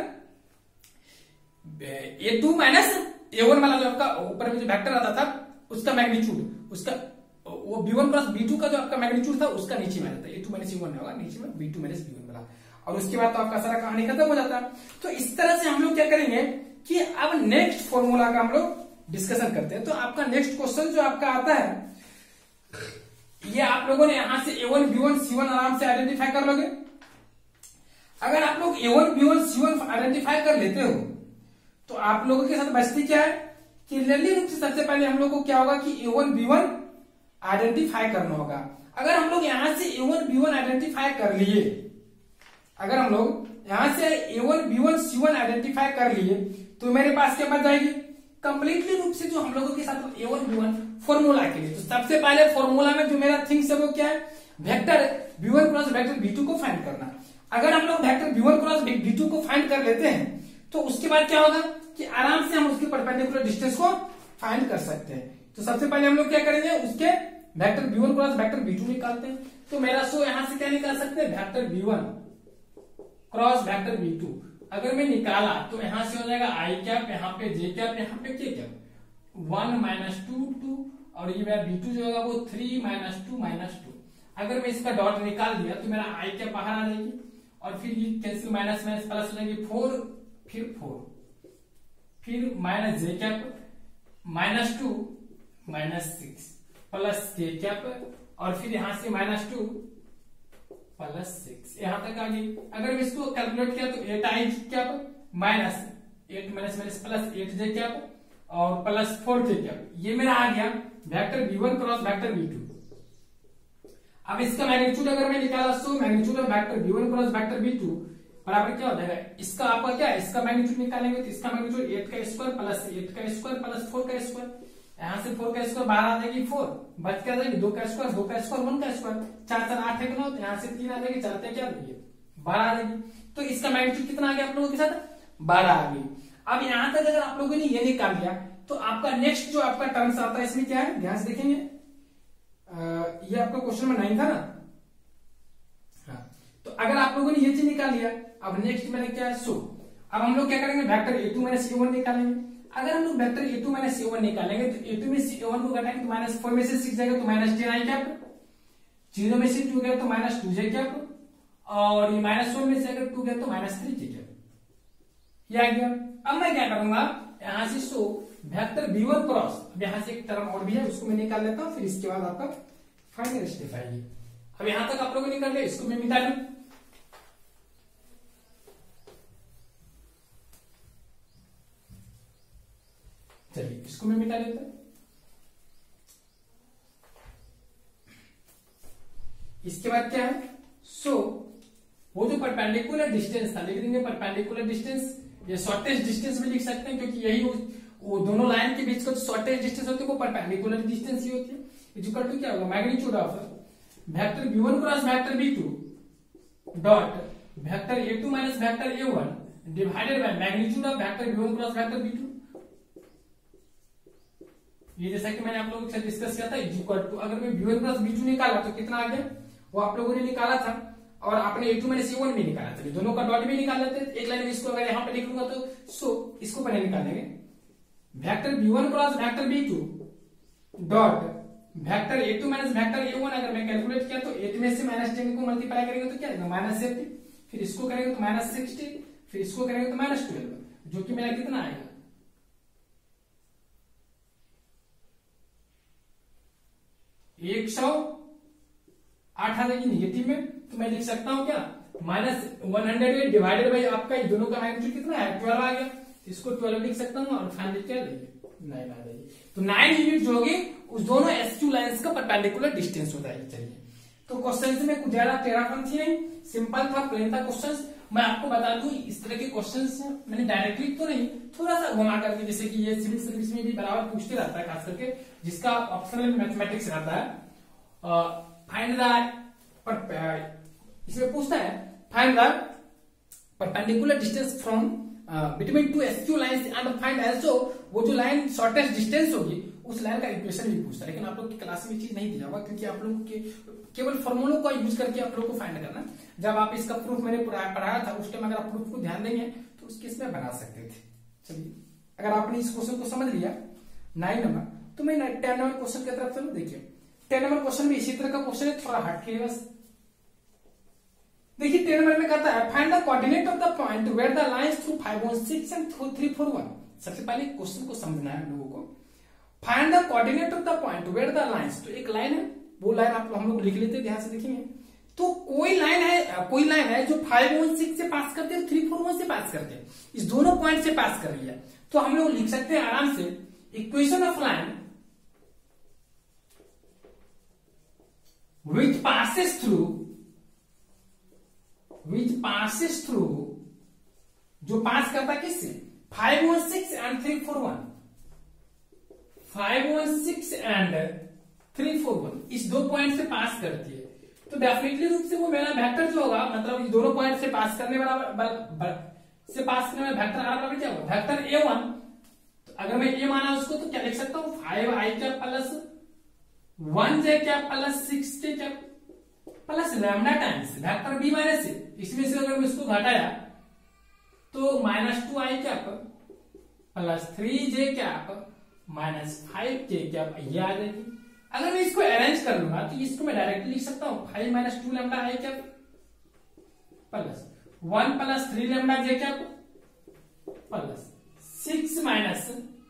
a2 minus a1 वाला जो आपका ऊपर में जो वेक्टर आता था उसका मैग्नीट्यूड उसका वो b1 प्लस b2 का जो आपका मैग्नीट्यूड था उसका नीचे में आता है a2 माइनस a1 होगा नीचे में b2 माइनस b1 वाला। और उसके बाद तो आपका सारा कहानी खत्म हो जाता है। तो इस तरह से हम लोग क्या करेंगे कि अब नेक्स्ट फॉर्मूला का हम लोग डिस्कशन करते हैं। तो आपका नेक्स्ट क्वेश्चन जो आपका आता है ये आप लोगों ने यहां से a1 b1 c1 आराम से आइडेंटिफाई कर लोगे। अगर आप लोग a1 b1 c1 आइडेंटिफाई कर लेते हो तो आप लोगों के साथ बचती क्या है क्लियरली रूप से सबसे पहले हम लोग को क्या होगा कि a1 b1 आइडेंटिफाई करना होगा। अगर हम लोग यहां से a1 b1 आइडेंटिफाई कर लिए अगर हम लोग यहां से a1 b1 c1 आइडेंटिफाई कर लिए तो मेरे पास क्या बच जाएगी कंप्लीटली रूप से जो हम लोगों के साथ a1 b1 फॉर्मूला के लिए। तो सबसे पहले फॉर्मूला में जो मेरा थिंग्स है वो क्या है vector b1 cross vector b2 को फाइंड करना। अगर हम लोग वेक्टर b1 क्रॉस b2 को फाइंड कर लेते हैं तो उसके बाद क्या होगा कि आराम से हम उसके परपेंडिकुलर डिस्टेंस को फाइंड कर सकते हैं। तो सबसे पहले हम लोग क्या करेंगे उसके vector b1 cross vector b2 निकालते हैं। तो मेरा सो यहां से क्या निकाल सकते हैं vector b1 cross vector b2 अगर मैं निकाला तो यहां से हो जाएगा i कैप यहाँ पे j कैप यहाँ पे k कैप 1 माइनस 2 और ये मेरा b2 जो होगा वो 3 माइनस 2 माइनस 2। अगर मैं इसका डॉट निकाल दिया तो मेरा i कैप बाहर आ जाएगी और फिर ये कैंसिल माइनस माइनस प्लस हो जाएगी 4 फिर minus j cap minus 2 minus 6 plus k cap और फिर यहां से माइनस 2 प्लस 6 यहां तक आ गई। अगर मैं इसको कैलकुलेट किया तो 8i cap minus 8 minus minus plus 8j cap और प्लस 4k कैप। ये मेरा आ गया vector b1 cross vector b2। अब इसका मैग्नीट्यूड अगर मैं निकाला तो magnitude of vector b1 cross vector b2 बराबर क्या हो जाएगा इसका आपका क्या इसका मैग्नीट्यूड निकालेंगे तो इसका मैग्नीट्यूड 8 का स्क्वायर प्लस 8 का स्क्वायर प्लस 4 का स्क्वायर। यहां से 4 का स्क्वायर बाहर आ जाएगी 4 बच क्या जाएगी 2 का स्क्वायर 2 का स्क्वायर 1 का स्क्वायर 4 4 8 है 9 तो यहां से 3 आ जाएगी 4 क्या देखिए 12 आ जाएगी। तो इसका मैग्नीट्यूड कितना आ गया आप लोगों के साथ 12 आ गई। अब यहां तक अगर आप लोगों ने ये निकाल लिया तो आपका नेक्स्ट जो आपका टर्म्स आता है इसमें क्या है ध्यान से देखेंगे ये आपका क्वेश्चन में 9 था ना। हाँ तो अगर आप लोगों ने ये चीज निकाल लिया अब नेक्स्ट मैंने क्या है सो अब हम लोग क्या करेंगे वेक्टर a2 माइनस a1 निकालेंगे। अगर हम लोग वेक्टर a2 माइनस a1 निकालेंगे तो a2 में से a1 को घटाएंगे तो माइनस 4 में से 6 जाएगा तो माइनस 10i कैप 0 में से 2 गया तो माइनस 2j कैप और ये माइनस 1 में से अगर 2 गया तो माइनस 3j कैप। ये आ गया। अब मैं क्या करूंगा यहां से सो वेक्टर b1 क्रॉस अब यहां से एक टर्म और भी है उसको मैं निकाल लेता हूं फिर इसके बाद आपका फाइनल स्टेप आएगी। अब यहां तक आप लोगों ने निकाल लिया इसको मैं मिटा लूं। चलिए इसको मैं मिटा लेता हूं। इसके बाद क्या है, सो वो जो परपेंडिकुलर डिस्टेंस था, लिख देंगे परपेंडिकुलर डिस्टेंस, ये शॉर्टेस्ट डिस्टेंस भी लिख सकते हैं क्योंकि यही वो दोनों लाइन के बीच का जो शॉर्टेस्ट डिस्टेंस होती है वो परपेंडिकुलर डिस्टेंस ही होती है। इक्वल टू क्या होगा, magnitude of vector v1 cross vector v2 dot vector a2 minus vector a1 divided by magnitude of vector v1 cross vector v2। ये जैसा कि मैंने आप लोगों के साथ डिस्कस किया था, इक्वल टू अगर मैं v1 क्रॉस v2 निकाला तो कितना आ गया, वो आप लोगों ने निकाला था और आपने a2 माइनस a1 भी निकाला था, दोनों का डॉट भी निकाल लेते हैं। एक लाइन में इसको अगर यहाँ पे लिख लूंगा तो सो इसको पहले निकालेंगे, vector v1 cross vector v2 dot vector a2 minus vector a1 अगर मैं कैलकुलेट किया तो 8 में से -10 को मल्टीप्लाई करेंगे तो क्या आएगा -80, फिर इसको करेंगे तो -60, फिर इसको करेंगे तो -12, जो कि मेरा कितना आएगा 108 आ जाएगी निगेटिव में। तो मैं लिख सकता हूं क्या, -108 डिवाइडेड बाई आपका दोनों का मैग्नीट्यूड कितना है 12 आ गया, इसको 12 लिख सकता हूं और फाइनली क्या देंगे 9 आ जाएगी। तो 9 यूनिट जो होगी उस दोनों SQ लाइंस का परपेंडिकुलर डिस्टेंस हो जाएगी। चलिए तो क्वेश्चन में कुछ ज्यादा टेढ़ापन थी नहीं, सिंपल था, प्लेन था क्वेश्चन। मैं आपको बता दूं इस तरह के क्वेश्चंस मैंने डायरेक्टली तो नहीं, थोड़ा सा घुमा करके, जैसे कि ये सिविल सर्विस में भी बराबर पूछते रहता है, खास करके जिसका ऑप्शनल मैथमेटिक्स रहता है, फाइंड द, इसमें पूछता है find the perpendicular distance from between two SQ lines and find also वो जो लाइन शॉर्टेस्ट डिस्टेंस होगी उस लाइन का इक्वेशन भी पूछता है। लेकिन आप लोग की क्लास में चीज नहीं दिया होगा क्योंकि आप लोग के केवल फॉर्मूलों का यूज करके आप लोग को फाइंड करना। जब आप इसका प्रूफ मैंने पढ़ाया था उस टाइम अगर आप प्रूफ को ध्यान देंगे तो उसके इसमें बना सकते थे। चलिए अगर आपने इस क्वेश्चन को समझ लिया 9 नंबर, तो मैं 10 नंबर क्वेश्चन की तरफ चलूं। देखिए 10 नंबर क्वेश्चन भी इसी तरह का क्वेश्चन है, थोड़ा हट के बस। देखिए 10 नंबर में कहता है find the coordinate of the point where the lines through 516 and 341। सबसे पहले क्वेश्चन को समझना है लोगों को। Find the coordinate of the point where the lines, तो एक लाइन है, वो लाइन हम लोग लिख लेते हैं, ध्यान से देखेंगे। तो कोई लाइन है जो 516 से पास करते हैं, 341 से पास करते हैं, इस दोनों पॉइंट से पास कर रही है। तो हम लोग लिख सकते हैं आराम से equation of line which passes through जो पास करता किससे 516 एंड 341, 516 एंड 341 इस दो पॉइंट से पास करती है। तो डेफिनेटली रूप से वो मेरा वेक्टर जो होगा, मतलब इस दोनों पॉइंट से पास करने वाला वेक्टर बराबर क्या होगा वेक्टर A1। तो अगर मैं A माना उसको तो क्या लिख सकता हूं 5i क्या प्लस 1j क्या प्लस 6j क्या plus lambda times vector B minus C। इसमें से अगर मैं इसको घटाया तो -2i क्या प्लस 3j क्या -5k क्या ये आ जाएगी। अगर मैं इसको अरेंज कर लूंगा तो इसको मैं डायरेक्टली लिख सकता हूं 5 - 2 लैम्डा i क्या प्लस 1 प्लस 3 लैम्डा j क्या प्लस 6 माइनस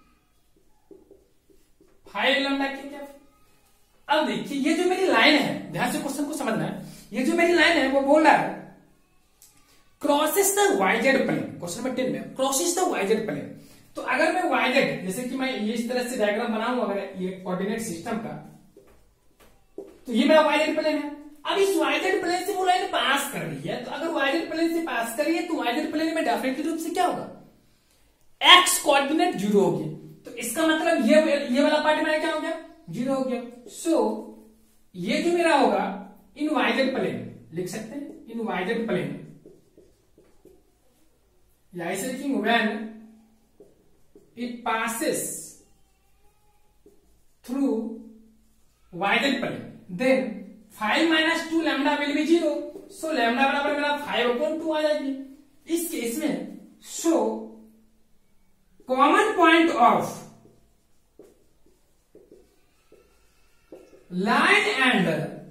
5 लैम्डा k क्या। अब देखिए ये जो मेरी लाइन है, ध्यान से क्वेश्चन को समझना है, ये जो मेरी लाइन है वो बोल रहा है crosses the YZ plane. Question number 10 में क्रॉसेस द YZ प्लेन। तो अगर मैं YZ, जैसे कि मैं ये इस तरह से डायग्राम बनाऊंगा अगर ये कोऑर्डिनेट सिस्टम का, तो ये मेरा YZ प्लेन है। अब इस YZ प्लेन से वो लाइन पास कर रही है, तो अगर YZ प्लेन से पास कर रही है तो YZ प्लेन में डेफिनेटली रूप से क्या होगा x कोऑर्डिनेट 0 होगी। तो इसका मतलब ये वाला पार्ट मेरा क्या हो गया 0 हो गया। सो ये जो मेरा होगा इन YZ प्लेन लिख सकते हैं, इन YZ प्लेन, या ऐसे लिखेंगे when it passes through YZ plane then 5 - 2 lambda will be 0। So lambda बराबर मेरा 5/2 आ जाएगी। इस केस में so common point of line and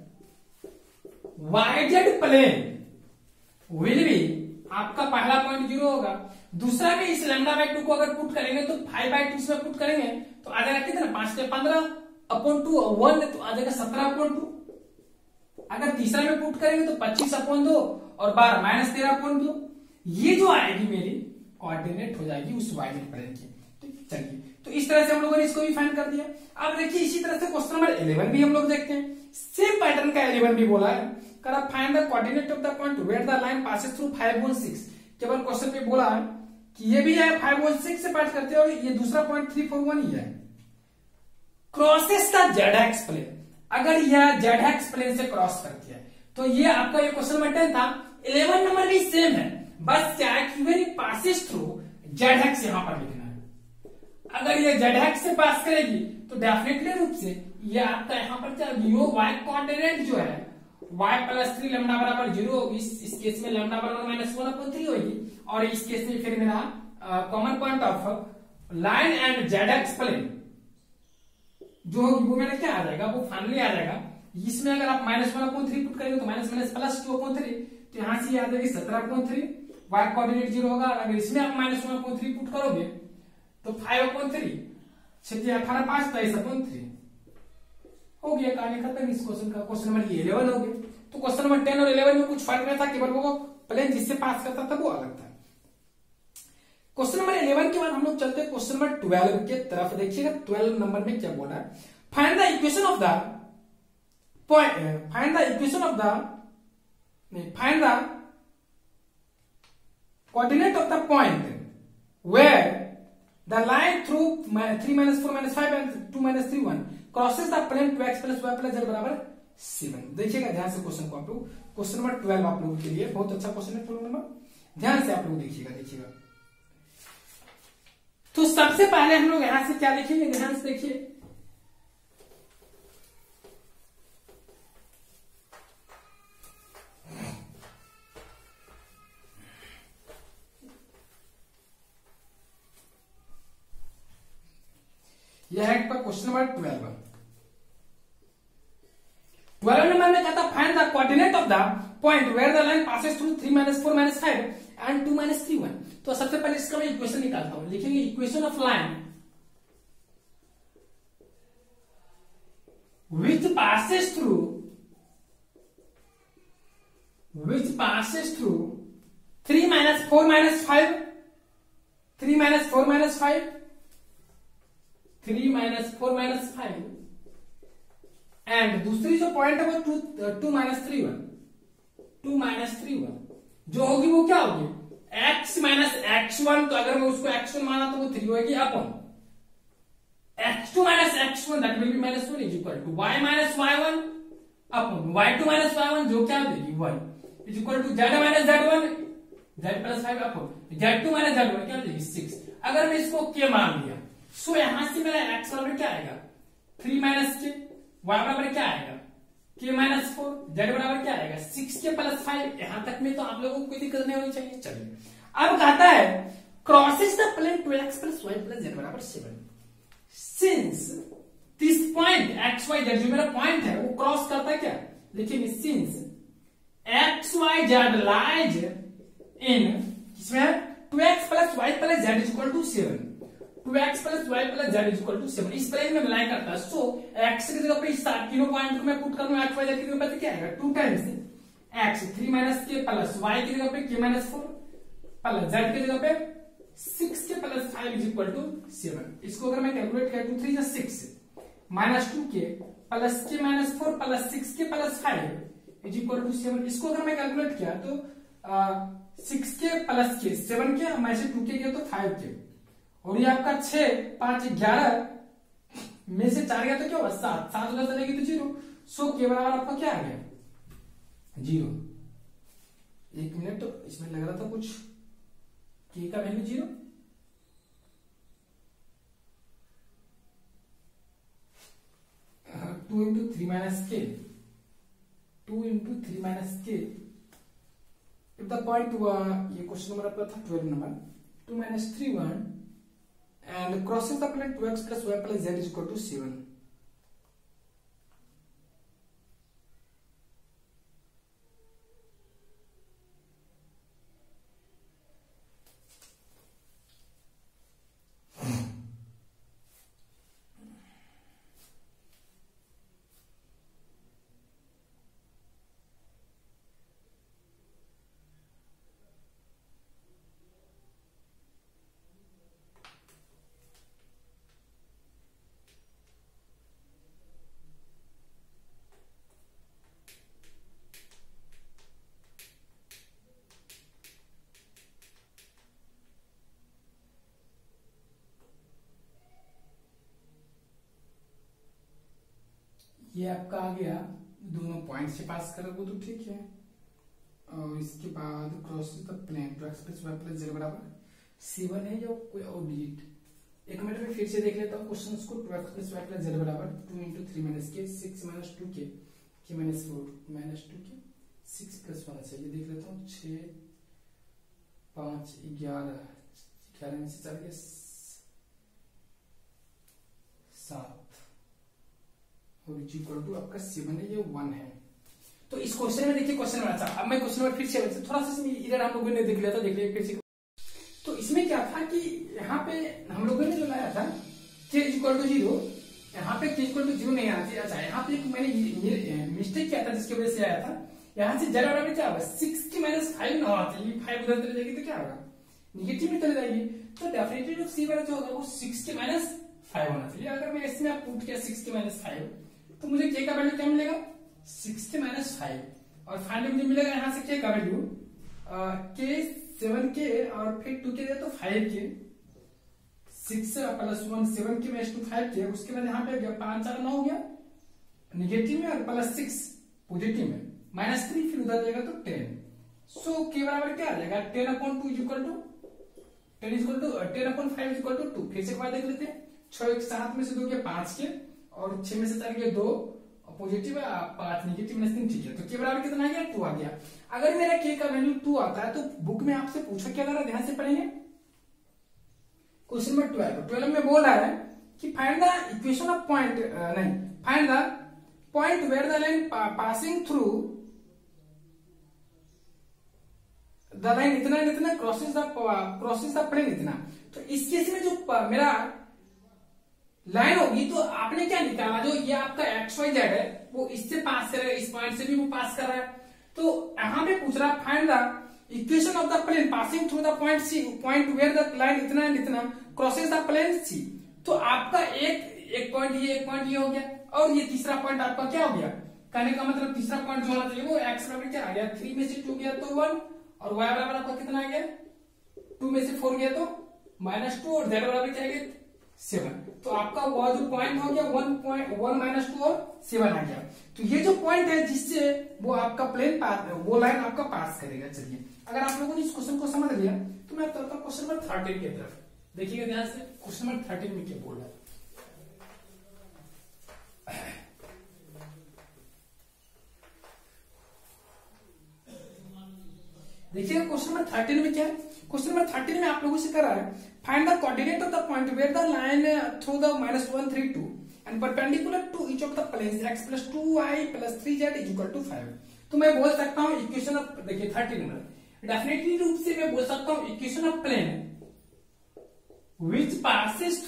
YZ plane will be, आपका पहला पॉइंट 0 होगा। दूसरा में इस λ/2 को अगर पुट करेंगे तो 5/2 इसमें पुट करेंगे तो आ जाएगा कितना 5/15/2 और 1 तो आ जाएगा 17/2। अगर तीसरा में पुट करेंगे तो 25/2 और 12 -13/2। ये जो आएगी मेरी कोऑर्डिनेट हो जाएगी उस YZ प्लेन की। चलिए तो इस तरह से हम लोगों ने इसको भी फाइंड कर दिया। अब देखिए इसी तरह से क्वेश्चन नंबर 11 भी हम लोग देखते हैं। सेम पैटर्न का 11 भी बोला है, करा find the coordinate of the point where the line passes through 5 1 6। केवल क्वेश्चन में बोला है कि ये भी है 5 1 6 से पास करते हो, ये दूसरा पॉइंट 3 4 1 ही है। Crosses the Z X plane, अगर यह जेड एक्स प्लेन से क्रॉस करती है तो ये आपका ये क्वेश्चन नंबर 10 था। 11 नंबर भी सेम है, बस क्या है कि very passes through Z X यहां पर लिखना है। अगर ये जेड एक्स से पास करेगी तो डेफिनेटली रूप से ये आपका यहाँ पर क्या यो वाई कोऑर्डिनेट जो है y प्लस 3 लैम्डा बराबर 0 होगी। इस केस में लैम्डा बराबर -1/3 होगी, और इस केस में फिर मेरा common point of line and Z X plane जो होगी वो मेरा क्या आ जाएगा, वो फाइनली आ जाएगा। इसमें अगर आप -1/3 पुट करेंगे तो माइनस माइनस प्लस 2/3, तो यहां से आ जाएगी 17/3, y कोऑर्डिनेट 0 होगा। अगर इसमें आप -1/3 पुट करोगे तो 5/3 छठी 18 5 23/3 हो गया, कहानी खत्म इस क्वेश्चन का। क्वेश्चन नंबर 11 हो गया। तो क्वेश्चन नंबर 10 और 11 में कुछ फर्क नहीं था, केवल वो प्लेन जिससे पास करता था वो अलग था। क्वेश्चन नंबर 11 के बाद हम लोग चलते हैं क्वेश्चन नंबर 12 के तरफ। देखिएगा 12 नंबर में क्या बोल रहा है, find the equation of the point, find the equation of the, नहीं, find the coordinate of the point where the line through 3 4 5 and 2 3 1 crosses the plane 2x plus y plus z बराबर 7। देखिएगा ध्यान से क्वेश्चन को आप लोग, क्वेश्चन नंबर 12 आप लोगों के लिए बहुत अच्छा क्वेश्चन है 12 नंबर, ध्यान से आप लोग देखिएगा। तो सबसे पहले हम लोग यहां से क्या लिखेंगे, ध्यान से देखिए। यह है क्वेश्चन नंबर 12। 12 नंबर में कहता find the coordinate of the point where the line passes through 3 4 5 and 2 3 1। तो सबसे पहले इसका मैं इक्वेशन निकालता हूं, लिखेंगे equation of line which passes through 3 4 5 3 4 5 3 4 5 and दूसरी जो पॉइंट है वो 2 3 1 जो होगी वो क्या होगी x माइनस x1। तो अगर मैं उसको x1 माना तो वो 3 होगी upon x2 minus x1 that will be -1 is equal to y minus y1 upon y2 minus y1 जो क्या देगी y is equal to z minus z1 z plus 5 upon z2 minus z1 क्या देगी 6। अगर मैं इसको k मान लिया सो यहां से मेरा x बराबर क्या आएगा 3 माइनस k, y बराबर क्या आएगा k माइनस 4, z बराबर क्या आएगा 6k प्लस 5। यहां तक में तो आप लोगों को कोई दिक्कत नहीं होनी चाहिए। चलिए अब कहता है crosses the plane 2x plus y plus z बराबर 7। Since this point x y z जो मेरा पॉइंट है वो क्रॉस करता है क्या, लिखिए since x y z lies in इसमें 2x plus y plus z is equal to 7, 2x plus y plus z is equal to 7 इस प्लेन में मिलान करता है। सो x की जगह पे इस तीनों पॉइंट को मैं पुट करूंगा x y z की जगह पे क्या आएगा 2 times x 3 minus k plus y की जगह पे k माइनस 4 प्लस z की जगह पे 6k plus 5 is equal to 7। इसको अगर मैं कैलकुलेट करूं 2 3 6 minus 2k plus k minus 4 plus 6k plus 5 is equal to 7। इसको अगर मैं कैलकुलेट किया तो 6k प्लस k 7k मैं से 2k किया तो 5k और ये आपका 6 5 11 में से 4 गया तो क्या हुआ 7 7 उधर चलेगी तो 0। सो के बराबर आपका क्या आ गया 0। एक मिनट तो इसमें लग रहा था कुछ के का value 0, two into 3 minus K 2 into 3 minus K if the point ये क्वेश्चन नंबर आपका था 12 number 2 minus 3 1 and crosses the plane 2x plus y plus z is equal to 7। ये आपका आ गया, दोनों पॉइंट से पास कर वो तो ठीक है। और इसके बाद crosses the plane two X plus Y plus Z बराबर C1 है या कोई और डिजिट। एक मिनट में फिर से देख लेता हूँ क्वेश्चन को। 2x plus Y plus Z बराबर 2 इंटू 3 माइनस के 6 माइनस 2 के माइनस 4 माइनस 2 के 6 प्लस 1 चाहिए। देख लेता हूँ 6 5 11 में से चल गया 7 और इक्वल टू आपका 7 है, ये 1 है। तो इस क्वेश्चन में देखिए क्वेश्चन नंबर, अच्छा अब मैं क्वेश्चन नंबर फिर से थोड़ा सा इधर हम लोगों ने देख लिया था, देख लिया फिर से। तो इसमें क्या था कि यहाँ पे हम लोगों ने जो लाया था k इक्वल टू 0, यहाँ पे k इक्वल टू 0 नहीं आना चाहिए। अच्छा यहाँ पे मैंने मिस्टेक किया था जिसकी वजह से आया था, यहाँ से जरा बराबर क्या होगा 6 की माइनस 5 ना होना चाहिए। 5 उधर चले जाएगी तो क्या होगा निगेटिव में चले जाएगी। तो डेफिनेटली जो C वाला जो होगा वो 6 की माइनस 5 होना चाहिए। अगर मैं इसमें आप पुट किया 6 की माइनस 5 तो मुझे k का वैल्यू क्या मिलेगा 6 की माइनस 5 और फाइनली मुझे मिलेगा यहाँ से k का वैल्यू k 7 के और फिर 2 के तो 5 के 6 प्लस 1 7 के में 5 के। उसके बाद यहाँ पे 5 4 9 हो गया निगेटिव में और प्लस 6 पॉजिटिव में माइनस 3 फिर उधर जाएगा तो 10। सो के बराबर क्या आ जाएगा 10/2 equal to 10 equal to 10/5 equal to 2। फिर से एक बार देख लेते हैं 6 7 में से 2 के 5 के और 6 में से 4 के 2 पॉजिटिव 5 निगेटिव माइनस 3 ठीक है। तो के बराबर कितना आ गया 2 आ गया। अगर मेरा के का वैल्यू 2 आता है तो बुक में आपसे पूछा क्या जरा ध्यान से पढ़ेंगे क्वेश्चन नंबर 12 में बोल रहा है कि find the equation of point नहीं find the point where the line passing through the line इतना इतना क्रॉसेस द प्लेन इतना। तो इस केस में जो मेरा लाइन होगी तो आपने क्या निकाला जो ये आपका XYZ है वो इससे पास करेगा, इस पॉइंट से भी वो पास कर रहा है। तो यहाँ पे पूछ रहा find the equation of the plane passing through the point C point where the line इतना एंड इतना क्रॉसेस द प्लेन C। तो आपका एक पॉइंट ये हो गया और ये तीसरा पॉइंट आपका क्या हो गया। कहने का मतलब तीसरा पॉइंट जो होना चाहिए वो x बराबर क्या आ गया 3 में से 2 गया तो 1 और y बराबर आपका कितना आ गया 2 में से 4 गया तो -2 और z बराबर क्या आ गया 7। तो आपका वो जो पॉइंट हो गया 1 -2 और 7 आ गया। तो ये जो पॉइंट है जिससे वो आपका प्लेन पास वो लाइन आपका पास करेगा। चलिए अगर आप लोगों ने इस क्वेश्चन को समझ लिया तो मैं चलता हूं क्वेश्चन नंबर 13 की तरफ। देखिएगा ध्यान से क्वेश्चन नंबर 13 में क्या बोल रहा है। देखिएगा क्वेश्चन नंबर 13 में क्या है। क्वेश्चन नंबर 13 में आप लोगों से कर रहा है find the coordinate of the point where the line through the -1 3 2 and perpendicular to each of the planes x + 2y + 3z = 5। तो मैं बोल सकता हूं इक्वेशन ऑफ देखिए 13 में डेफिनेटली रूप से मैं बोल सकता हूं equation of plane which passes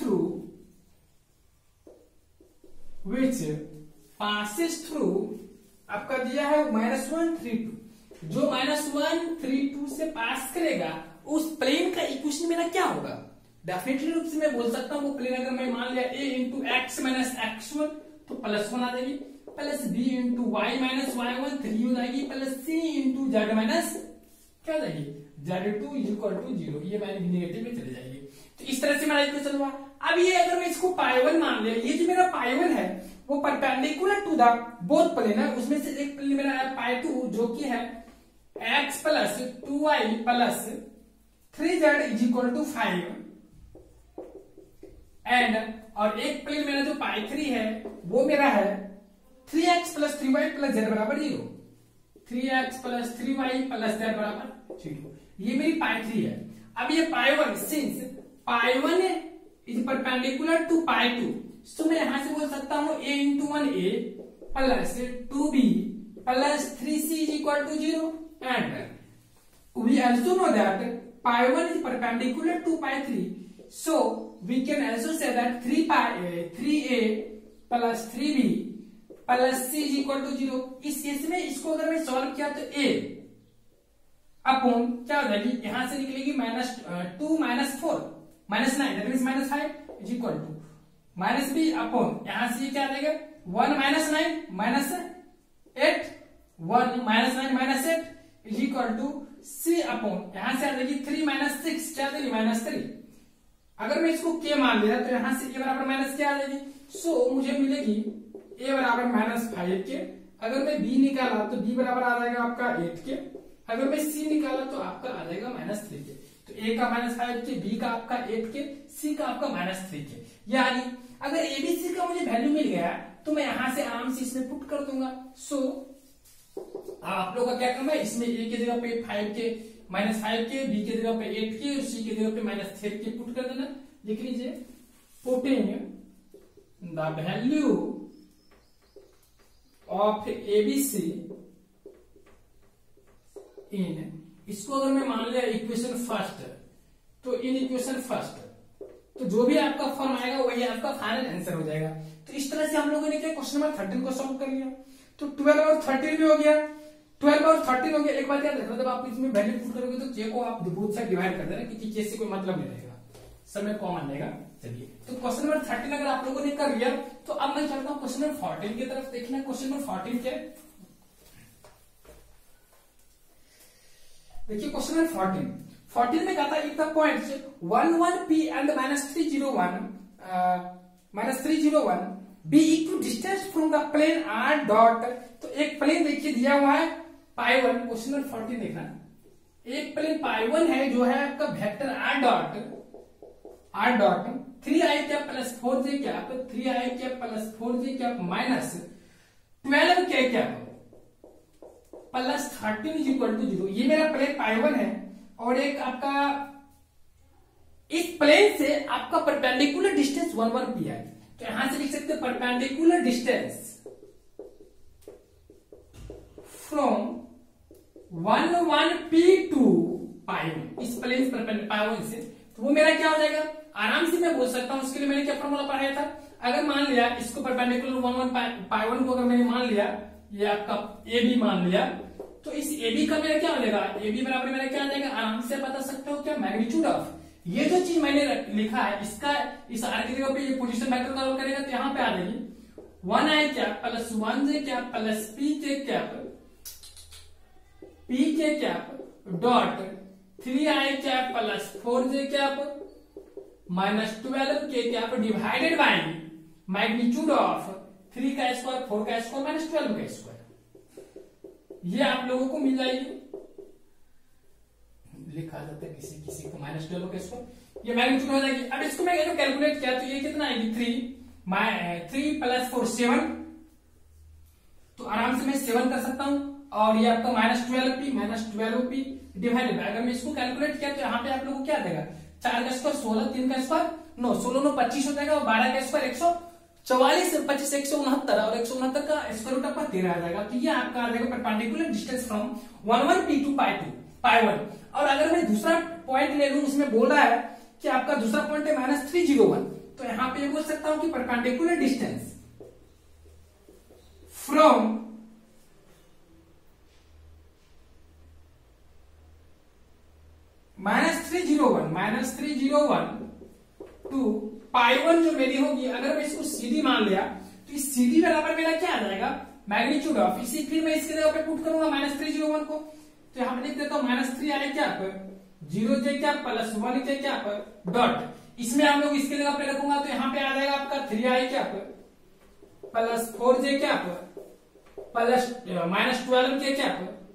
through आपका दिया है -1 3 2 जो -1 3 2 से पास करेगा उस प्लेन का इक्वेशन मेरा क्या होगा। डेफिनेटली रूप से मैं बोल सकता हूं वो प्लेन अगर मैं मान लिया a × x - x1 तो +1 आ जाएगी प्लस b × y - y1 3 हो जाएगी प्लस c × z - क्या जाएगी z2 = 0। ये वैल्यू नेगेटिव में चली जाएगी। तो इस तरह से मेरा इक्वेशन हुआ। अब ये अगर मैं इसको π1 मान लिया ये जो मेरा π1 है वो perpendicular to the both plane है। उसमें से एक प्लेन मेरा है π2 जो कि है x + 2y + 3z = 5 एंड और एक प्लेन मेरा जो π3 है वो मेरा है 3x + 3y + z = 0। 3x + 3y + z = 0 ये मेरी π3 है। अब ये π1 सिंस π1 इज परपेंडिकुलर टू π2 तो मैं यहां से बोल सकता हूं a × 1a + 2b + 3c = 0 and we also know that π1 is perpendicular to π3 so we can also say that 3a + 3b + c = 0। इस केस में इसको अगर मैं सॉल्व किया तो a अपॉन क्या हो जाएगी यहां से निकलेगी -2 - 4 -9 दैट मींस -5 = -b अपॉन यहां से ये क्या आ जाएगा 1 - 9 - 8 1 - 9 - 8 = c अपॉन यहां से आ जाएगी 3 - 6 क्या आ जाएगी -3। अगर मैं इसको k मान लिया तो यहां से a बराबर माइनस क्या आ जाएगी। सो मुझे मिलेगी a बराबर -5 के, अगर मैं b निकाला तो b बराबर आ जाएगा आपका 8 के, अगर मैं c निकाला तो आपका आ जाएगा -3 के। तो a का -5 के, b का आपका 8 के, c का आपका -3 के। यानी अगर abc का मुझे वैल्यू मिल गया तो मैं यहां से आराम से इसमें पुट कर दूंगा। सो आप लोगों का क्या करना है, इसमें a की जगह पे 5 के -5 के, b की जगह पे 8 के और c की जगह पे -3 के पुट कर देना। लिख लीजिए putting the value of A B C in, इसको अगर मैं मान लिया इक्वेशन फर्स्ट, तो इन इक्वेशन फर्स्ट, तो जो भी आपका फॉर्म आएगा वही आपका फाइनल आंसर हो जाएगा। तो इस तरह से हम लोगों ने क्या क्वेश्चन नंबर 13 को सॉल्व कर लिया। तो 12 और 13 भी हो गया, 12 और 13 हो गया। एक बात याद रखना, जब आप इसमें वैल्यू पुट करोगे तो के को आप बोथ साइड डिवाइड कर देना, क्योंकि के से कोई मतलब नहीं रहेगा, सब में कॉमन रहेगा। चलिए, तो क्वेश्चन नंबर 13 अगर आप लोगों ने कर लिया तो अब मैं चलता हूं क्वेश्चन नंबर 14 की तरफ। देखना क्वेश्चन नंबर 14 क्या है। देखिए क्वेश्चन नंबर 14 में कहता है if the points 1 1 p and -301 be equal distance from the plane r dot। तो एक प्लेन देखिए दिया हुआ है π1, क्वेश्चन नंबर 14 देखना, एक प्लेन π1 है जो है आपका वेक्टर r डॉट 3i क्या प्लस 4j क्या 3i क्या प्लस 4j क्या माइनस 12k क्या प्लस 13 इज इक्वल टू 0। ये मेरा प्लेन π1 है और एक आपका इस प्लेन से आपका परपेंडिकुलर डिस्टेंस 1 1 p है। तो यहां से लिख सकते हैं perpendicular distance from 1 1 p to π1, इस प्लेन से परपेंडिकुलर से, तो वो मेरा क्या हो जाएगा, आराम से मैं बोल सकता हूं। उसके लिए मैंने क्या फॉर्मूला पढ़ाया था, अगर मान लिया इसको परपेंडिकुलर 1 1 π1 को अगर मैंने मान लिया, ये आपका ए बी मान लिया, तो इस ए बी का मेरा क्या हो जाएगा, ए बी बराबर मेरा क्या आ जाएगा, आराम से बता सकते हो क्या, मैग्नीट्यूड ऑफ, ये जो चीज मैंने लिखा है इसका इस आर की जगह पे ये पोजीशन वेक्टर सॉल्व करेगा तो यहाँ पे आ जाएगी 1i क्या प्लस 1j क्या प्लस pj क्या pk क्या डॉट 3i क्या प्लस 4j क्या माइनस 12k क्या डिवाइडेड बाय मैग्नीट्यूड ऑफ 3 का स्क्वायर 4 का स्क्वायर माइनस 12 का स्क्वायर। ये आप लोगों को मिल जाएगी, लिखा जाता है किसी किसी को -12 का स्क्वायर, ये मैग्नीट्यूड हो जाएगी। अब इसको मैं कैलकुलेट किया तो ये कितना आएगी 3 प्लस 4 7, तो आराम से मैं 7 कर सकता हूं, और ये आपका -12p डिवाइडेड बाय, अगर मैं इसको कैलकुलेट किया तो यहाँ पे आप लोगों को क्या देगा, 4 का स्क्वायर 16, 3 का स्क्वायर 9, 16 9 25 हो जाएगा, और 12 का स्क्वायर 144, 25 169 और 169 का स्क्वायर रूट आपका 13 आ जाएगा। तो ये आपका आ जाएगा perpendicular distance from 1 1 p to π1। और अगर मैं दूसरा पॉइंट ले लूं, उसमें बोल रहा है कि आपका दूसरा पॉइंट है -301, तो यहां पे बोल सकता हूं कि परपेंडिकुलर डिस्टेंस फ्रॉम -301 टू π1 जो मेरी होगी, अगर मैं इसको CD मान लिया तो इस CD बराबर मेरा क्या आ जाएगा, मैग्नीट्यूड ऑफ, इसी फिर मैं इसके जगह पे पुट करूंगा -301 को, तो यहां पे लिख देता हूं -3i क्या 0j क्या प्लस 1j क्या डॉट, इसमें हम लोग इसके जगह पे रखूंगा तो यहां पे आ जाएगा आपका 3i क्या प्लस 4j क्या प्लस -12k क्या,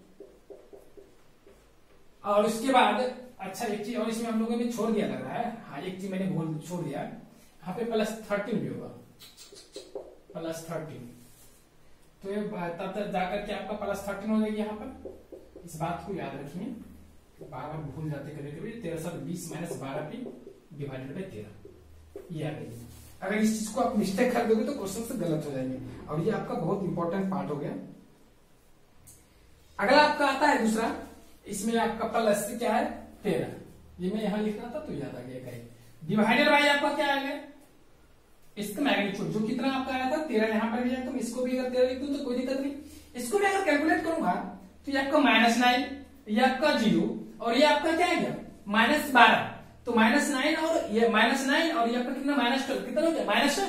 और उसके बाद अच्छा एक चीज और इसमें हम लोगों ने छोड़ दिया लग रहा है, हाँ एक चीज मैंने बोल छोड़ दिया, यहाँ पे +13 भी होगा, +13, तो ये तब तक जाकर के आपका +13 हो जाएगी। यहाँ पर इस बात को याद रखिए, बार बार भूल जाते कभी कभी, 1320 - 12p डिवाइडेड बाय 13, ये आ गई। अगर इस चीज को आप मिस्टेक कर दोगे तो क्वेश्चन से गलत हो जाएंगे, और ये आपका बहुत इंपॉर्टेंट पार्ट हो गया। अगला आपका आता है दूसरा, इसमें आपका प्लस क्या है 13, ये मैं यहां लिख रहा था तो याद आ गया, डिवाइडेड बाय आपका क्या आ गया, इसका मैग्नीट्यूड जो कितना आपका आया था 13, यहां पर भी है, तो इसको भी अगर 13 लिख दूं तो कोई दिक्कत नहीं। इसको मैं अगर कैलकुलेट करूंगा तो ये आपका -9, ये आपका 0, और ये आपका क्या है -12, तो -9 और ये -9 और ये आपका कितना -12 कितना हो गया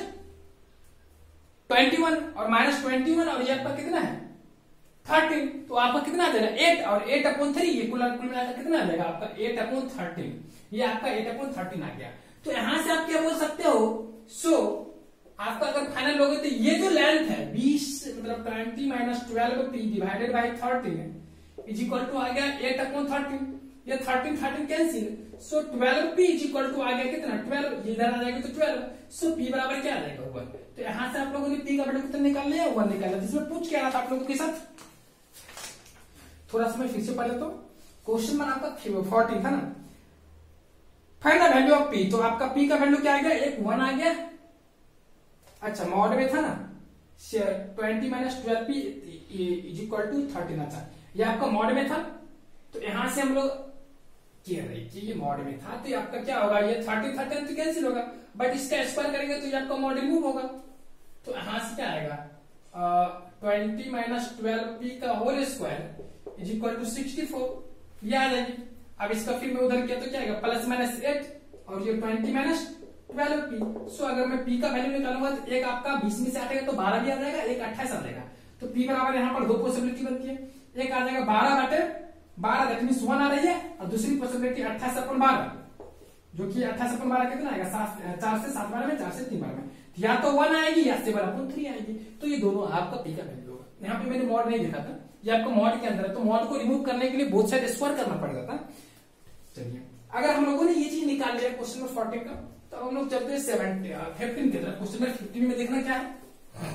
-21, और -21 और ये आपका कितना है 13, तो आपका कितना आ जाएगा 8, और 8/3 ये कुल मिलाकर कितना आ जाएगा आपका 8/13, ये आपका 8/13 आ गया। तो यहां से आप क्या बोल सकते हो, सो आपका अगर फाइनल लोगे तो ये जो लेंथ है 20 मतलब 20 minus 12p divided by 13 is equal to आ गया 8/13। ये 13 cancel, so 12p is equal to आ गया कितना 12, इधर आ जाएगा तो 12, सो p बराबर क्या आ जाएगा 1। तो यहां से आप लोगों ने p का वैल्यू कितना निकाल लिया 1 निकाला, जिसमें पूछ के आ रहा था आप लोगों के साथ। थोड़ा समय फिर से पढ़ लेता हूं। क्वेश्चन में आपका 14 था ना, find the value of p। तो आपका p का वैल्यू क्या आ गया, एक 1 आ गया। अच्छा मॉड में था ना 20 minus 12p is equal to 13। अच्छा ये आपका मॉड में था, तो यहां से हम लोग कह रहे कि ये मॉड में था, तो ये आपका क्या होगा, ये 13 तो कैंसिल होगा, बट इसका स्क्वायर करेंगे तो ये आपका मॉड रिमूव होगा। तो यहां से क्या आएगा 20 माइनस 12p का whole square is equal to 64, ये आ जाएगी। अब इसका फिर मैं उधर किया तो क्या आएगा प्लस माइनस 8 और ये 20 माइनस 12p। सो अगर मैं p का वैल्यू निकालूंगा तो एक आपका 20 में से आएगा तो 12 भी आ जाएगा, एक 28 आ जाएगा। तो p बराबर यहाँ पर दो पॉसिबिलिटी बनती है, एक आ जाएगा 12/12 दैट मींस 1 आ रही है, और दूसरी पॉसिबिलिटी 28/12 जो कि 28/12 कितना आएगा 4 से 7 बार में, 4 से 3 बार में, या तो 1 आएगी या 7/3 आएगी। तो ये दोनों आपका p का वैल्यू होगा। यहाँ पे मैंने मॉड नहीं लिखा था, ये आपको मॉड के अंदर है, तो मॉड को रिमूव करने के लिए बोथ साइड स्क्वायर करना पड़ जाता। चलिए अगर हम लोगों ने ये चीज निकाल लिया क्वेश्चन नंबर 14 का, तो हम लोग चलते हैं 15 की तरफ। क्वेश्चन नंबर 15 में देखना क्या है,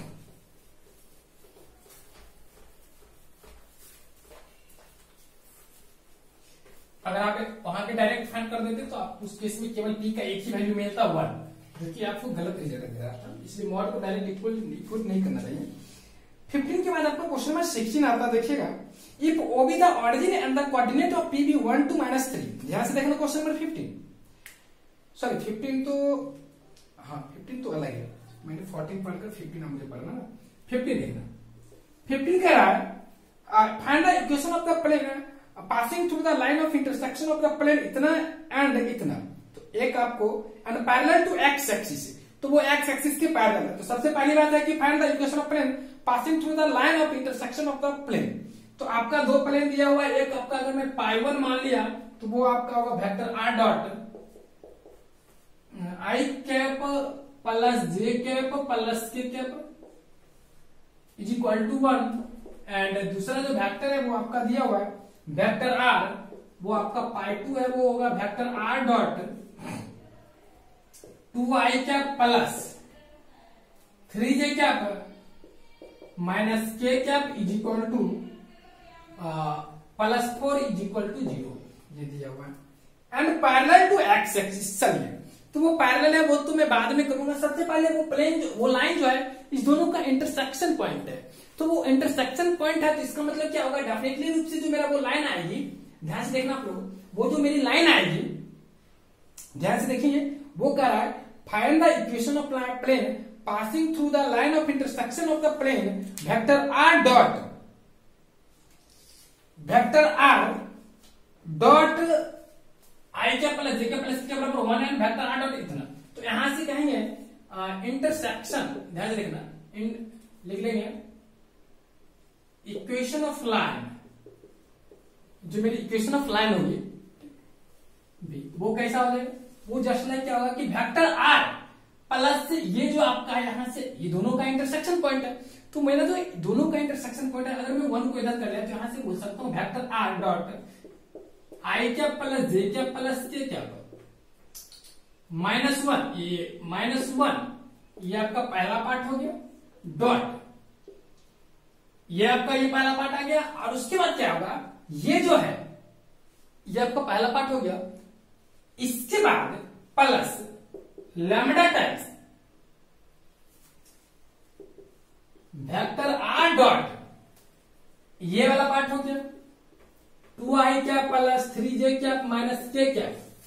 अगर आप वहां पे डायरेक्ट फाइंड कर देते तो आप उस केस में केवल p का एक ही वैल्यू मिलता 1, जो कि आपको गलत रिजल्ट दे रहा था, इसलिए मॉड को डायरेक्ट इक्वल नहीं करना चाहिए। 15 के बाद आपका क्वेश्चन नंबर 16 आता है, देखिएगा if o be the origin and the coordinate of p be 1 2 minus 3। ध्यान से देखना क्वेश्चन नंबर 15, सॉरी 15 तो हाँ 15 तो अलग है, मैंने 14 पढ़कर 15 मुझे पढ़ना ना। 15 देखना, 15 कह रहा है find the equation of the plane passing through the line of intersection of the plane इतना एंड इतना। तो एक आपको and parallel to x axis, तो वो एक्स एक्सिस के पैरेलल है। तो सबसे पहली बात है कि find the equation of plane passing through the line of intersection of the plane. तो आपका दो प्लेन दिया हुआ है, एक आपका अगर मैं पाई1 मान लिया तो वो आपका होगा vector r dot i cap plus j cap plus k cap is equal to 1, and दूसरा जो वेक्टर है वो आपका दिया हुआ है वेक्टर r, वो आपका पाई2 है, वो होगा vector r dot 2i cap plus 3j cap minus k cap is equal to +4 is equal to 0, ये दिया हुआ है and parallel to x axis. चलिए तो वो पैरेलल है वो तो मैं बाद में करूंगा, सबसे पहले वो प्लेन वो लाइन जो है इस दोनों का इंटरसेक्शन पॉइंट है। तो वो इंटरसेक्शन पॉइंट है तो इसका मतलब क्या होगा, डेफिनेटली रूप से जो मेरा वो लाइन आएगी, ध्यान से देखना आप लोग, वो जो मेरी लाइन आएगी ध्यान से देखिए, वो कह रहा है find the equation of plane passing through the line of intersection of the plane vector r dot i क्या प्लस j क्या प्लस के बराबर 1 एंड वेक्टर r डॉट इतना। तो यहां से कहेंगे इंटरसेक्शन, ध्यान से देखना, लिख लेंगे इक्वेशन ऑफ लाइन, जो मेरी इक्वेशन ऑफ लाइन होगी वो कैसा हो जाएगा, वो जस्ट लाइक क्या होगा कि वेक्टर r प्लस ये जो आपका है यहां से ये दोनों का इंटरसेक्शन पॉइंट है। तो मैंने जो दोनों का इंटरसेक्शन पॉइंट है, अगर मैं 1 को इधर कर लिया तो यहां से बोल सकता हूं वेक्टर r डॉट i क्या प्लस j क्या प्लस k क्या -1, ये -1 ये आपका पहला पार्ट हो गया डॉट ये आपका ये पहला पार्ट आ गया, और उसके बाद क्या होगा, ये जो है ये आपका पहला पार्ट हो गया, इसके बाद plus lambda times vector r dot ये वाला पार्ट हो गया 2i क्या प्लस 3j क्या माइनस k क्या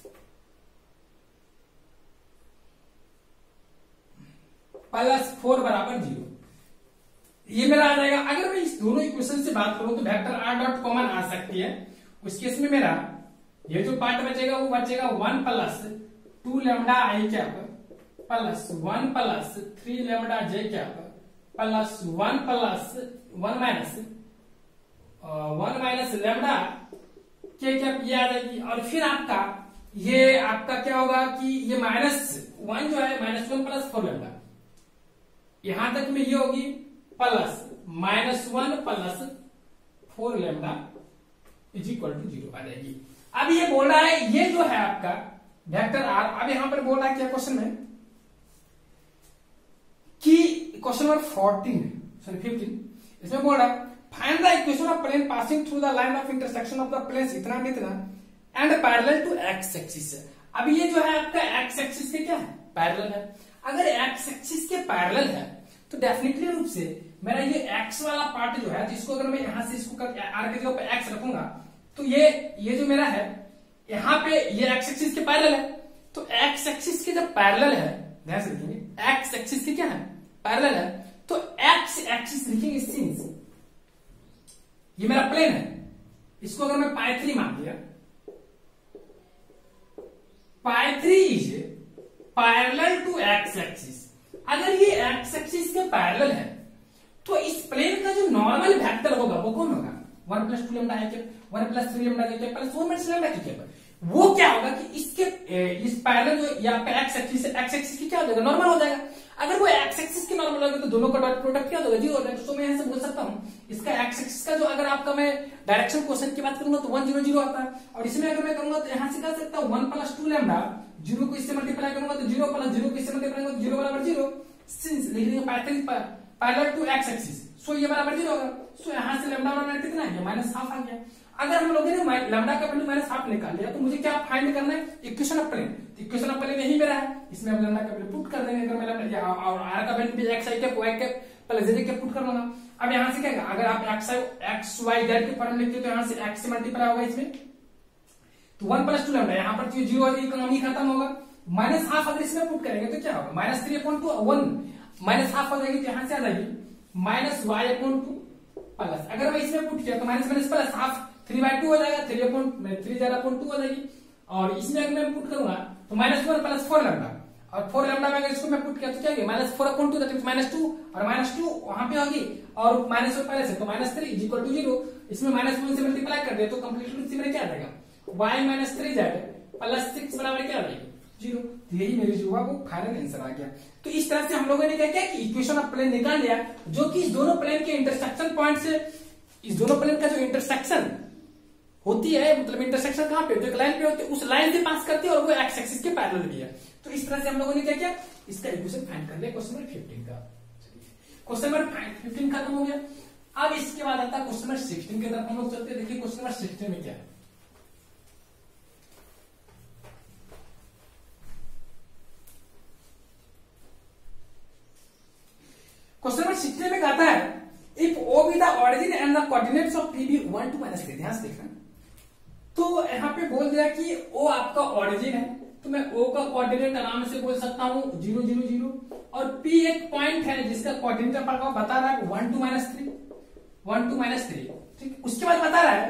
+4 बराबर 0, ये मेरा आ जाएगा। अगर मैं इस दोनों इक्वेशन से बात करूं तो वेक्टर r डॉट कॉमन आ सकती है, उस केस में मेरा ये जो पार्ट बचेगा वो बचेगा 1 plus 2 lambda i cap plus 1 plus 3 lambda j cap plus 1 plus 1 minus lambda k cap, ये आ जाएगी। और फिर आपका ये आपका क्या होगा कि ये -1 जो है -1 प्लस 4 लैम्डा, यहां तक में ये होगी plus -1 plus 4 lambda is equal to 0 आ जाएगी। अब ये बोल रहा है ये जो है आपका वेक्टर आर, अब यहां पर बोल रहा है क्या क्वेश्चन में कि क्वेश्चन नंबर 15 इसमें बोल रहा है find the equation of plane passing through the line of intersection of the planes इतना and parallel to x axis. अब ये जो है आपका एक्स एक्सिस के क्या है, पैरेलल है। अगर एक्स एक्सिस के पैरेलल है तो डेफिनेटली रूप से मेरा ये एक्स वाला पार्ट जो है, जिसको अगर मैं यहां से इसको आर के जगह पे एक्स रखूंगा तो ये जो मेरा है यहाँ पे ये एक्स एक्सिस के पैरेलल है। तो एक्स एक्सिस के जब पैरेलल है, ध्यान से देखेंगे एक्स एक्सिस के क्या है, पैरेलल है, तो एक्स एक्सिस लिखेंगे सिंस ये मेरा प्लेन है, इसको अगर मैं पाई 3 मान लिया, pi 3 is parallel to x axis. अगर ये एक्स एक्सिस के पैरेलल है तो इस प्लेन का जो नॉर्मल वेक्टर होगा वो कौन होगा, 1 + 2 लैम्डा है, 1 + 3 लैम्डा है प्लस 1 - लैम्डा है। वो क्या होगा कि इसके इस पैरेलल जो यहाँ पे एक्स एक्सिस की क्या हो जाएगा, नॉर्मल हो जाएगा। अगर वो एक्स एक्सिस की नॉर्मल होगा तो दोनों का डॉट प्रोडक्ट क्या होगा, 0 हो जाएगा। तो मैं यहां से बोल सकता हूँ इसका एक्स एक्सिस का जो अगर आपका मैं डायरेक्शन क्वेश्चन की बात करूंगा तो 1 0 0 आता है, और इसमें अगर मैं करूंगा तो यहां से कह सकता हूँ 1 + 2 लैम्डा, 0 को इससे मल्टीप्लाई करूंगा तो 0 + 0 को इससे मल्टीप्लाई करूंगा तो 0 बराबर 0, सिंस लिख देंगे parallel to x axis, so ये बराबर 0 होगा। सो यहां से लैम्डा बराबर कितना है, -½ आ गया। अगर हम लोगों ने लैम्डा का वैल्यू -½ निकाल लिया तो मुझे क्या फाइंड करना है, equation of plane. Equation of plane यही मेरा है, इसमें अब लैम्डा का वैल्यू पुट कर देंगे। अगर मैं लैम्डा और आर का वैल्यू भी x i cap y cap plus z cap put कर लूंगा। अब यहां से क्या है, अगर आप एक्स वाई जेड के फॉर्म लिखते हो तो यहां से एक्स से मल्टीप्लाई होगा इसमें, तो 1 + 2 लैम्डा, यहां पर 0 है, इकोनॉमी खत्म होगा। -½ अगर इसमें पुट करेंगे तो क्या होगा, -3/1 -½ हो जाएगी, तो यहां से आ जाएगी -y/2 प्लस, अगर मैं इसमें पुट किया तो माइनस प्लस हाफ 3/2 हो जाएगा, 3/2 हो जाएगी। और इसमें अगर मैं पुट करूंगा तो -1 + 4 लैम्डा, और 4 लैम्डा में अगर इसको मैं पुट किया तो क्या होगा, -4/2 दैट इज -2, और -2 वहां पे होगी और -1 पहले से तो -3 इज इक्वल टू 0। इसमें -1 से मल्टीप्लाई कर दे तो कंप्लीटली इसी में क्या आ जाएगा, y - 3z + 6 बराबर क्या आ जाएगी, 0। तो यही मेरी जो हुआ वो फाइनल आंसर आ गया। तो इस तरह से हम लोगों ने क्या किया कि इक्वेशन ऑफ प्लेन निकाल लिया, जो कि इस दोनों प्लेन के इंटरसेक्शन पॉइंट से, इस दोनों प्लेन का जो इंटरसेक्शन होती है, मतलब इंटरसेक्शन कहां पे होती है, एक लाइन पे होती है, उस लाइन से पास करती है और वो एक्स एक्सिस के पैरेलल भी है। तो इस तरह से हम लोगों ने क्या किया, इसका इक्वेशन फाइंड कर लिया क्वेश्चन नंबर 15 का। क्वेश्चन नंबर 15 खत्म हो गया। अब इसके बाद आता है क्वेश्चन नंबर 16 की तरफ हम लोग चलते हैं। देखिए क्वेश्चन नंबर 16 में क्या है, क्वेश्चन नंबर 16 में कहता है if O be the origin and the coordinates of P be 1 to -3, ध्यान से देखना। तो यहां पे बोल दिया कि O आपका ऑरिजिन है, तो मैं O का कोऑर्डिनेट आराम से बोल सकता हूं 0 0 0, और P एक पॉइंट है जिसका कोऑर्डिनेट आपका बता रहा है 1 to -3, ठीक। उसके बाद बता रहा है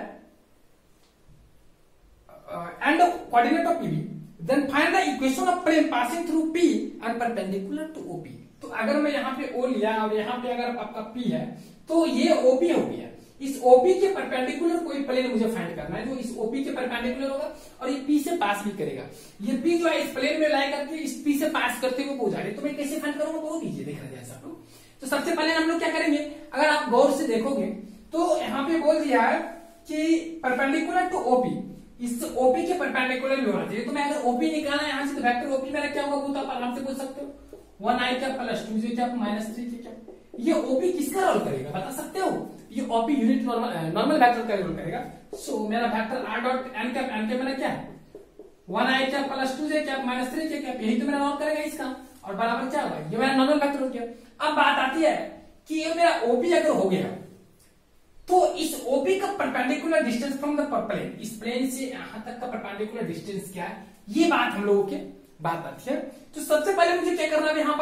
and coordinate of PB, then find the equation of plane passing through P and perpendicular to OP। तो अगर मैं यहाँ पे O लिया और यहाँ पे अगर आपका P है तो ये OP हो गया। इस OP के परपेंडिकुलर कोई प्लेन मुझे फाइंड करना है जो इस OP के परपेंडिकुलर होगा और ये P से पास भी करेगा। ये P जो है इस प्लेन में लाई करके इस P से पास करते हुए पहुंचा रहे, तो मैं कैसे फाइंड करूंगा, बहुत ईजी देख रहे हैं सब लोग। तो सबसे पहले हम लोग क्या करेंगे, अगर आप गौर से देखोगे तो यहाँ पे बोल दिया है कि परपेंडिकुलर टू OP, इस OP के परपेंडिकुलर भी होना चाहिए। तो मैं अगर OP निकालना है यहाँ से तो वेक्टर OP मेरा क्या होगा वो तो आप आराम से बोल सकते हो, 1i क्या प्लस 2j क्या -3j क्या। ये OP किसका रोल करेगा बता सकते हो, ये OP यूनिट नॉर्मल वेक्टर का रोल करेगा। सो मेरा vector r dot n cap मेरा क्या है 1i क्या प्लस 2j क्या -3j क्या, यही तो मेरा रोल करेगा इसका, और बराबर क्या होगा, ये मेरा नॉर्मल वेक्टर हो गया। अब बात आती है कि ये मेरा OP अगर हो गया तो इस OP का perpendicular distance from the plane, इस प्लेन से यहां तक का परपेंडिकुलर डिस्टेंस क्या है, ये बात हम लोगों के बात आती है। तो सबसे पहले मुझे क्या करना है, यहां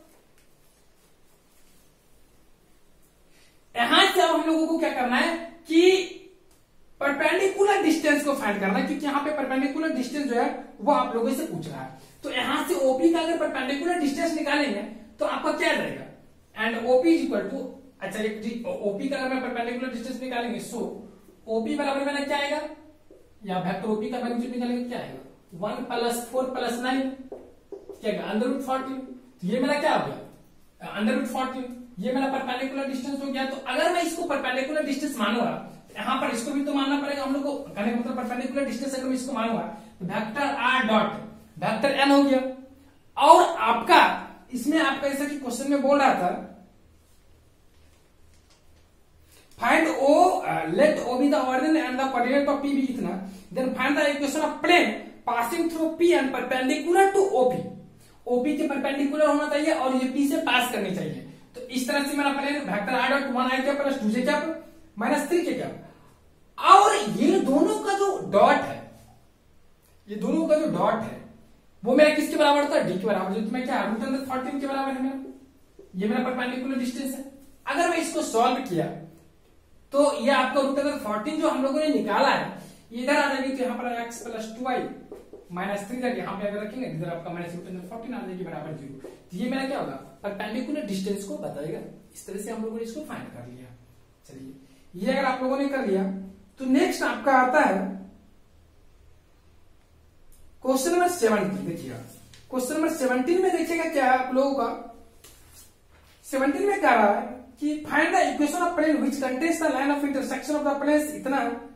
से अब हम लोगों को क्या करना है कि परपेंडिकुलर डिस्टेंस को फाइंड करना है, क्योंकि यहाँ पे परपेंडिकुलर डिस्टेंस जो है वो आप लोगों से पूछ रहा है। तो यहां से OP का अगर परपेंडिकुलर डिस्टेंस निकालेंगे तो आपका क्या रहेगा, and OP is equal to, अच्छा OP का अगर मैं परपेंडिकुलर डिस्टेंस निकालेंगे सो OP बराबर मेरा क्या आएगा, या वेक्टर OP का वैल्यू निकालेंगे क्या आएगा 1 + 4 + 9 क्या √14। तो ये मेरा क्या हो गया अंडर रूट 14, ये मेरा परपेंडिकुलर डिस्टेंस हो गया। तो अगर मैं इसको परपेंडिकुलर डिस्टेंस मानूंगा, यहाँ पर इसको भी तो मानना पड़ेगा हम लोग को, कहने का मतलब परपेंडिकुलर डिस्टेंस अगर मैं इसको मानूंगा तो vector are dot vector N हो गया। और आपका इसमें आपका जैसा कि क्वेश्चन में बोल रहा था, find O let O B the ordinate and the coordinate of P B इतना, then find the equation of plane passing through P and perpendicular to OP. OP के परपेंडिकुलर होना चाहिए और ये पी से पास करनी चाहिए। तो इस तरह से मेरा plane vector are dot 1 i cap plus 2 J cap minus 3 k cap, और ये दोनों का जो डॉट है, ये दोनों का जो डॉट है वो मेरा किसके बराबर होता है, डी के बराबर, जो मैं क्या रूट अंडर 14 के बराबर है मेरा, ये मेरा परपेंडिकुलर डिस्टेंस है। अगर मैं इसको सॉल्व किया तो ये आपका रूट अंडर 14 जो हम लोगों ने निकाला है इधर आ जाएगी, तो यहाँ पर एक्स प्लस 2y माइनस 3 तक यहाँ पे अगर रखेंगे इधर आपका माइनस रूट अंडर 14 आ जाएगी बराबर 0। तो ये मेरा क्या होगा, परपेंडिकुलर डिस्टेंस को बताएगा। इस तरह से हम लोगों ने इसको फाइंड कर लिया। चलिए ये अगर आप लोगों ने कर लिया तो नेक्स्ट आपका आता है क्वेश्चन नंबर 17। देखिएगा क्वेश्चन नंबर 17 में देखिएगा क्या है आप लोगों का, 17 में क्या रहा है कि find the equation of plane which contains the line of intersection of the planes इतना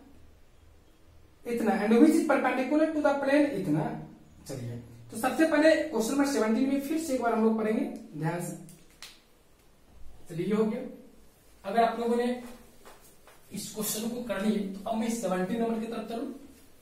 इतना and which is perpendicular to the plane इतना। चलिए तो सबसे पहले क्वेश्चन नंबर 17 में फिर से एक बार हम लोग पढ़ेंगे ध्यान से। चलिए हो गया। अगर आप लोगों ने इस क्वेश्चन को कर लिए तो अब मैं 17 नंबर की तरफ चलूं।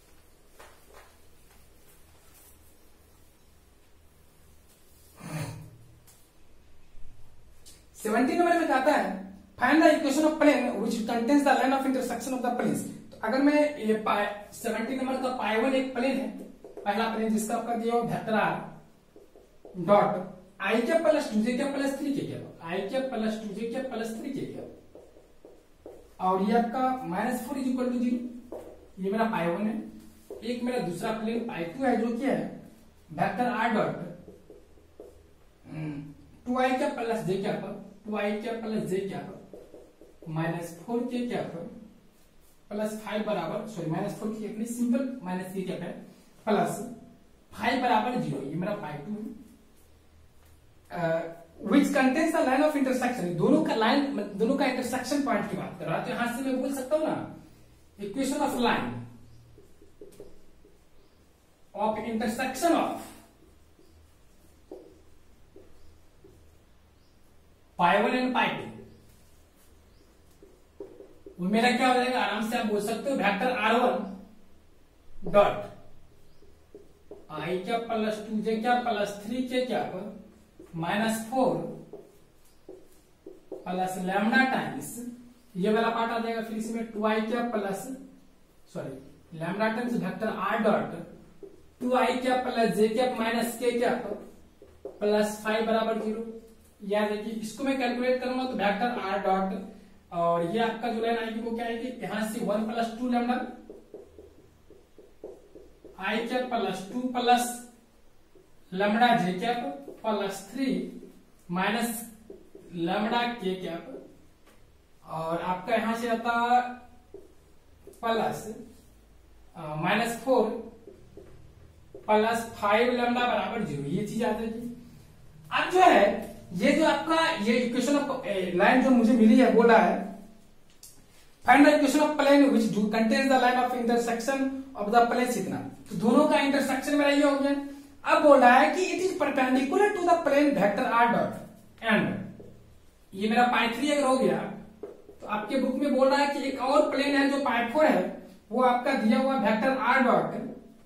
नंबर में कहता है find the equation of plane which contains the line of intersection of the planes. तो अगर मैं ये 17 नंबर का पाई1 एक प्लेन है, पहला प्लेन जिसका आपका दिया हुआ वेक्टर आर डॉट आई के प्लस 2 जे के प्लस 3 के क्या, आई के प्लस 2 जे के प्लस 3 के क्या, और ये आपका माइनस 4 इज इक्वल टू 0। ये मेरा पाई1 है। एक मेरा दूसरा प्लेन पाई2 है जो क्या है वेक्टर आर डॉट 2i क्या प्लस जे क्या 2i क्या प्लस जे क्या माइनस 4 के क्या प्लस 5 बराबर, सॉरी माइनस 4 की अपनी सिंपल माइनस के क्या है प्लस 5 बराबर 0। ये मेरा पाई2 है। Which contains the line of intersection, दोनों का लाइन, दोनों का इंटरसेक्शन पॉइंट की बात कर रहा है। तो यहां से मैं बोल सकता हूं ना equation of line of intersection of pi one and pi two, वो मेरा क्या हो जाएगा, आराम से आप बोल सकते हो वेक्टर r1 डॉट आई क्या प्लस 2 जे क्या प्लस 3 के क्या माइनस 4 प्लस लैम्डा टाइम्स, ये वाला पार्ट आ जाएगा। फिर इसमें 2i क्या plus, sorry lambda times vector r dot 2i क्या प्लस जे क्या माइनस के क्या प्लस 5 बराबर 0। याद है कि इसको मैं कैलकुलेट करूंगा तो वेक्टर r डॉट, और ये आपका जो लाइन आएगी वो क्या आएगी, यहां से 1 plus 2 lambda i cap plus 2 plus lambda j cap plus 3 minus lambda k cap, और आपका यहां से आता प्लस माइनस 4 प्लस 5 लैम्डा बराबर 0। ये चीज आ जाएगी। अब जो है ये जो आपका ये इक्वेशन ऑफ लाइन जो मुझे मिली है बोला है find the equation of plane which contains the line of intersection of the planes इतना। तो दोनों का इंटरसेक्शन मेरा ये हो गया। अब बोल रहा है कि it is perpendicular to the plane vector are dot and, ये मेरा पाई3 अगर हो गया तो आपके बुक में बोल रहा है कि एक और प्लेन है जो पाई4 है, वो आपका दिया हुआ वेक्टर आर डॉट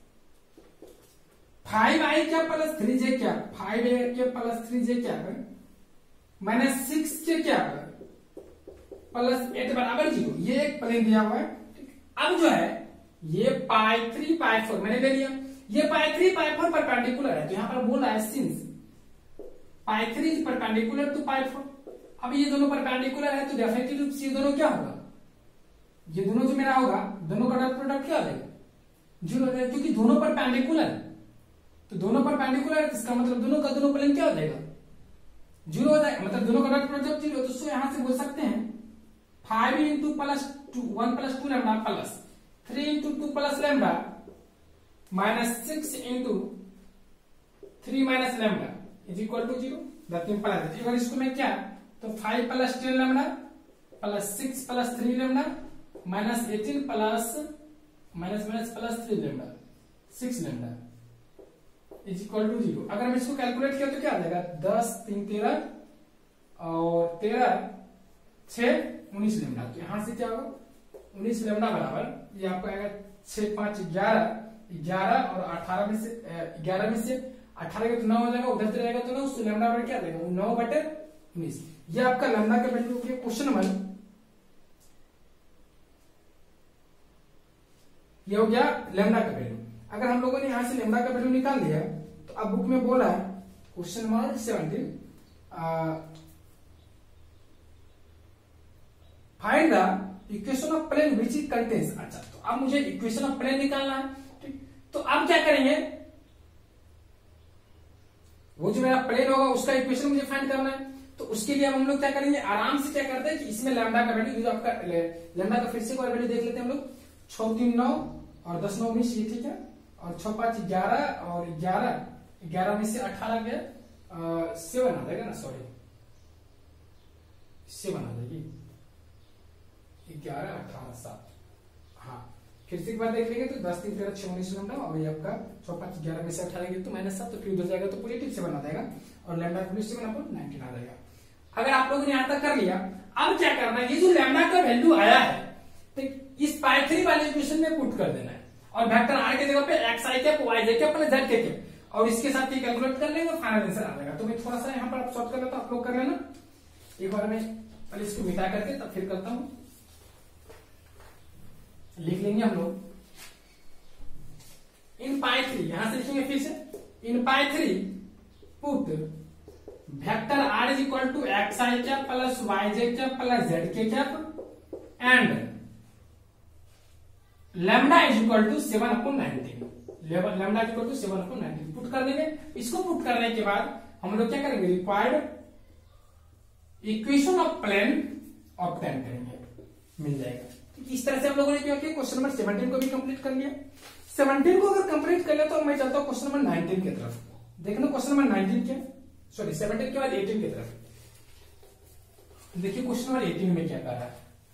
5i क्या प्लस 3j क्या 5a के प्लस 3j क्या माइनस 6 के क्या प्लस 8 बराबर 0। ये एक प्लेन दिया हुआ है। अब जो है ये पाई3 पाई4 मैंने ले लिया, ये पाई3 पाई4 परपेंडिकुलर है। तो यहां पर बोल रहा है सिंस पाई3 इज परपेंडिकुलर टू पाई4। अब ये दोनों परपेंडिकुलर है तो डेफिनेटली रूप से ये दोनों क्या होगा, ये दोनों जो मेरा होगा दोनों का डॉट प्रोडक्ट क्या हो जाएगा 0 हो जाएगा, क्योंकि दोनों परपेंडिकुलर है। तो दोनों परपेंडिकुलर है, इसका मतलब दोनों का दोनों प्लेन क्या हो जाएगा 0 हो जाएगा, मतलब दोनों का डॉट प्रोडक्ट 0। तो यहां से बोल सकते हैं 5 into plus 1 plus 2 lambda plus 3 into 2 plus lambda minus 6 into 3 minus lambda is equal to 0। That implies अगर इसको मैं क्या तो 5 plus 10 lambda plus 6 plus 3 lambda minus 18 plus minus plus 3 lambda 6 lambda is equal to 0। अगर मैं इसको कैलकुलेट किया तो क्या आ जाएगा 10 3 13 और 13 6 19 लेमडा। तो यहां से क्या होगा 19 लेमडा बराबर ये आपको आएगा 6 5 11 और 18 में से 11 में से 18 का तो 9 हो जाएगा, उधर से रहेगा तो 9, उससे लेमडा बराबर क्या देगा 9/19। ये आपका लेमडा का वैल्यू हो गया क्वेश्चन नंबर, ये हो गया लेमडा का वैल्यू। अगर हम लोगों ने यहां से लेमडा का वैल्यू निकाल लिया तो अब बुक में बोला है question number 17 find the equation of plane which is contains. अच्छा तो अब मुझे इक्वेशन ऑफ प्लेन निकालना है, ठीक। तो अब क्या करेंगे वो जो मेरा प्लेन होगा उसका इक्वेशन मुझे फाइंड करना है। तो उसके लिए अब हम लोग क्या करेंगे आराम से क्या करते हैं कि इसमें लैम्डा का वैल्यू जो आपका लैम्डा का फिर से एक बार वैल्यू देख लेते हैं हम लोग 6 3 9 और 10 9 19 ये ठीक है, और 6 5 11 और 11 में से 18 गया 7 आ जाएगा ना, सॉरी 7 आ जाएगी 11 18 7। हाँ फिर से एक बार देख लेंगे तो 10 3 13 6 19 लेमडा और ये आपका 6 5 11 में से 18 गया तो -7, तो फिर उधर जाएगा तो पॉजिटिव 7 आ जाएगा और लैम्डा का वैल्यू 7/19 आ जाएगा। अगर आप लोगों ने यहां तक कर लिया, अब क्या करना है ये जो लैम्डा का वैल्यू आया है तो इस पाई3 वाले इक्वेशन में पुट कर देना है और वेक्टर आर के जगह पे x i cap y j cap plus z k cap और इसके साथ ये कैलकुलेट कर लेंगे, फाइनल आंसर आ जाएगा। तो मैं थोड़ा सा यहाँ पर आप सॉल्व कर लेता हूं, आप लोग कर लेना एक बार, मैं पहले इसको मिटा करके तब फिर करता हूं। लिख लेंगे हम लोग इन पाई3, यहां से लिखेंगे फिर से इन पाई3 put vector r is equal to x i cap plus y j cap plus z k cap and lambda is equal to 7/19, lambda is equal to 7/19 put कर देंगे। इसको पुट करने के बाद हम लोग क्या करेंगे required equation of plane obtain करेंगे, मिल जाएगा। इस तरह से हम लोगों ने क्या किया क्वेश्चन नंबर 17 को भी कंप्लीट कर लिया। 17 को अगर कंप्लीट कर लिया तो मैं चलता हूं क्वेश्चन नंबर 19 की तरफ। देखना क्वेश्चन नंबर 19 क्या, सॉरी 17 के बाद 18 की तरफ। देखिए क्वेश्चन नंबर 18 में क्या कर रहा है।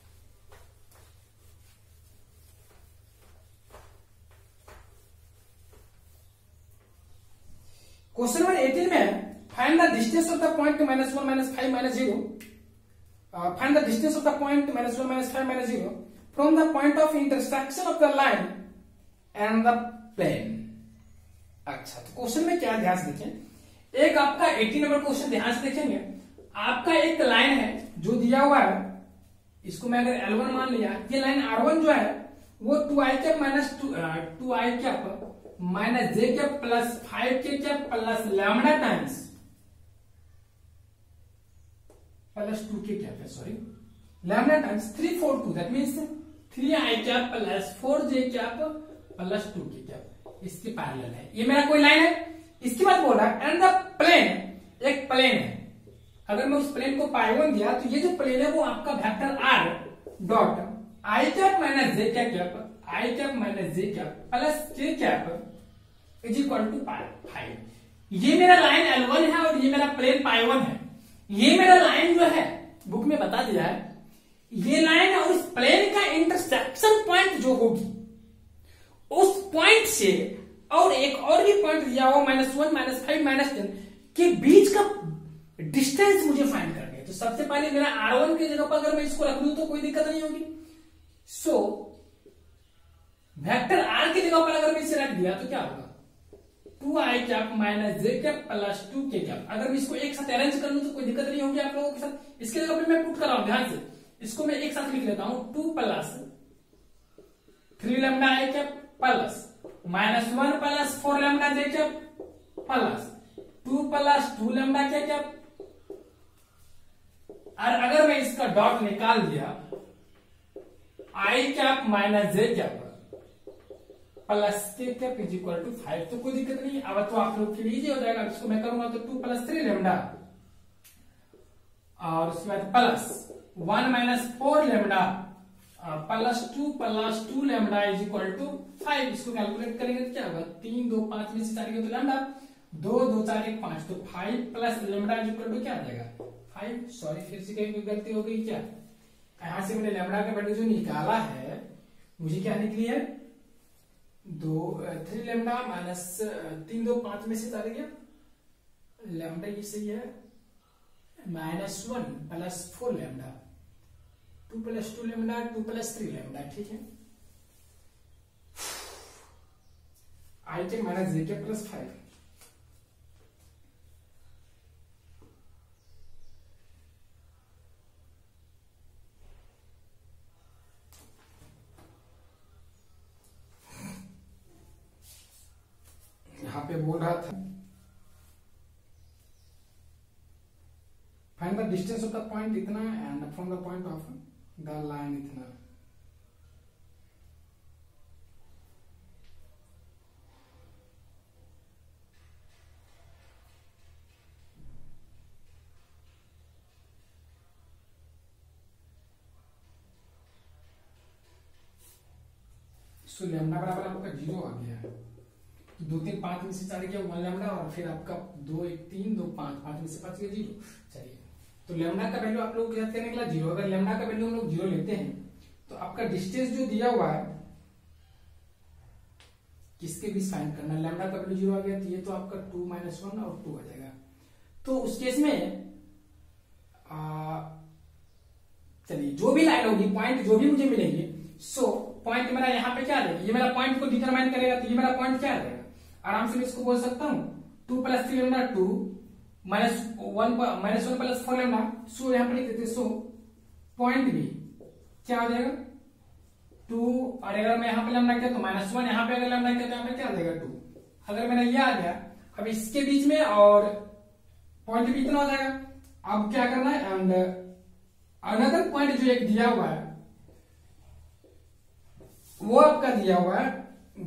क्वेश्चन नंबर 18 में find the distance of the point -1 -5 -0, find the distance of the point -1 -5 -0 from the point of intersection of the line and the plane. अच्छा तो क्वेश्चन में क्या ध्यान से देखें, एक आपका 18 नंबर क्वेश्चन ध्यान से देखेंगे, आपका एक लाइन है जो दिया हुआ है, इसको मैं अगर L1 मान लिया, ये लाइन R1 जो है वो 2i cap minus 2i cap minus j cap plus 5k cap plus lambda times plus 2k cap है, sorry lambda times 342, that means 3i cap plus 4j cap plus 2k cap, इसके पैरेलल है। ये मेरा कोई लाइन है। इसके बाद बोल रहा है एंड द प्लेन, एक प्लेन है, अगर मैं उस प्लेन को पाई1 दिया तो ये जो प्लेन है वो आपका vector r dot i cap minus j cap i cap minus j cap plus k cap is equal to pi. ये मेरा लाइन L1 है और ये मेरा प्लेन पाई1 है। ये मेरा लाइन जो है बुक में बता दिया है, ये लाइन और इस प्लेन का इंटरसेक्शन पॉइंट जो होगी उस पॉइंट से और एक और भी पॉइंट दिया हुआ -1 -5 -10 के बीच का डिस्टेंस मुझे फाइंड करना है। तो सबसे पहले मेरा R1 की जगह पर अगर मैं इसको रख लूं तो कोई दिक्कत नहीं होगी। सो वेक्टर R की जगह पर अगर मैं इसे रख दिया तो क्या होगा 2i cap minus j cap plus 2k cap. अगर मैं इसको एक साथ अरेंज कर लूं तो कोई दिक्कत नहीं होगी आप लोगों के साथ। इसके जगह पर मैं पुट कर रहा हूं, ध्यान से इसको मैं एक साथ लिख लेता हूं 2 plus 3 lambda i cap plus -1 plus 4 lambda j cap plus 2 plus 2 lambda k cap. और अगर मैं इसका डॉट निकाल दिया i cap minus j cap plus के कैप इज इक्वल टू 5, तो कोई दिक्कत नहीं। अब तो आप लोग के लिए इजी हो जाएगा। इसको मैं करूंगा तो 2 प्लस 3 लैम्डा और उसके बाद plus 1 minus 4 lambda plus 2 lambda is equal to 5। इसको कैलकुलेट करेंगे तो क्या होगा 3 2 5 में से 4 तो लैम्डा 2 2 4 1 5, तो 5 प्लस लेमडा इक्वल टू क्या आ जाएगा 5। सॉरी फिर से कहीं कोई गलती हो गई क्या, यहां से मैंने लेमडा का वैल्यू जो निकाला है मुझे क्या निकली है 3 लेमडा माइनस 3 2 5 में से चल गया लेमडा, ये सही है -1 plus 4 lambda 2 plus 2 lambda 2 plus 3 lambda, ठीक है। आई के माइनस जे के प्लस 5, यहां पे बोल रहा था find the distance of the point इतना and from the point of the line इतना। सो लेमडा बराबर आपका 0 आ गया है, 2 3 5 में से 4 गया 1 लेमडा, और फिर आपका 2 1 3 2 5 5 में से 5 गया 0। चलिए, तो लेमडा का वैल्यू आप लोग याद करने के लिए 0, अगर लेमडा का वैल्यू हम लोग 0 लेते हैं तो आपका डिस्टेंस जो दिया हुआ है किसके बीच फाइंड करना, लेमडा का वैल्यू 0 आ गया तो ये तो आपका 2 -1 और 2 आ जाएगा। तो उस केस में चलिए जो भी लाइन होगी पॉइंट जो भी मुझे मिलेंगे, सो पॉइंट मेरा यहाँ पे क्या आ जाएगा, ये मेरा पॉइंट को डिटरमाइन करेगा, तो ये मेरा पॉइंट क्या आ जाएगा, आराम से मैं इसको बोल सकता हूँ 2 plus 3 lambda 2 -1 plus 4 lambda, so यहाँ पे लिख देते, सो पॉइंट भी क्या आ जाएगा 2, और अगर मैं यहाँ पे लेमडा किया तो -1, यहाँ पे अगर लेमडा किया तो यहाँ पे क्या आ जाएगा 2। अगर मेरा ये आ गया, अब इसके बीच में और पॉइंट भी इतना हो जाएगा। अब क्या करना है, एंड अनदर पॉइंट जो एक दिया हुआ है वो आपका दिया हुआ है -1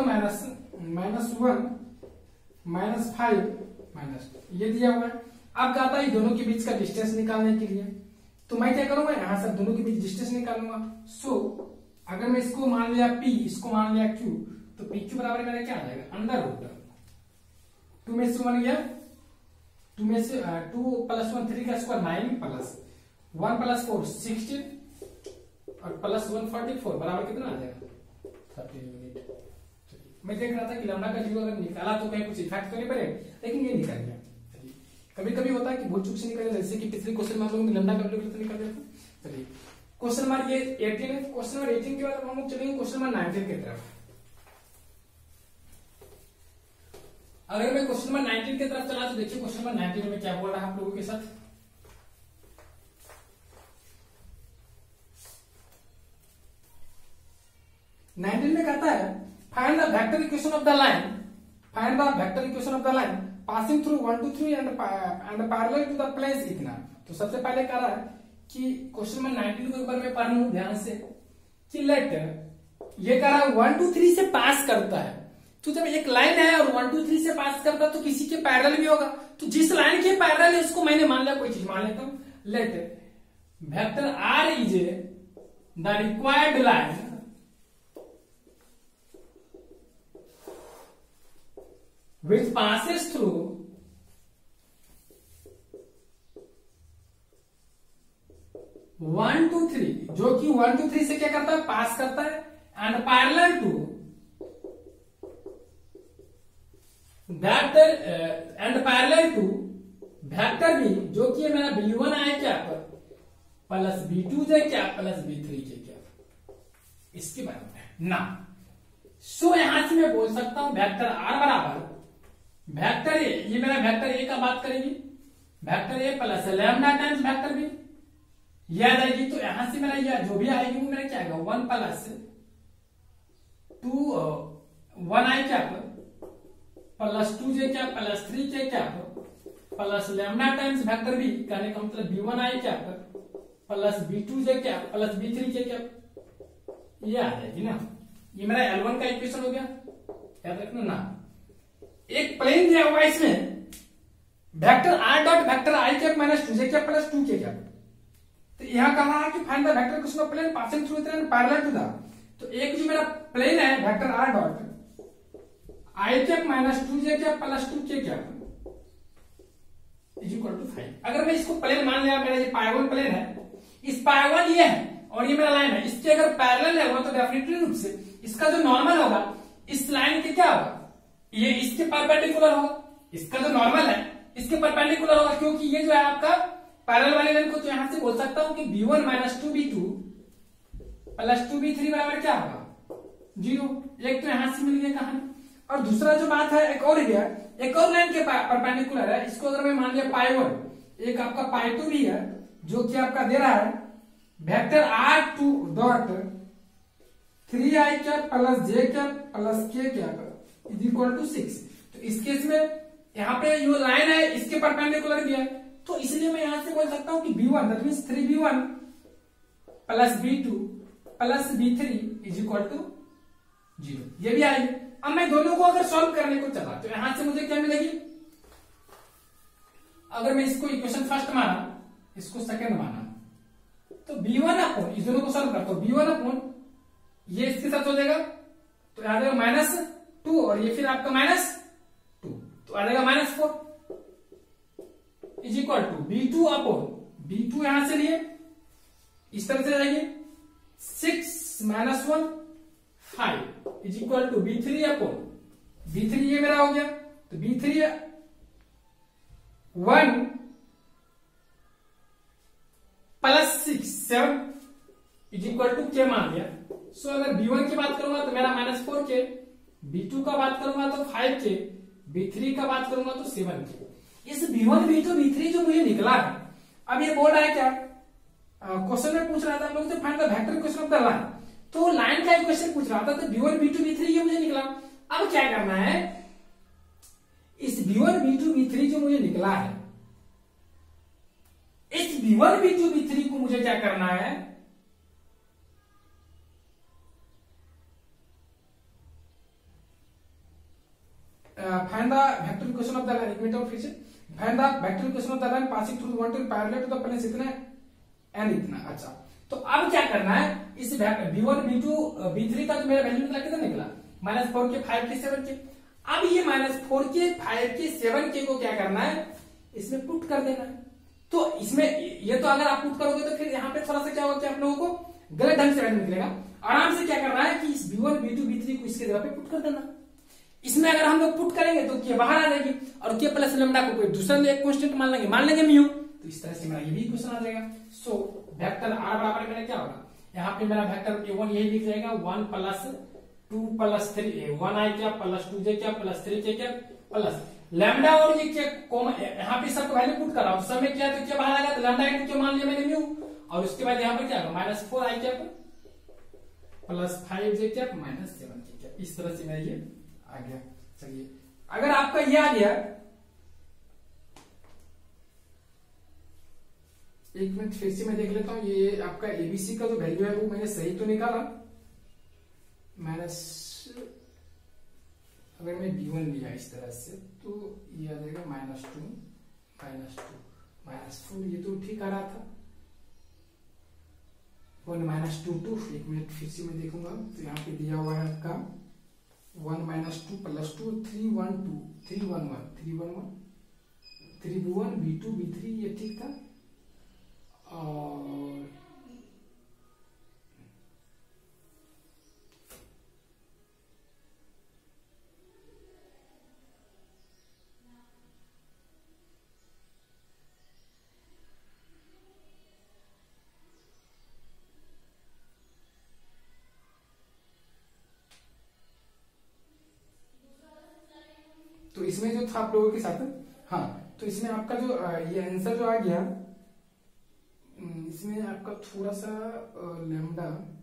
-5 माइनस, ये दिया हुआ है। अब कहता है दोनों के बीच का डिस्टेंस निकालने के लिए, तो मैं क्या करूंगा, यहां से दोनों के बीच डिस्टेंस निकालूंगा। सो अगर मैं इसको मान लिया P, इसको मान लिया Q, तो PQ बराबर मेरा क्या आ जाएगा अंडर रूट 2 में से 1 गया 2 में से 2 प्लस 1 3 का स्क्वायर 9 प्लस 1 प्लस 4 16 और प्लस 1 44 बराबर कितना आ जाएगा 30 यूनिट। मैं देख रहा था कि लैम्डा का 0 अगर निकाला तो कहीं कुछ इफेक्ट तो नहीं पड़े, लेकिन ये निकल गया। कभी कभी होता है कि भूल चूक से निकल जाए, जैसे कि पिछले क्वेश्चन में हम लोग ने लैम्डा का वैल्यू निकल गया था। चलिए क्वेश्चन नंबर ये 18 है, क्वेश्चन नंबर 18 के बाद हम लोग चलेंगे क्वेश्चन नंबर 19 की तरफ। अगर मैं क्वेश्चन नंबर 19 की तरफ चला तो देखिए क्वेश्चन नंबर 19 में क्या बोल रहा है आप लोगों के साथ। नाइनटीन में कहता है find the vector equation of the line, find the vector equation of the line passing through 1 2 3 and parallel to the planes इतना। तो सबसे पहले कह रहा है कि क्वेश्चन नंबर 19 को एक बार मैं पढ़ लूं ध्यान से कि लेट ये कह रहा है 1 2 3 से पास करता है, तो जब एक लाइन है और 1 2 3 से पास करता है तो किसी के पैरेलल भी होगा, तो जिस लाइन के पैरेलल है उसको मैंने मान लिया, कोई चीज मान लेता हूं। Let vector r is the required line which passes through one two three, जो कि 1 2 3 से क्या करता है पास करता है, and parallel to vector and parallel to vector B, जो कि मेरा B1 आए क्या पर प्लस B2 जे क्या प्लस B3 के क्या, इसके बराबर है ना। सो यहां से मैं बोल सकता हूं वेक्टर आर बराबर वेक्टर ए, ये मेरा वेक्टर ए का बात करेंगे, vector A plus lambda times vector B, ये आ जाएगी। तो यहां से मेरा यह जो भी आएगी वो मेरा क्या आएगा 1 प्लस 2 1 आई क्या प्लस 2 जे क्या प्लस 3 के क्या plus lambda times vector B, कहने का मतलब B1 आई क्या प्लस B2 जे क्या प्लस B3 के क्या, ये आ जाएगी ना। ये मेरा L1 का इक्वेशन हो गया, याद रखना ना। एक प्लेन दिया हुआ है इसमें vector are dot vector I cap minus 2 J cap plus 2 K cap, तो यहां कहा है कि find the vector equation of plane passing through it and parallel to the, तो एक जो मेरा प्लेन है vector are dot I cap minus 2j cap plus 2k cap is equal to 5। अगर मैं इसको प्लेन मान लिया, मेरा ये पाइगोन प्लेन है, इस पाइगोन ये है और ये मेरा लाइन है, इसके अगर पैरेलल है तो डेफिनेटली रूप से इसका जो नॉर्मल होगा इस लाइन के क्या होगा, ये इसके परपेंडिकुलर होगा। इसका जो नॉर्मल है इसके परपेंडिकुलर होगा, क्योंकि ये जो है आपका पैरेलल वाली लाइन को तो यहां से बोल सकता हूं कि b1 minus 2b2 plus 2b3 बराबर क्या होगा 0। एक तो यहां से मिल गया कहानी। और दूसरा जो बात है एक और गया, एक और लाइन के परपेंडिकुलर है, इसको अगर मैं मान लिया पाई1, एक आपका पाई2 भी है जो कि आपका दे रहा है vector r2 dot 3i cap plus j cap plus k cap is equal to 6। तो इस केस में यहाँ पे जो लाइन है इसके परपेंडिकुलर भी है, तो इसलिए मैं यहां से बोल सकता हूं कि b1 that means 3b1 plus b2 plus b3 is equal to 0। ये भी आएगी। अब मैं दोनों को अगर सॉल्व करने को चला तो यहां से मुझे क्या मिलेगी, अगर मैं इसको इक्वेशन फर्स्ट माना, इसको सेकंड माना, तो b1 अपॉन इस दोनों को सॉल्व करता हूं, b1 अपॉन ये इसके साथ हो जाएगा तो आ जाएगा -2 और ये फिर आपका -2 तो आ जाएगा -4 is equal to b2 upon b2 यहां से लिए इस तरह से जाएंगे 6 - 1 5 is equal to b3 upon b3 ये मेरा हो गया, तो b3 1 plus 6 7 is equal to k मान लिया। सो अगर b1 की बात करूंगा तो मेरा -4k, b2 का बात करूंगा तो 5k, b3 का बात करूंगा तो 7k। इस b1 b2 b3 जो मुझे निकला है, अब ये बोल रहा है क्या, क्वेश्चन में पूछ रहा था हम लोग तो find the vector equation of the line, तो लाइन का इक्वेशन पूछ रहा था, तो b1 b2 b3 ये मुझे निकला। अब क्या करना है, इस b1 b2 b3 जो मुझे निकला है, इस b1 b2 b3 को मुझे क्या करना है, find the vector equation of the line, एक मिनट और फिर से find the vector equation of the line passing through one to parallel to the plane इतना n इतना। अच्छा, तो अब क्या करना है, इस b1 b2 b3 का जो मेरा वैल्यू निकला कितना निकला -4k 5k 7k। अब ये -4k 5k 7k को क्या करना है, इसमें पुट कर देना है। तो इसमें ये तो अगर आप पुट करोगे तो फिर यहाँ पे थोड़ा सा क्या होगा कि आप लोगों को गलत ढंग से वैल्यू निकलेगा। आराम से क्या करना है कि इस b1 b2 b3 को इसके जगह पे पुट कर देना। इसमें अगर हम लोग पुट करेंगे तो के बाहर आ जाएगी और के प्लस लेमडा को कोई दूसरा एक कांस्टेंट मान लेंगे म्यू, तो इस तरह से मेरा ये भी इक्वेशन आ जाएगा। सो वेक्टर r बराबर मेरा क्या होगा, यहाँ पे मेरा वेक्टर a1 यही लिख जाएगा 1 प्लस 2 प्लस 3 1i क्या प्लस 2j क्या प्लस 3k क्या प्लस लैम्डा और ये क्या कॉमन, यहाँ पे सबको वैल्यू पुट कर रहा हूँ, सब में क्या तो क्या बाहर आएगा, तो लैम्डा इनटू क्या मान लिया मैंने म्यू, और उसके बाद यहाँ पे क्या होगा -4i क्या प्लस 5j क्या -7k क्या। इस तरह से मेरा ये आ गया। चलिए अगर आपका ये आ गया, एक मिनट फिर से मैं देख लेता हूं, ये आपका एबीसी का जो वैल्यू है वो मैंने सही तो निकाला, माइनस अगर मैं b1 लिया इस तरह से तो ये आ जाएगा -2 -4, ये तो ठीक आ रहा था 1 -2 2। एक मिनट फिर से मैं देखूंगा, तो यहाँ पे दिया हुआ है आपका 1 -2 प्लस 2 3 1 2 3 1 1 3 1 1 3 b1 b2 b3 ये ठीक था। और तो इसमें जो था आप लोगों के साथ, हाँ, तो इसमें आपका जो ये आंसर जो आ गया, इसमें आपका थोड़ा सा लैम्डा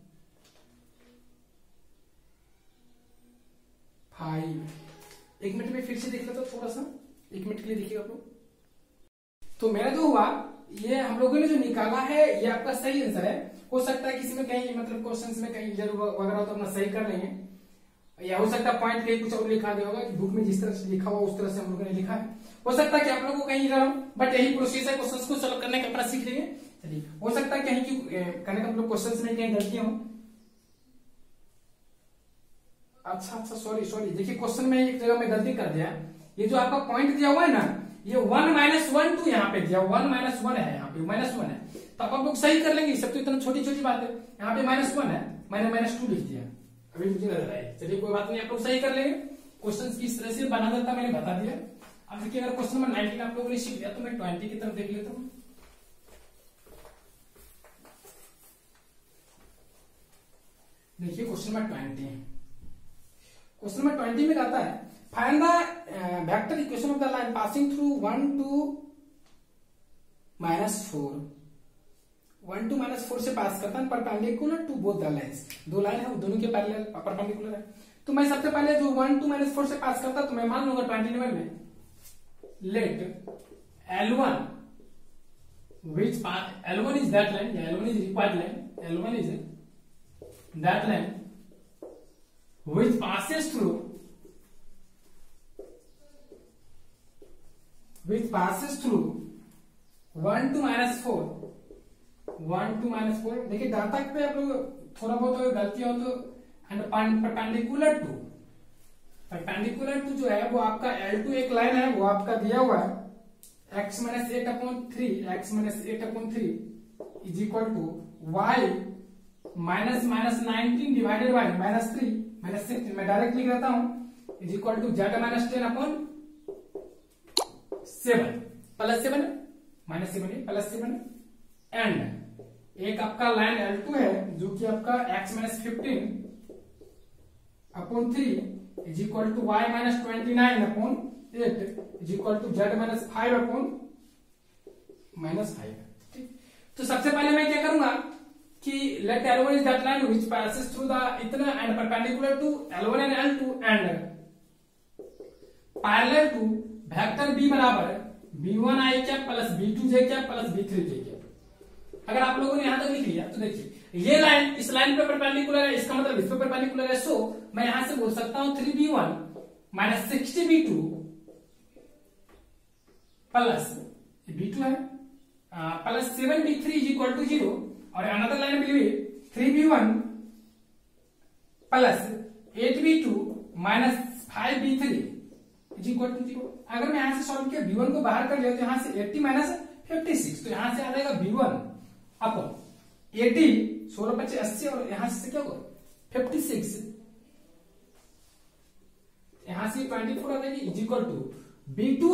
5, एक मिनट में फिर से देख लेता हूं, थोड़ा सा 1 मिनट के लिए देखिएगा आप लोग। तो मेरा जो हुआ, ये हम लोगों ने जो निकाला है ये आपका सही आंसर है। हो सकता है किसी में कहीं मतलब क्वेश्चंस में कहीं इधर वगैरह हो तो अपना सही कर लेंगे, या हो सकता है पॉइंट कहीं कुछ और लिखा दिया होगा कि बुक में जिस तरह से लिखा हुआ उस तरह से हम लोगों ने लिखा है। हो सकता है कि आप लोगों को कहीं इधर हो, बट यही प्रोसेस है, क्वेश्चंस को सॉल्व करने का अपना सीख लेंगे। चलिए, हो सकता है कहीं की करने का हम लोग क्वेश्चंस में कहीं गलतियां हो। अच्छा सॉरी देखिए क्वेश्चन में एक जगह में गलती कर दिया। ये जो आपका पॉइंट दिया हुआ है ना, ये 1 - 1 2 यहाँ पे दिया 1 - 1 है, यहाँ पे -1 है, तो आप लोग सही कर लेंगे। सब तो इतना छोटी छोटी बात है। यहाँ पे -1 है, मैंने -2 लिख दिया, अभी मुझे नजर आई। चलिए कोई बात नहीं, आप लोग सही कर लेंगे। क्वेश्चन किस तरह से बना जाता मैंने बता दिया। अब देखिए अगर क्वेश्चन नंबर 19 आप लोगों ने सीख लिया तो मैं 20 की तरफ देख लेता हूँ। देखिए क्वेश्चन नंबर 20, क्वेश्चन नंबर 20 में कहता है find the vector equation of the line passing through 1 to -4। 1 to -4 से पास करता है perpendicular to both the lines. दो लाइन है, दोनों के पैरेलल परपेंडिकुलर है। तो मैं सबसे पहले जो 1 to -4 से पास करता तो मैं मान लूंगा 20 नंबर में let L1 which L1 is that line, L1 is required line, L1 is that line which passes through 1 to -4। 1 to -4 देखिए डाटा पे आप लोग थोड़ा बहुत गलती हो तो परपेंडिकुलर टू जो है वो आपका L2 एक लाइन है, वो आपका दिया हुआ है x - 8/3 is equal to y -19 divided by -3 -6 मैं डायरेक्ट लिख देता हूं is equal to z -10/7 +7 -7 and एक आपका लाइन L2 है जो कि आपका x - 15/3 is equal to y - 29/8 is equal to z - 5/5। ठीक, तो सबसे पहले मैं क्या करूंगा कि let L1 is that line which passes through the इतना and perpendicular to L1 and L2 and parallel to vector B बराबर B1 i cap plus B2 j cap plus B3 j cap. अगर आप लोगों ने यहां तक लिख लिया तो देखिए ये लाइन इस लाइन पे परपेंडिकुलर है, इसका मतलब इस पे परपेंडिकुलर है। सो मैं यहां से बोल सकता हूं 3B1 - 60B2 प्लस B2 है plus 7B3 is equal to 0 और अनदर लाइन में लिए 3B1 plus 8B2 minus 5B3 is equal to 0। अगर मैं यहां से सॉल्व किया B1 को बाहर कर लिया तो यहां से 80 माइनस 56 तो यहां से आ जाएगा B1 अपॉन 80 16 25 80 और यहां से क्या होगा 56 यहां से 24 आ जाएगी is equal to B2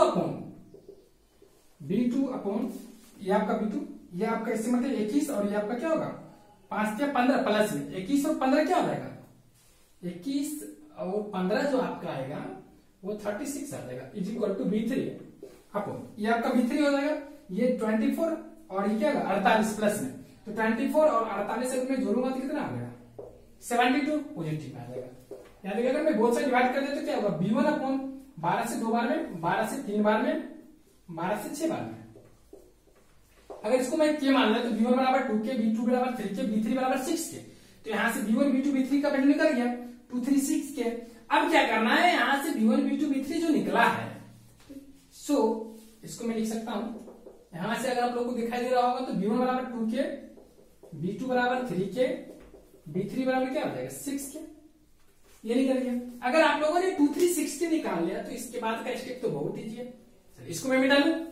upon ये आपका B2 ये आपका इससे मतलब 21 और ये आपका क्या होगा 5 क्या 15 प्लस में 21 और 15 क्या हो जाएगा 21 और 15 जो आपका आएगा वो 36 आ जाएगा is equal to B3 upon ये आपका B3 हो जाएगा ये 24 और ये क्या होगा 48 प्लस में तो 24 और 48 से मैं जोड़ूंगा तो कितना आ जाएगा 72 पॉजिटिव आ जाएगा। याद रखिए अगर मैं बोथ साइड डिवाइड कर दे तो क्या होगा B1 अपॉन 12 से 2 बार में 12 से 3 बार में 12 से 6 बार में। अगर इसको मैं k मान लिया तो B1 बराबर 2k B2 बराबर 3k B3 बराबर 6k तो यहां से B1 B2 B3 का वैल्यू निकल गया 2 3 6k। अब क्या करना है यहां से B1 B2 B3 जो निकला है सो इसको मैं लिख सकता हूं यहां से अगर आप लोगों को दिखाई दे रहा होगा तो B1 बराबर 2k B2 बराबर 3k B3 बराबर क्या हो जाएगा 6k ये निकल गया। अगर आप लोगों ने 2 3 6k निकाल लिया तो इसके बाद का स्टेप तो बहुत ईजी है। चलिए इसको मैं मिटा लूं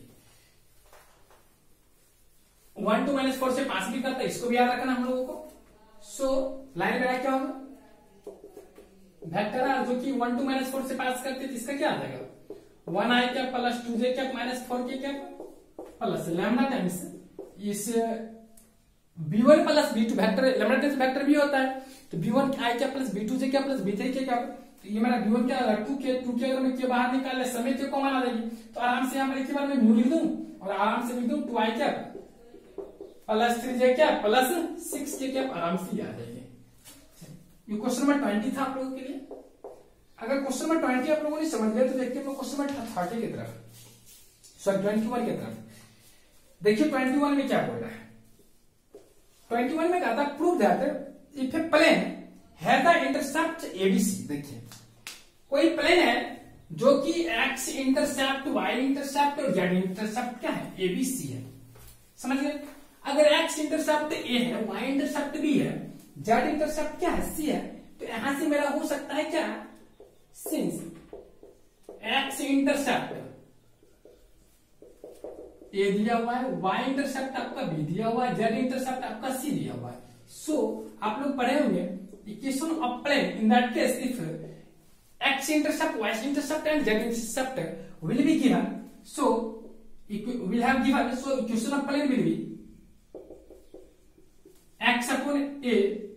1 to -4 से पास भी करता है इसको भी याद रखना हम लोगों को। सो लाइन मेरा क्या होगा वेक्टर आर जो कि 1 to -4 से पास करते तो इसका क्या आ जाएगा 1i cap plus 2j cap minus 4k cap plus lambda times इस B1 plus B2 vector lambda times vector भी होता है तो B1 i cap plus B2j cap plus B3k cap तो ये मेरा B1 क्या होगा 2k अगर मैं के बाहर निकाल ले समय के कॉमन आ जाएगी तो आराम से यहां पर एक बार मैं म्यू लिख दूं और आराम से लिख दूं 2i cap plus 3j cap plus 6k cap आराम से आ जाएगी। ये क्वेश्चन नंबर 20 था आप लोगों के लिए। अगर क्वेश्चन नंबर 20 आप लोगों ने समझ लिया तो देखिए मैं क्वेश्चन नंबर 30 की तरफ सॉरी 21 की तरफ देखिए 21 में क्या बोल रहा है 21 में कहता है prove that if a plane has the intercept ABC. देखिए कोई प्लेन है जो कि एक्स इंटरसेप्ट वाई इंटरसेप्ट और जेड इंटरसेप्ट क्या है एबीसी है समझ गए। अगर एक्स इंटरसेप्ट ए है वाई इंटरसेप्ट बी है जेड इंटरसेप्ट क्या है सी है तो यहां से मेरा हो सकता है क्या, सिंस एक्स इंटरसेप्ट ए दिया हुआ है, वाई इंटरसेप्ट आपका बी दिया हुआ है, जेड इंटरसेप्ट आपका सी दिया हुआ है। सो आप लोग पढ़े होंगे equation of plane in that case if X intercept, Y intercept and Z intercept will be given, so will have given, so equation of plane will be X upon A,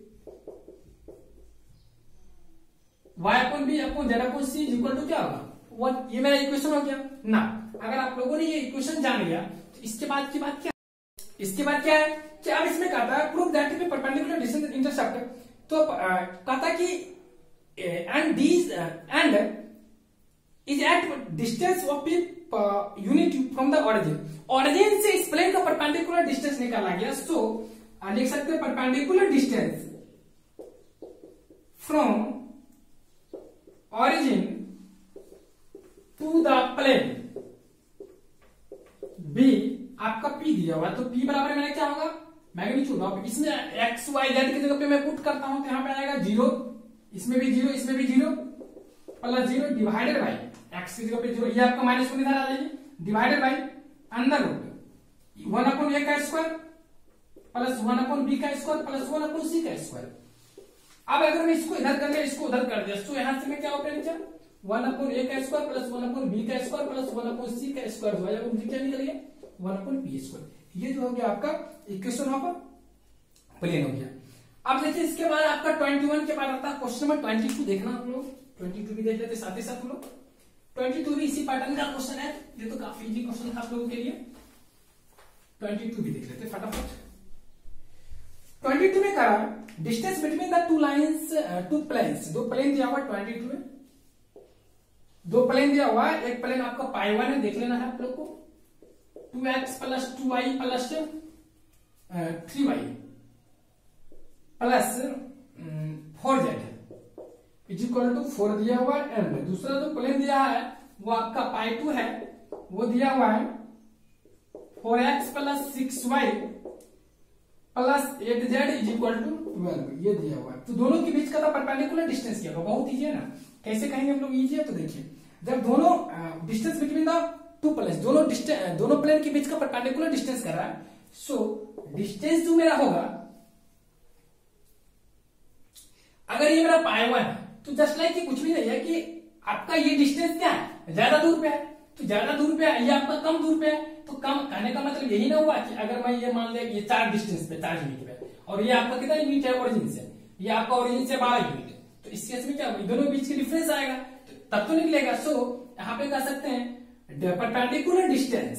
Y upon B upon Z upon C equal to क्या होगा, 1। ये मेरा इक्वेशन हो गया ना। अगर आप लोगों ने ये इक्वेशन जान लिया तो इसके बाद की बात क्या, इसके बाद क्या है कि अब इसमें कहता है प्रूव दैट पे परपेंडिकुलर डिस्टेंस इंटरसेप्ट, तो कहता कि and these and is at distance of unit from the origin, origin से इस प्लेन का परपेंडिकुलर डिस्टेंस निकाला गया। सो लिख सकते हैं perpendicular distance from origin to the plane B, आपका P दिया हुआ है, तो P बराबर मेरा क्या होगा, मैग्नीट्यूड ऑफ, इसमें एक्स वाई जेड की जगह पे मैं पुट करता हूं तो यहां पे आएगा 0, इसमें भी 0, इसमें भी 0 प्लस 0 डिवाइडेड बाई एक्स की जगह पे 0, ये आपका -1 इधर आ जाएगी, divided by under root 1 upon A का स्क्वायर प्लस 1 अपॉन बी का स्क्वायर प्लस 1 अपॉन सी का स्क्वायर। अब अगर मैं इसको इधर कर लिया, इसको उधर कर दिया, तो यहां से मैं क्या होगा नीचे 1 अपॉन ए का स्क्वायर प्लस 1 अपॉन बी का स्क्वायर प्लस 1 अपॉन सी का स्क्वायर जो है मुझे क्या निकल गया 1 अपॉन पी स्क्वायर। ये जो हो गया आपका इक्वेशन ऑफ प्लेन हो गया। अब देखिए इसके बाद आपका 21 के बाद आता है क्वेश्चन नंबर 22, देखना आप लोग 22 भी देख लेते साथ ही साथ हम लोग। 22 भी इसी पैटर्न का क्वेश्चन है, ये तो काफी इजी क्वेश्चन था आप लोगों के लिए। 22 भी देख लेते फटाफट। 22 में कहा distance between the two lines, two planes, दो प्लेन दिया हुआ 22 में, दो प्लेन दिया हुआ है, एक प्लेन आपका पाई 1 है, देख लेना है आप लोग को, 2x plus 2y plus 3y plus 4z is equal to 4 दिया हुआ है। एंड दूसरा जो प्लेन दिया है वो आपका पाई 2 है, वो दिया हुआ है 4x plus 6y plus 8z is equal to 12, ये दिया हुआ है। तो दोनों के बीच का था परपेंडिकुलर डिस्टेंस क्या होगा, बहुत इजी है ना। कैसे कहेंगे हम लोग, इजी है। तो देखिए जब दोनों distance between the two planes, दोनों प्लेन के बीच का परपेंडिकुलर डिस्टेंस कर रहा है, सो डिस्टेंस जो मेरा होगा, अगर ये मेरा पाई 1 है तो जस्ट लाइक कुछ भी नहीं है कि आपका ये डिस्टेंस क्या है, ज्यादा दूर पे है, तो ज्यादा दूर पे है, ये आपका कम दूर पे है। तो कम कहने का मतलब यही ना हुआ कि अगर मैं ये मान ले ये 4 डिस्टेंस पे 4 यूनिट पे, और ये आपका कितना यूनिट है ओरिजिन से, ये आपका ओरिजिन से 12 यूनिट है, तो इस केस में क्या होगा, दोनों बीच की डिफरेंस आएगा, तो तब तो निकलेगा। सो यहाँ पे कह सकते हैं perpendicular distance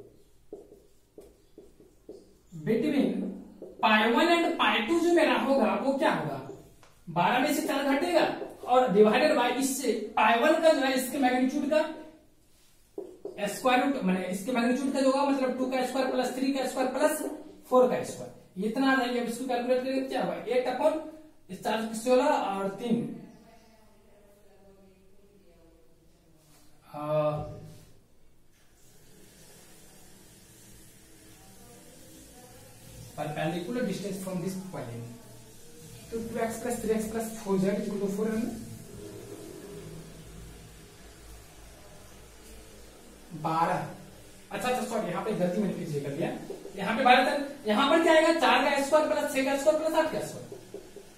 between pi 1 and pi 2 जो मेरा होगा वो क्या होगा, 12 में से 4 घटेगा और डिवाइडेड बाय इससे पाई 1 का जो है इसके मैग्नीट्यूड का स्क्वायर रूट, मैंने इसके मैग्नीट्यूड का जो होगा मतलब 2 का स्क्वायर प्लस 3 का स्क्वायर प्लस 4 का स्क्वायर, इतना आ जाएगा। अब इसको कैलकुलेट करेंगे क्या होगा, 8 अपॉन 16 और 3 perpendicular distance from this plane, तो 2x plus 3x plus 4z equal to 4 है ना, 12। अच्छा सॉरी, यहाँ पे गलती मैंने पीछे कर दिया, यहाँ पे 12 था, यहाँ पर क्या आएगा 4 का स्क्वायर प्लस 6 का स्क्वायर प्लस 8 का स्क्वायर,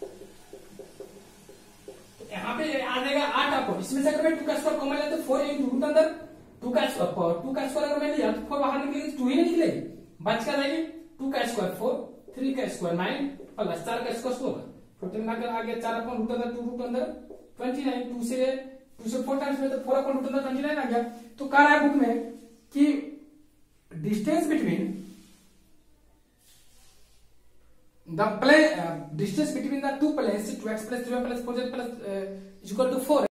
तो यहाँ पे आ जाएगा 8 अपॉन, इसमें से अगर मैं 2 का स्क्वायर कॉमन लेते 4 इंटू रूट अंदर 2 का स्क्वायर अगर मैं लिया तो 4 बाहर निकलेगी, 2 ही नहीं निकलेगी, बच कर जाएगी 2 का स्क्वायर 4, 3 का स्क्वायर 9 प्लस 4 का स्क्वायर 16, 14 का आ गया 4 अपॉन रूट अंदर 2 रूट अंदर 29, 2 से 4 टाइम्स में तो 4 अपॉन रूट अंदर 29 आ गया। तो कह रहा है बुक में कि distance between the two planes 2x plus 3y plus 4z plus equal to 4